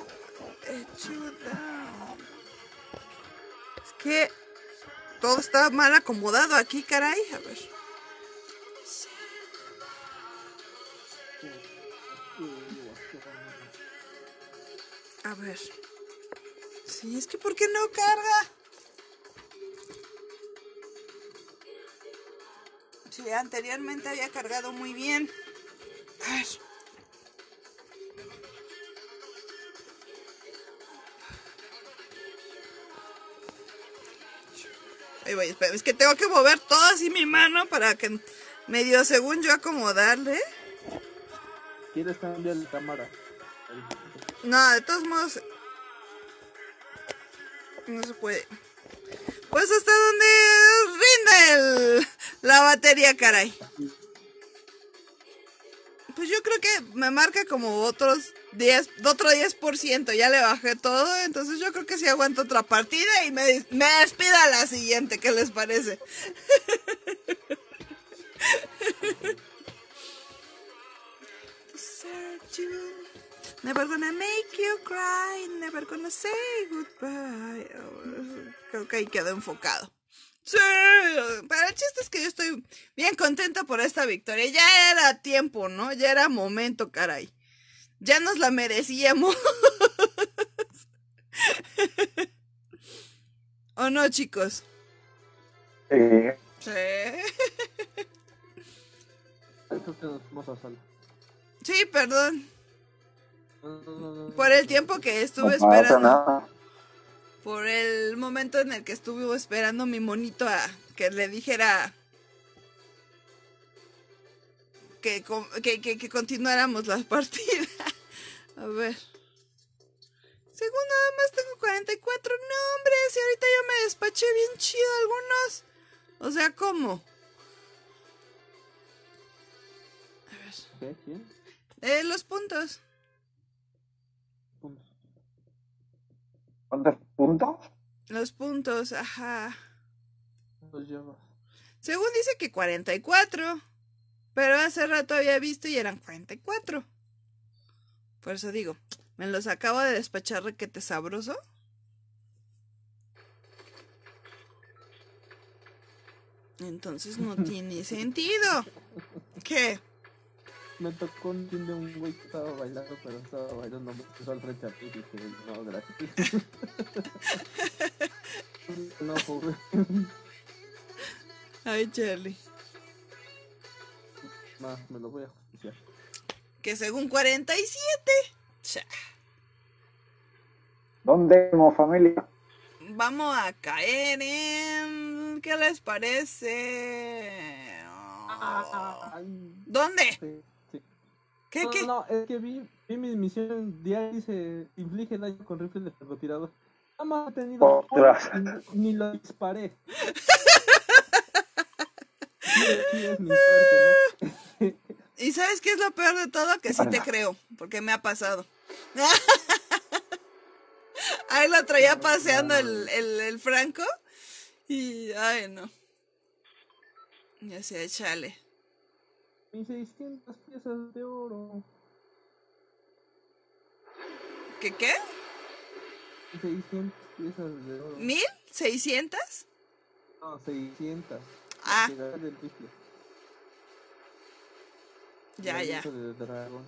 Es que todo está mal acomodado aquí, caray. A ver. A ver. Sí, es que ¿por qué no carga? Sí, anteriormente había cargado muy bien. A ver. Ahí voy, espera, es que tengo que mover todo así mi mano para que medio según yo acomodarle. ¿Quieres cambiar la cámara? No, de todos modos no se puede. Pues hasta donde rinda el, la batería, caray. Pues yo creo que me marca como otros diez, otro diez por ciento. Ya le bajé todo, entonces yo creo que sí aguanto otra partida y me, me despido a la siguiente. ¿Qué les parece? Never gonna make you cry, never gonna say goodbye. Oh, creo que ahí quedó enfocado. Sí, pero el chiste es que yo estoy bien contenta por esta victoria. Ya era tiempo, ¿no? Ya era momento, caray. Ya nos la merecíamos. ¿O no, chicos? Sí. Sí. Esto te nos vamos a sala. Sí, perdón. No, no, no, no, Por el tiempo que estuve No pasa esperando. nada. Por el momento en el que estuve esperando mi monito a que le dijera que, co- que, que, que continuáramos la partida. A ver. Según nada más tengo cuarenta y cuatro. No, hombre, si ahorita yo me despaché bien chido algunos. O sea, ¿cómo? A ver. ¿Qué? ¿Quién? Eh, los puntos. Puntos. ¿Cuántos puntos? Los puntos, ajá. Los llevas. Según dice que cuarenta y cuatro. Pero hace rato había visto y eran cuarenta y cuatro. Por eso digo, me los acabo de despachar requete sabroso. Entonces no tiene sentido. ¿Qué? Me tocó un team de un güey que estaba bailando, pero estaba bailando mucho al frente a ti y dije, no, gracias. No, pobre. Ay, Charlie. Más, me lo voy a justiciar. Que según cuarenta y siete. Cha. ¿Dónde hemos familia? Vamos a caer en... ¿Qué les parece? Ay, ¿Dónde? sí, sí. ¿Qué, No, qué? no, es que vi, vi mi misión diaria, dice, inflige daño con rifle de francotirador. Nada más he tenido Ostras. uno y ni lo disparé. Sí, sí, es mi suerte, ¿no? ¿Y sabes qué es lo peor de todo? Que sí te creo, porque me ha pasado. Ahí lo traía paseando el, el, el Franco. Y, ay, no. Ya decía, échale. Y seiscientas piezas de oro. ¿Qué qué? Y seiscientas piezas de oro. ¿Mil? ¿Seiscientas? No, seiscientas. Ah. Llegar del rifle. Ya, ya. De dragón.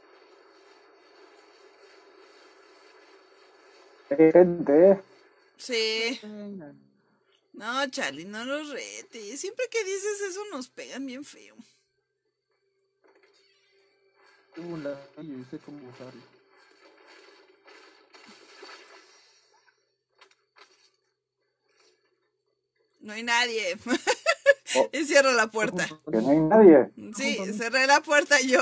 Hay gente, ¿eh? Sí. Vengan. No, Charlie, no los retes. Siempre que dices eso nos pegan bien feo. Tengo un ladrillo y sé cómo usarlo. No hay nadie. Oh. Y cierro la puerta. Que no hay nadie. Sí, cerré la puerta yo.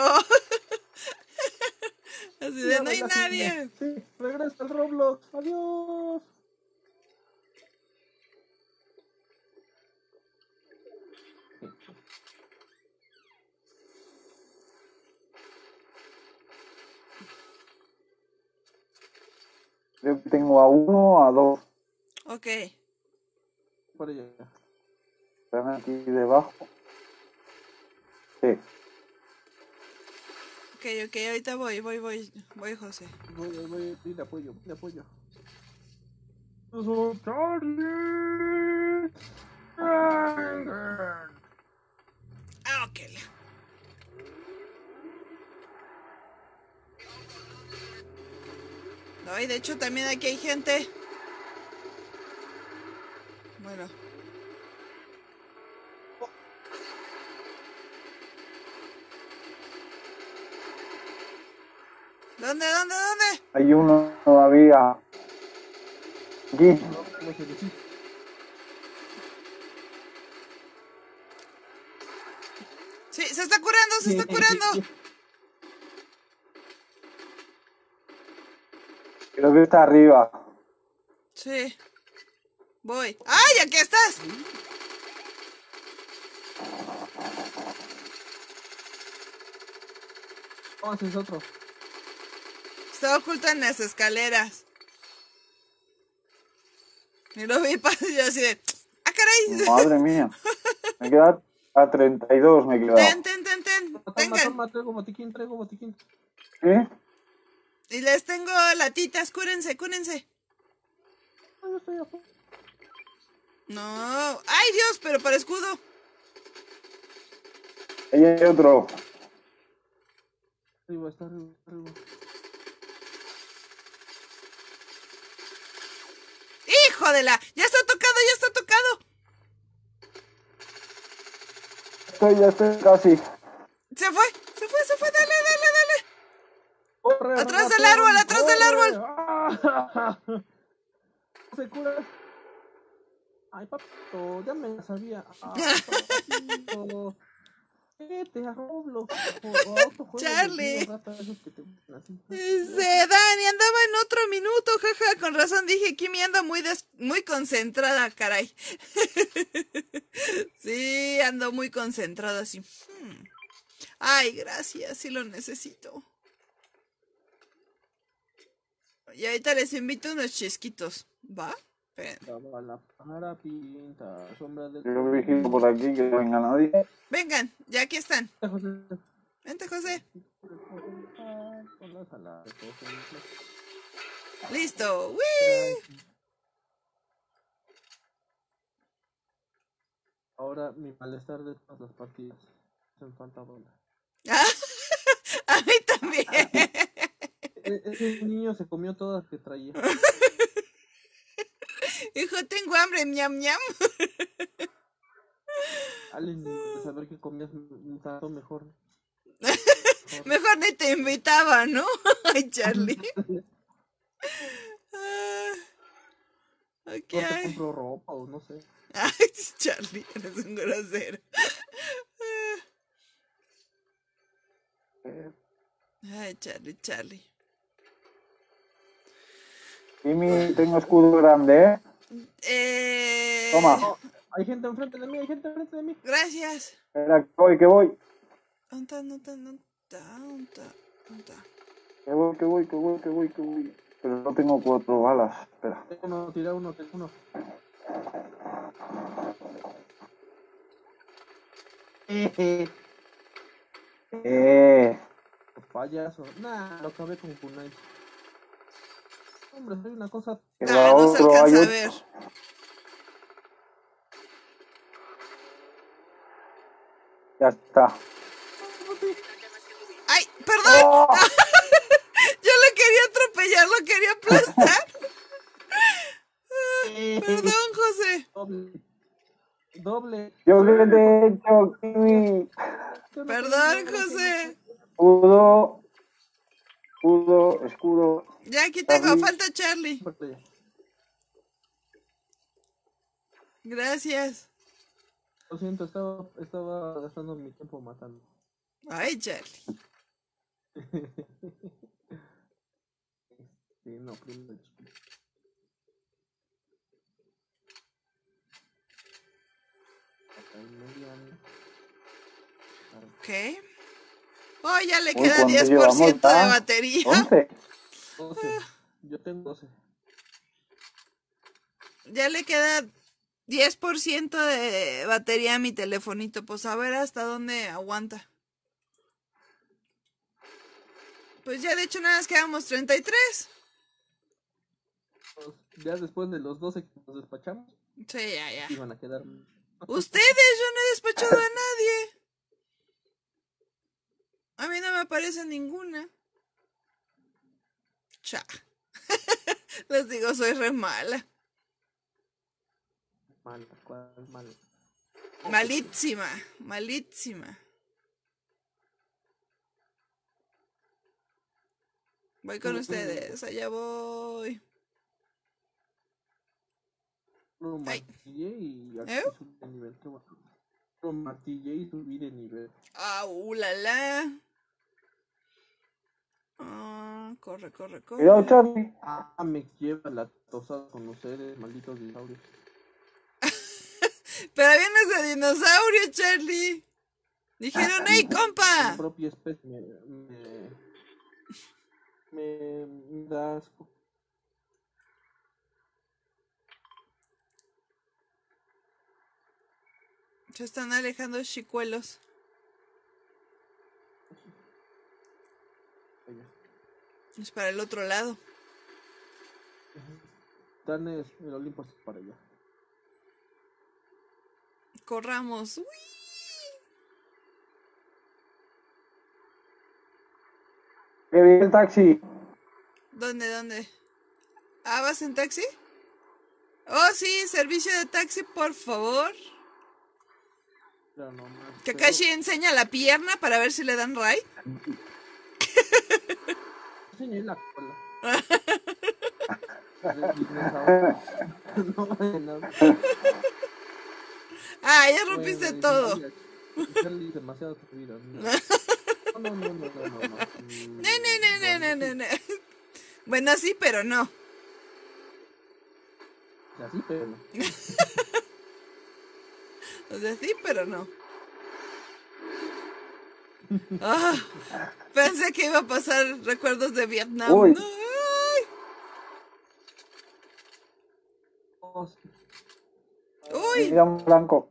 Así de, no hay nadie. Sí, regresa al Roblox. Adiós. Creo que tengo a uno o a dos. Ok. Por allá. Están aquí debajo. Sí. Ok, ok, ahorita voy, voy, voy, voy, José. Voy, voy, voy de apoyo, voy de apoyo. ¡Eso, Charlie! Ah, ok. No, y de hecho también aquí hay gente. Bueno. ¿Dónde, dónde, dónde? Hay uno todavía. Aquí. ¿Cómo se dice? Sí, se está curando, se está curando. Creo que está arriba. Sí. Voy. ¡Ay, aquí estás! ¿Cómo haces otro? Está oculto en las escaleras. Y lo vi pasar y yo así de... ¡Ah, caray! Madre mía. Me queda a treinta y dos, me queda. Ten, ten, ten, ten. Toma, Tengan. toma, traigo botiquín, traigo botiquín. ¿Eh? Y les tengo latitas, cúrense, cúrense. Ah, yo estoy afuera. No. ¡Ay, Dios! Pero para escudo. Ahí hay otro. Arriba, está arriba, está arriba. ¡Hijo de la! ¡Ya está tocado, ya está tocado! Estoy, ya estoy casi. Se fue, se fue, se fue. Dale, dale, dale. ¡Corre, Atrás del ratón, árbol, atrás del corre! árbol. ¡Ah! Se cura. Ay, papito, ya me la sabía. Ay, papito. Vete a Roblox. O, o a otro juego de Charlie. niños rata, esos que te gustan así. Se Dani andaba en otro minuto, jaja. Con razón dije, Kimi anda muy des muy concentrada, caray. Sí, ando muy concentrada así. Hmm. Ay, gracias, sí lo necesito. Y ahorita les invito unos chisquitos, ¿va? Esperen. Daba la para pinta, sombra del... Yo vigilo por aquí que no venga nadie. Vengan, ya aquí están. José. Vente, José. Con la sala de cosas. Listo. ¡Wii! Ahora mi malestar de todas las partidas. Hacen falta bola. A mí también. E- Ese niño se comió todas las que traía. Hijo, tengo hambre, ñam ñam. Allen, de saber que comías un tanto mejor. Mejor ni te invitaba, ¿no? Ay, Charlie. Ah, ok. No te compro ropa o no sé. Ay, Charlie, eres un grosero. Eh, Ay, Charlie, Charlie. Jimmy, tengo escudo grande, ¿eh? Eh... Toma. Oh, hay gente enfrente de mí, hay gente enfrente de mí. Gracias. Espera, que voy, que voy. ¿Dónde está? ¿Dónde está? ¿Dónde está? ¿Dónde está? ¿Dónde está? Que voy, que voy, que voy, que voy, que voy. Pero no tengo cuatro balas. Espera. Tengo uno, tira uno, tengo uno. Jeje. Eh. Payaso. Nah, lo acabé con Kunai. Hombre, soy una cosa. Que Ah, va no se otro, hay alcanza a otro. ver. Ya está. ¡Ay! ¡Perdón! ¡Oh! Yo lo quería atropellar, lo quería aplastar. Perdón, José. Doble. Doble. Yo le he hecho, Jimmy. Perdón, José. Escudo. Escudo, escudo. Ya aquí tengo, Charlie. falta Charlie. Gracias. Lo siento, estaba, estaba gastando mi tiempo matando. Ay, Charlie. Sí, no, primero el chiquito. Acá hay mediano. Ok. Oh, ya le Uy, queda ¿cuánto diez por ciento de llevamos? ¿Ah? batería. once. doce. Yo tengo doce. Ya le queda diez por ciento de batería a mi telefonito. Pues a ver hasta dónde aguanta. Pues ya de hecho nada más quedamos treinta y tres. Pues, ya después de los doce que nos despachamos, Sí, ya, ya. iban a quedar. Ustedes, yo no he despachado a nadie. A mí no me aparece ninguna. Cha. Les digo, soy re mala. Mal, cuál mal. Malísima, malísima. Voy con ustedes, allá voy. Lo Ay. martillé y aquí ¿Eh? subí de nivel. Qué bueno. Lo martillé y subí de nivel. Ah, uh, la, la. Ah, corre, corre, corre. Cuidado, Charlie. Ah, me lleva la tosada con ustedes, malditos dinosaurios. Pero vienes de dinosaurio, Charlie. Dijeron, ¡hey, La compa! propia especie me, me, me, me da asco. Se están alejando chicuelos. Allá. Es para el otro lado. Dan es, el Olimpo es para allá. Corramos. Uy. Que viene el taxi. ¿Dónde, dónde? ¿Ah, vas en taxi? Oh, sí, servicio de taxi, por favor. Pero no más. Kakashi enseña la pierna para ver si le dan ride. Enseñé la cola. Del dinosaurio. No, no. Ah, ya Bueno, rompiste dice, todo. "Oye, Charlie es demasiado atrevido". No, no, no, no, no, no, no. Mm, No, no, no, no, no, no, no. Bueno, sí, pero no. Así, pero no. O sea, sí, pero no. Ah, pensé que iba a pasar recuerdos de Vietnam. Uy. No, ay. Oh, sí. Uy, Mira un blanco.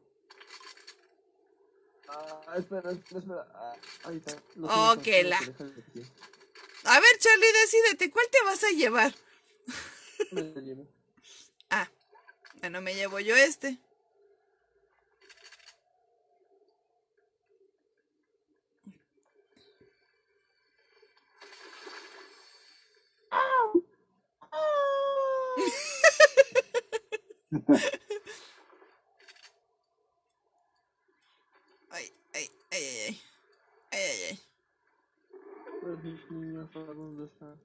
Ah, espera, espera, espera. Ah, ahí está. Lo Oh, siento, que tengo la- que dejar de aquí. a ver, Charlie, decídete, ¿cuál te vas a llevar? Me lo llevo. Ah, bueno, me llevo yo este. Ay, ay, ay, ay, ay. Ay, ay, ay. Pues mis niños, ¿a dónde están?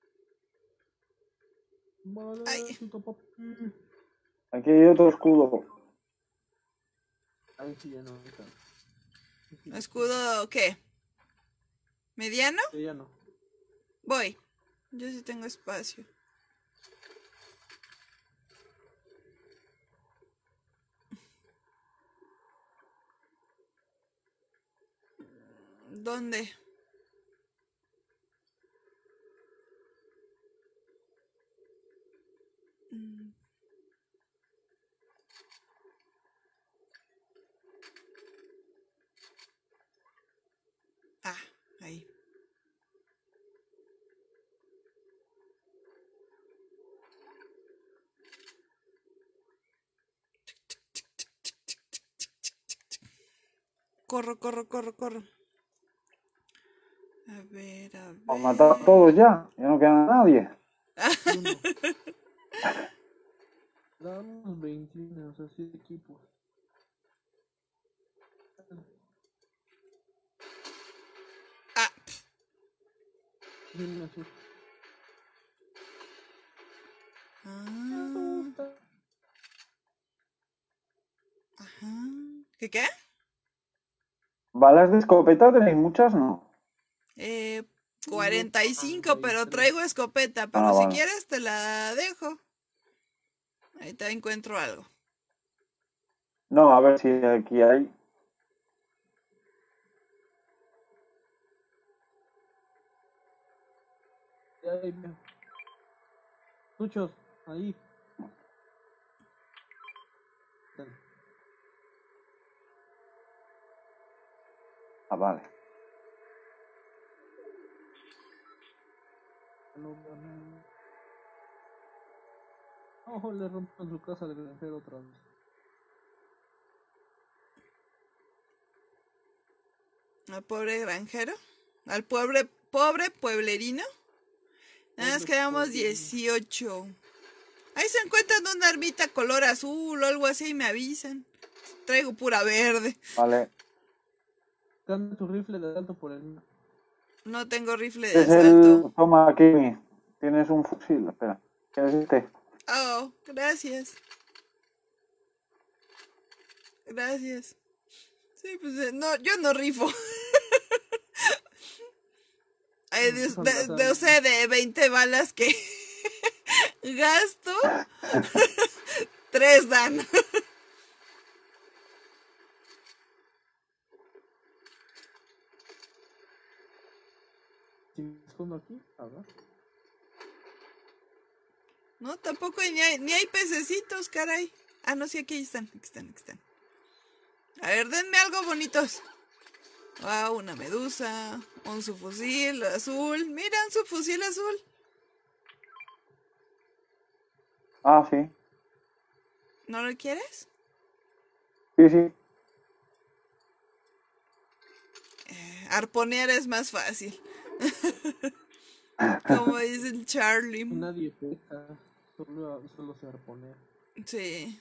Ay. Maldito papi. Aquí hay otro escudo. Ahí sí ya no está. ¿Escudo qué? ¿Mediano? Sí, ya no. Voy. Yo sí tengo espacio. ¿Dónde? Mm. Ah, ahí. Corro, corro, corro, corro. A ver, a ver. Os matado a todos ya, ya no queda nadie. Uno. Damos veintiuno, o sea, siete equipos. Ah, Dime así. ah, ajá. ¿Qué qué? ¿Balas de escopeta tenéis muchas? No. Eh, cuarenta y cinco, pero traigo escopeta. Pero Ah, si vale. quieres te la dejo. Ahí te encuentro algo. No, a ver si aquí hay. Ahí veo. Muchos, ahí. Ten. Ah, vale. No veo nada. Ojo, le rompen su casa al granjero otra vez. Al pobre granjero. Al pobre, pobre pueblerino. Nada más Pobre quedamos pueblerino. dieciocho. Ahí se encuentran una armita color azul o algo así y me avisan. Traigo pura verde. Vale. Cambia tu rifle de alto por el mío. No tengo rifle de Es asalto. el. Toma, aquí. Tienes un fusil. Espera. ¿Quieres este? Oh, gracias. Gracias. Sí, pues eh, no, yo no rifo. Ay, de, Son de, las de- o armas. sea, de veinte balas que gasto, tres dan. Si me escondo aquí, a ver. No, tampoco hay- ni hay, ni hay pececitos, caray. Ah, no, sí, aquí están, aquí están, aquí están. A ver, denme algo bonitos. Wow, una medusa, un subfusil azul. Mira, un subfusil azul. Ah, sí. ¿No lo quieres? Sí, sí. Eh, arponear es más fácil. Como dice el Charlie. Nadie pesca, solo, solo se arponea. Sí.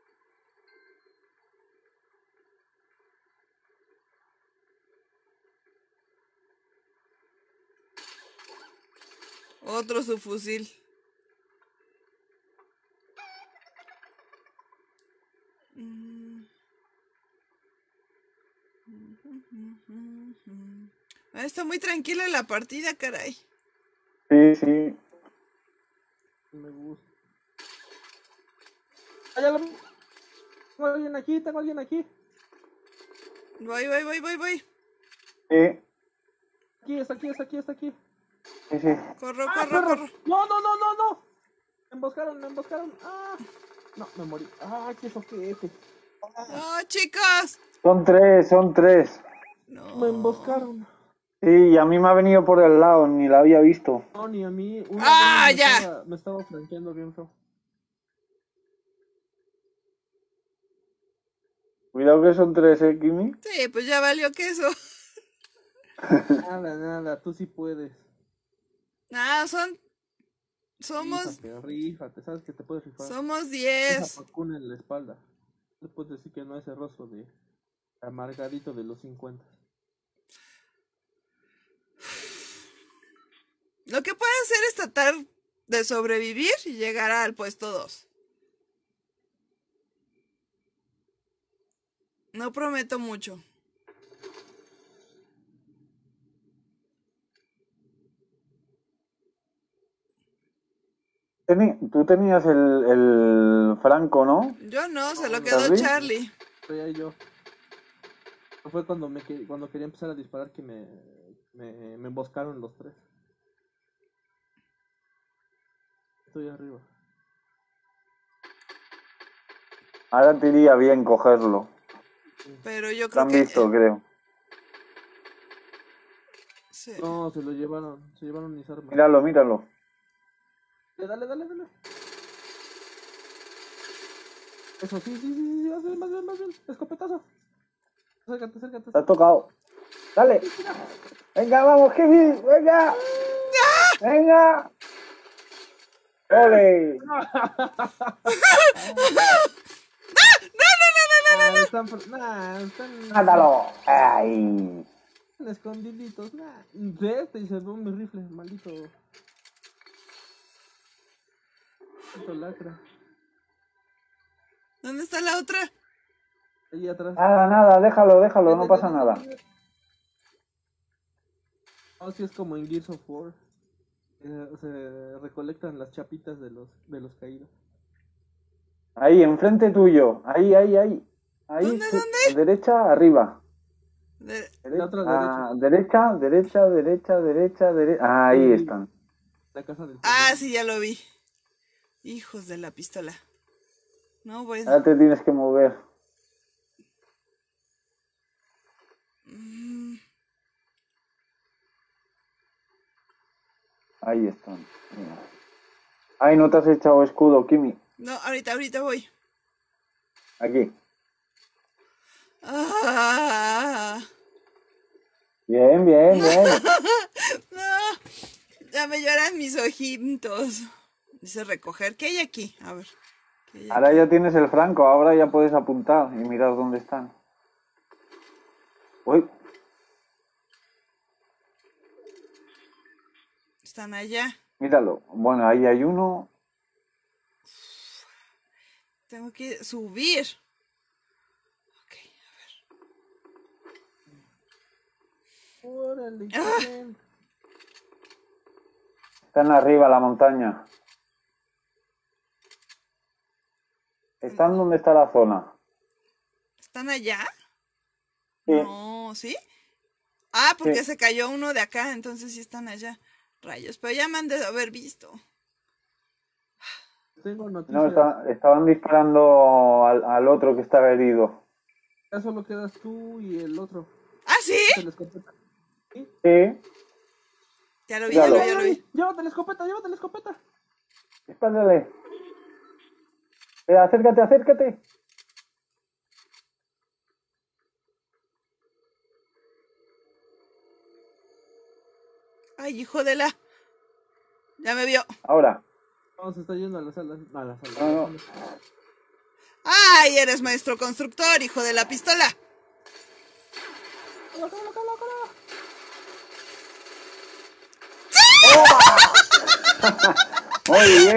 Otro subfusil. Mm. Ah, está muy tranquila la partida, caray. Sí, sí. Me gusta. Ah, ya lo vi. Tengo a alguien aquí, tengo a alguien aquí. Voy, voy, voy, voy, voy. Sí, Aquí, está aquí, está aquí, está aquí. sí, sí. Corro, ¡Ah, corro, perro! corro. No, no, no, no, no. Me emboscaron, me emboscaron. Ah. No, me morí. Ah, qué soquete. No, chicos. Son tres, son tres. No. Me emboscaron. Sí, y a mí me ha venido por el lado, ni la había visto. No, ni a mí. Una ¡Ah, vez me ya! estaba, me estaba flanqueando bien feo. Cuidado que son tres, ¿eh, Kimi? Sí, pues ya valió queso. Nada, nada, tú sí puedes. Nada, son. Somos. Rífate, rífate, sabes que te puedes rifar. Somos Esa diez. vacuna en la espalda. Le puedes decir que no es ese rostro de amargadito de los cincuenta. Lo que puedes hacer es tratar de sobrevivir y llegar al puesto dos. No prometo mucho. Teni- Tú tenías el, el Franco, ¿no? Yo no, se lo quedó ¿Charlie? Charlie. Soy ahí yo. Fue cuando me que- cuando quería empezar a disparar que me, me, me emboscaron los tres. Estoy arriba. Ahora te iría bien cogerlo. Pero yo Te creo han que... visto, creo. Sí. No, se lo llevaron, se llevaron mis armas. Míralo, míralo. Dale, dale, dale. Eso, sí, sí, sí, sí, más bien, más bien, más bien. Escopetazo. Acércate, acércate. Te ha tocado. Dale. Venga, vamos, Kevin. Venga. Venga. ¡Ole! Ah, están, por- nah, están, ¡Mátalo! ¡Ay! están escondiditos. Nah. De este y se ve mi rifle, maldito. Maldito lacra. ¿Dónde está la otra? Ahí atrás. Nada, nada, déjalo, déjalo, no pasa nada. No, sí es como en Gears of War. Eh, se recolectan las chapitas de los de los caídos. Ahí, enfrente tuyo. Ahí, ahí, ahí. Ahí, ¿Dónde, sí. dónde? Derecha, arriba. De- Dere- La otra ah, derecha, derecha, derecha, derecha, derecha. Ahí Sí. están. La casa del Ah, fondo. sí, ya lo vi. Hijos de la pistola. No, voy... Ahora te tienes que mover. Mm, Ahí están. Mira. Ay, no te has echado escudo, Kimi. no, ahorita, ahorita voy. Aquí. Ah, Bien, bien, bien. no, ya me lloran mis ojitos. Dice recoger. ¿Qué hay aquí? A ver. ¿qué hay Ahora aquí? ya tienes el franco, ahora ya puedes apuntar y mirar dónde están. Uy, Están allá. míralo. Bueno, ahí hay uno. Tengo que subir. Ok, Órale, qué Ah. bien. Están arriba la montaña. Están donde está la zona. ¿están allá? Sí. No, ¿sí? Ah, porque Sí. se cayó uno de acá, entonces sí están allá. Rayos, pero ya me han de haber visto. Tengo No, noticias. está- estaban disparando al, al otro que estaba herido. Ya solo quedas tú y el otro. ¿Ah, sí? Se la escopeta. ¿Sí? Sí, Ya lo vi, ya lo vi, ya lo vi. Llévate la escopeta, llévate la escopeta. dispárale. Eh, acércate, acércate. Ay, hijo de la... Ya me vio. Ahora. No, se está yendo a la sala. No, a la sala. No, no. Ay, eres maestro constructor, hijo de la pistola. ¡Cala, cala, cala, cala! Muy bien.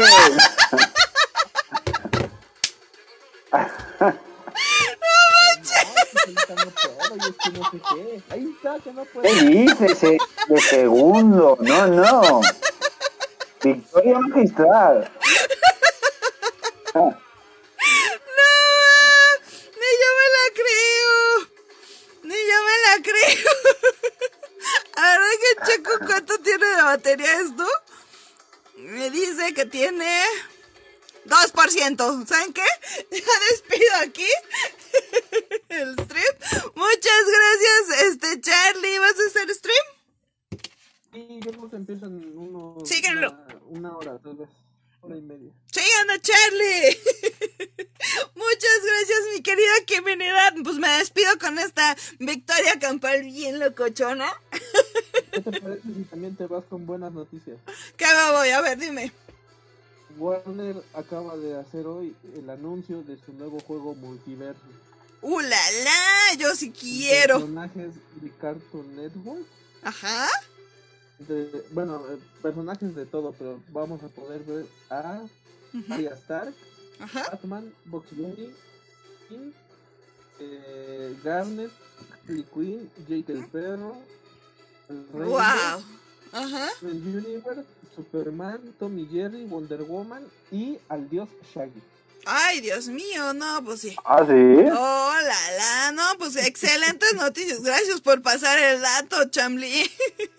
No, todo, y es que no sé qué. Ahí está, que no ¿Qué puede. dices? eh? De segundo. No, no. Victoria magistral. Ah, No, ni yo me la creo. Ni yo me la creo. Ahora que checo cuánto tiene de batería esto, me dice que tiene dos por ciento. ¿Saben qué? Ya despido aquí el stream. Muchas gracias, este Charlie. ¿Vas a hacer stream? Sí, yo creo que empieza en uno, Síguenlo. una, una hora, tal vez. Hora y media. Sigan a Charlie. Muchas gracias, mi querida Kiminidad. Pues me despido con esta victoria campal bien locochona. ¿Qué te parece si también te vas con buenas noticias? ¿Qué me voy? A ver, dime. Warner acaba de hacer hoy el anuncio de su nuevo juego multiverso. ¡Uh, la, la! Yo sí quiero. Personajes de Cartoon Network. Ajá. De, bueno, eh, personajes de todo, pero vamos a poder ver a Ujú. Arya Stark, Ajá. Batman, Bugs Bunny, King, eh, Garnet, Harley Quinn, Jake el Perro, el Ranger, ¡Wow! Ajá. Steven Universe, Superman, Tommy Jerry, Wonder Woman y al dios Shaggy. Ay, Dios mío, no, pues sí. ¿Ah, sí? Oh, la, la, no, pues excelentes noticias. Gracias por pasar el dato, Chamli.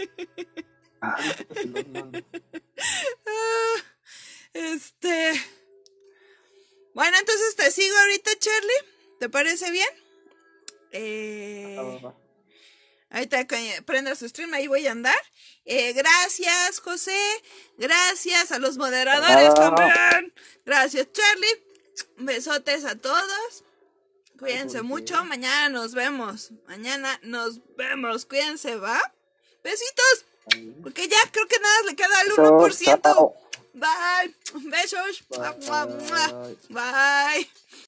Se los mando. Ah, este. Bueno, entonces te sigo ahorita, Charlie. ¿Te parece bien? Eh. Va, va, va. Ahorita que prenda su stream, ahí voy a andar. Eh, gracias, José. Gracias a los moderadores Ah. también. Gracias, Charlie. Besotes a todos. Cuídense Ay, ¿por mucho. qué? Mañana nos vemos. Mañana nos vemos. Cuídense, ¿va? Besitos. Porque ya creo que nada le queda al uno por ciento. Chao. Bye. Besos. Mua, mua, mua. Bye. Bye.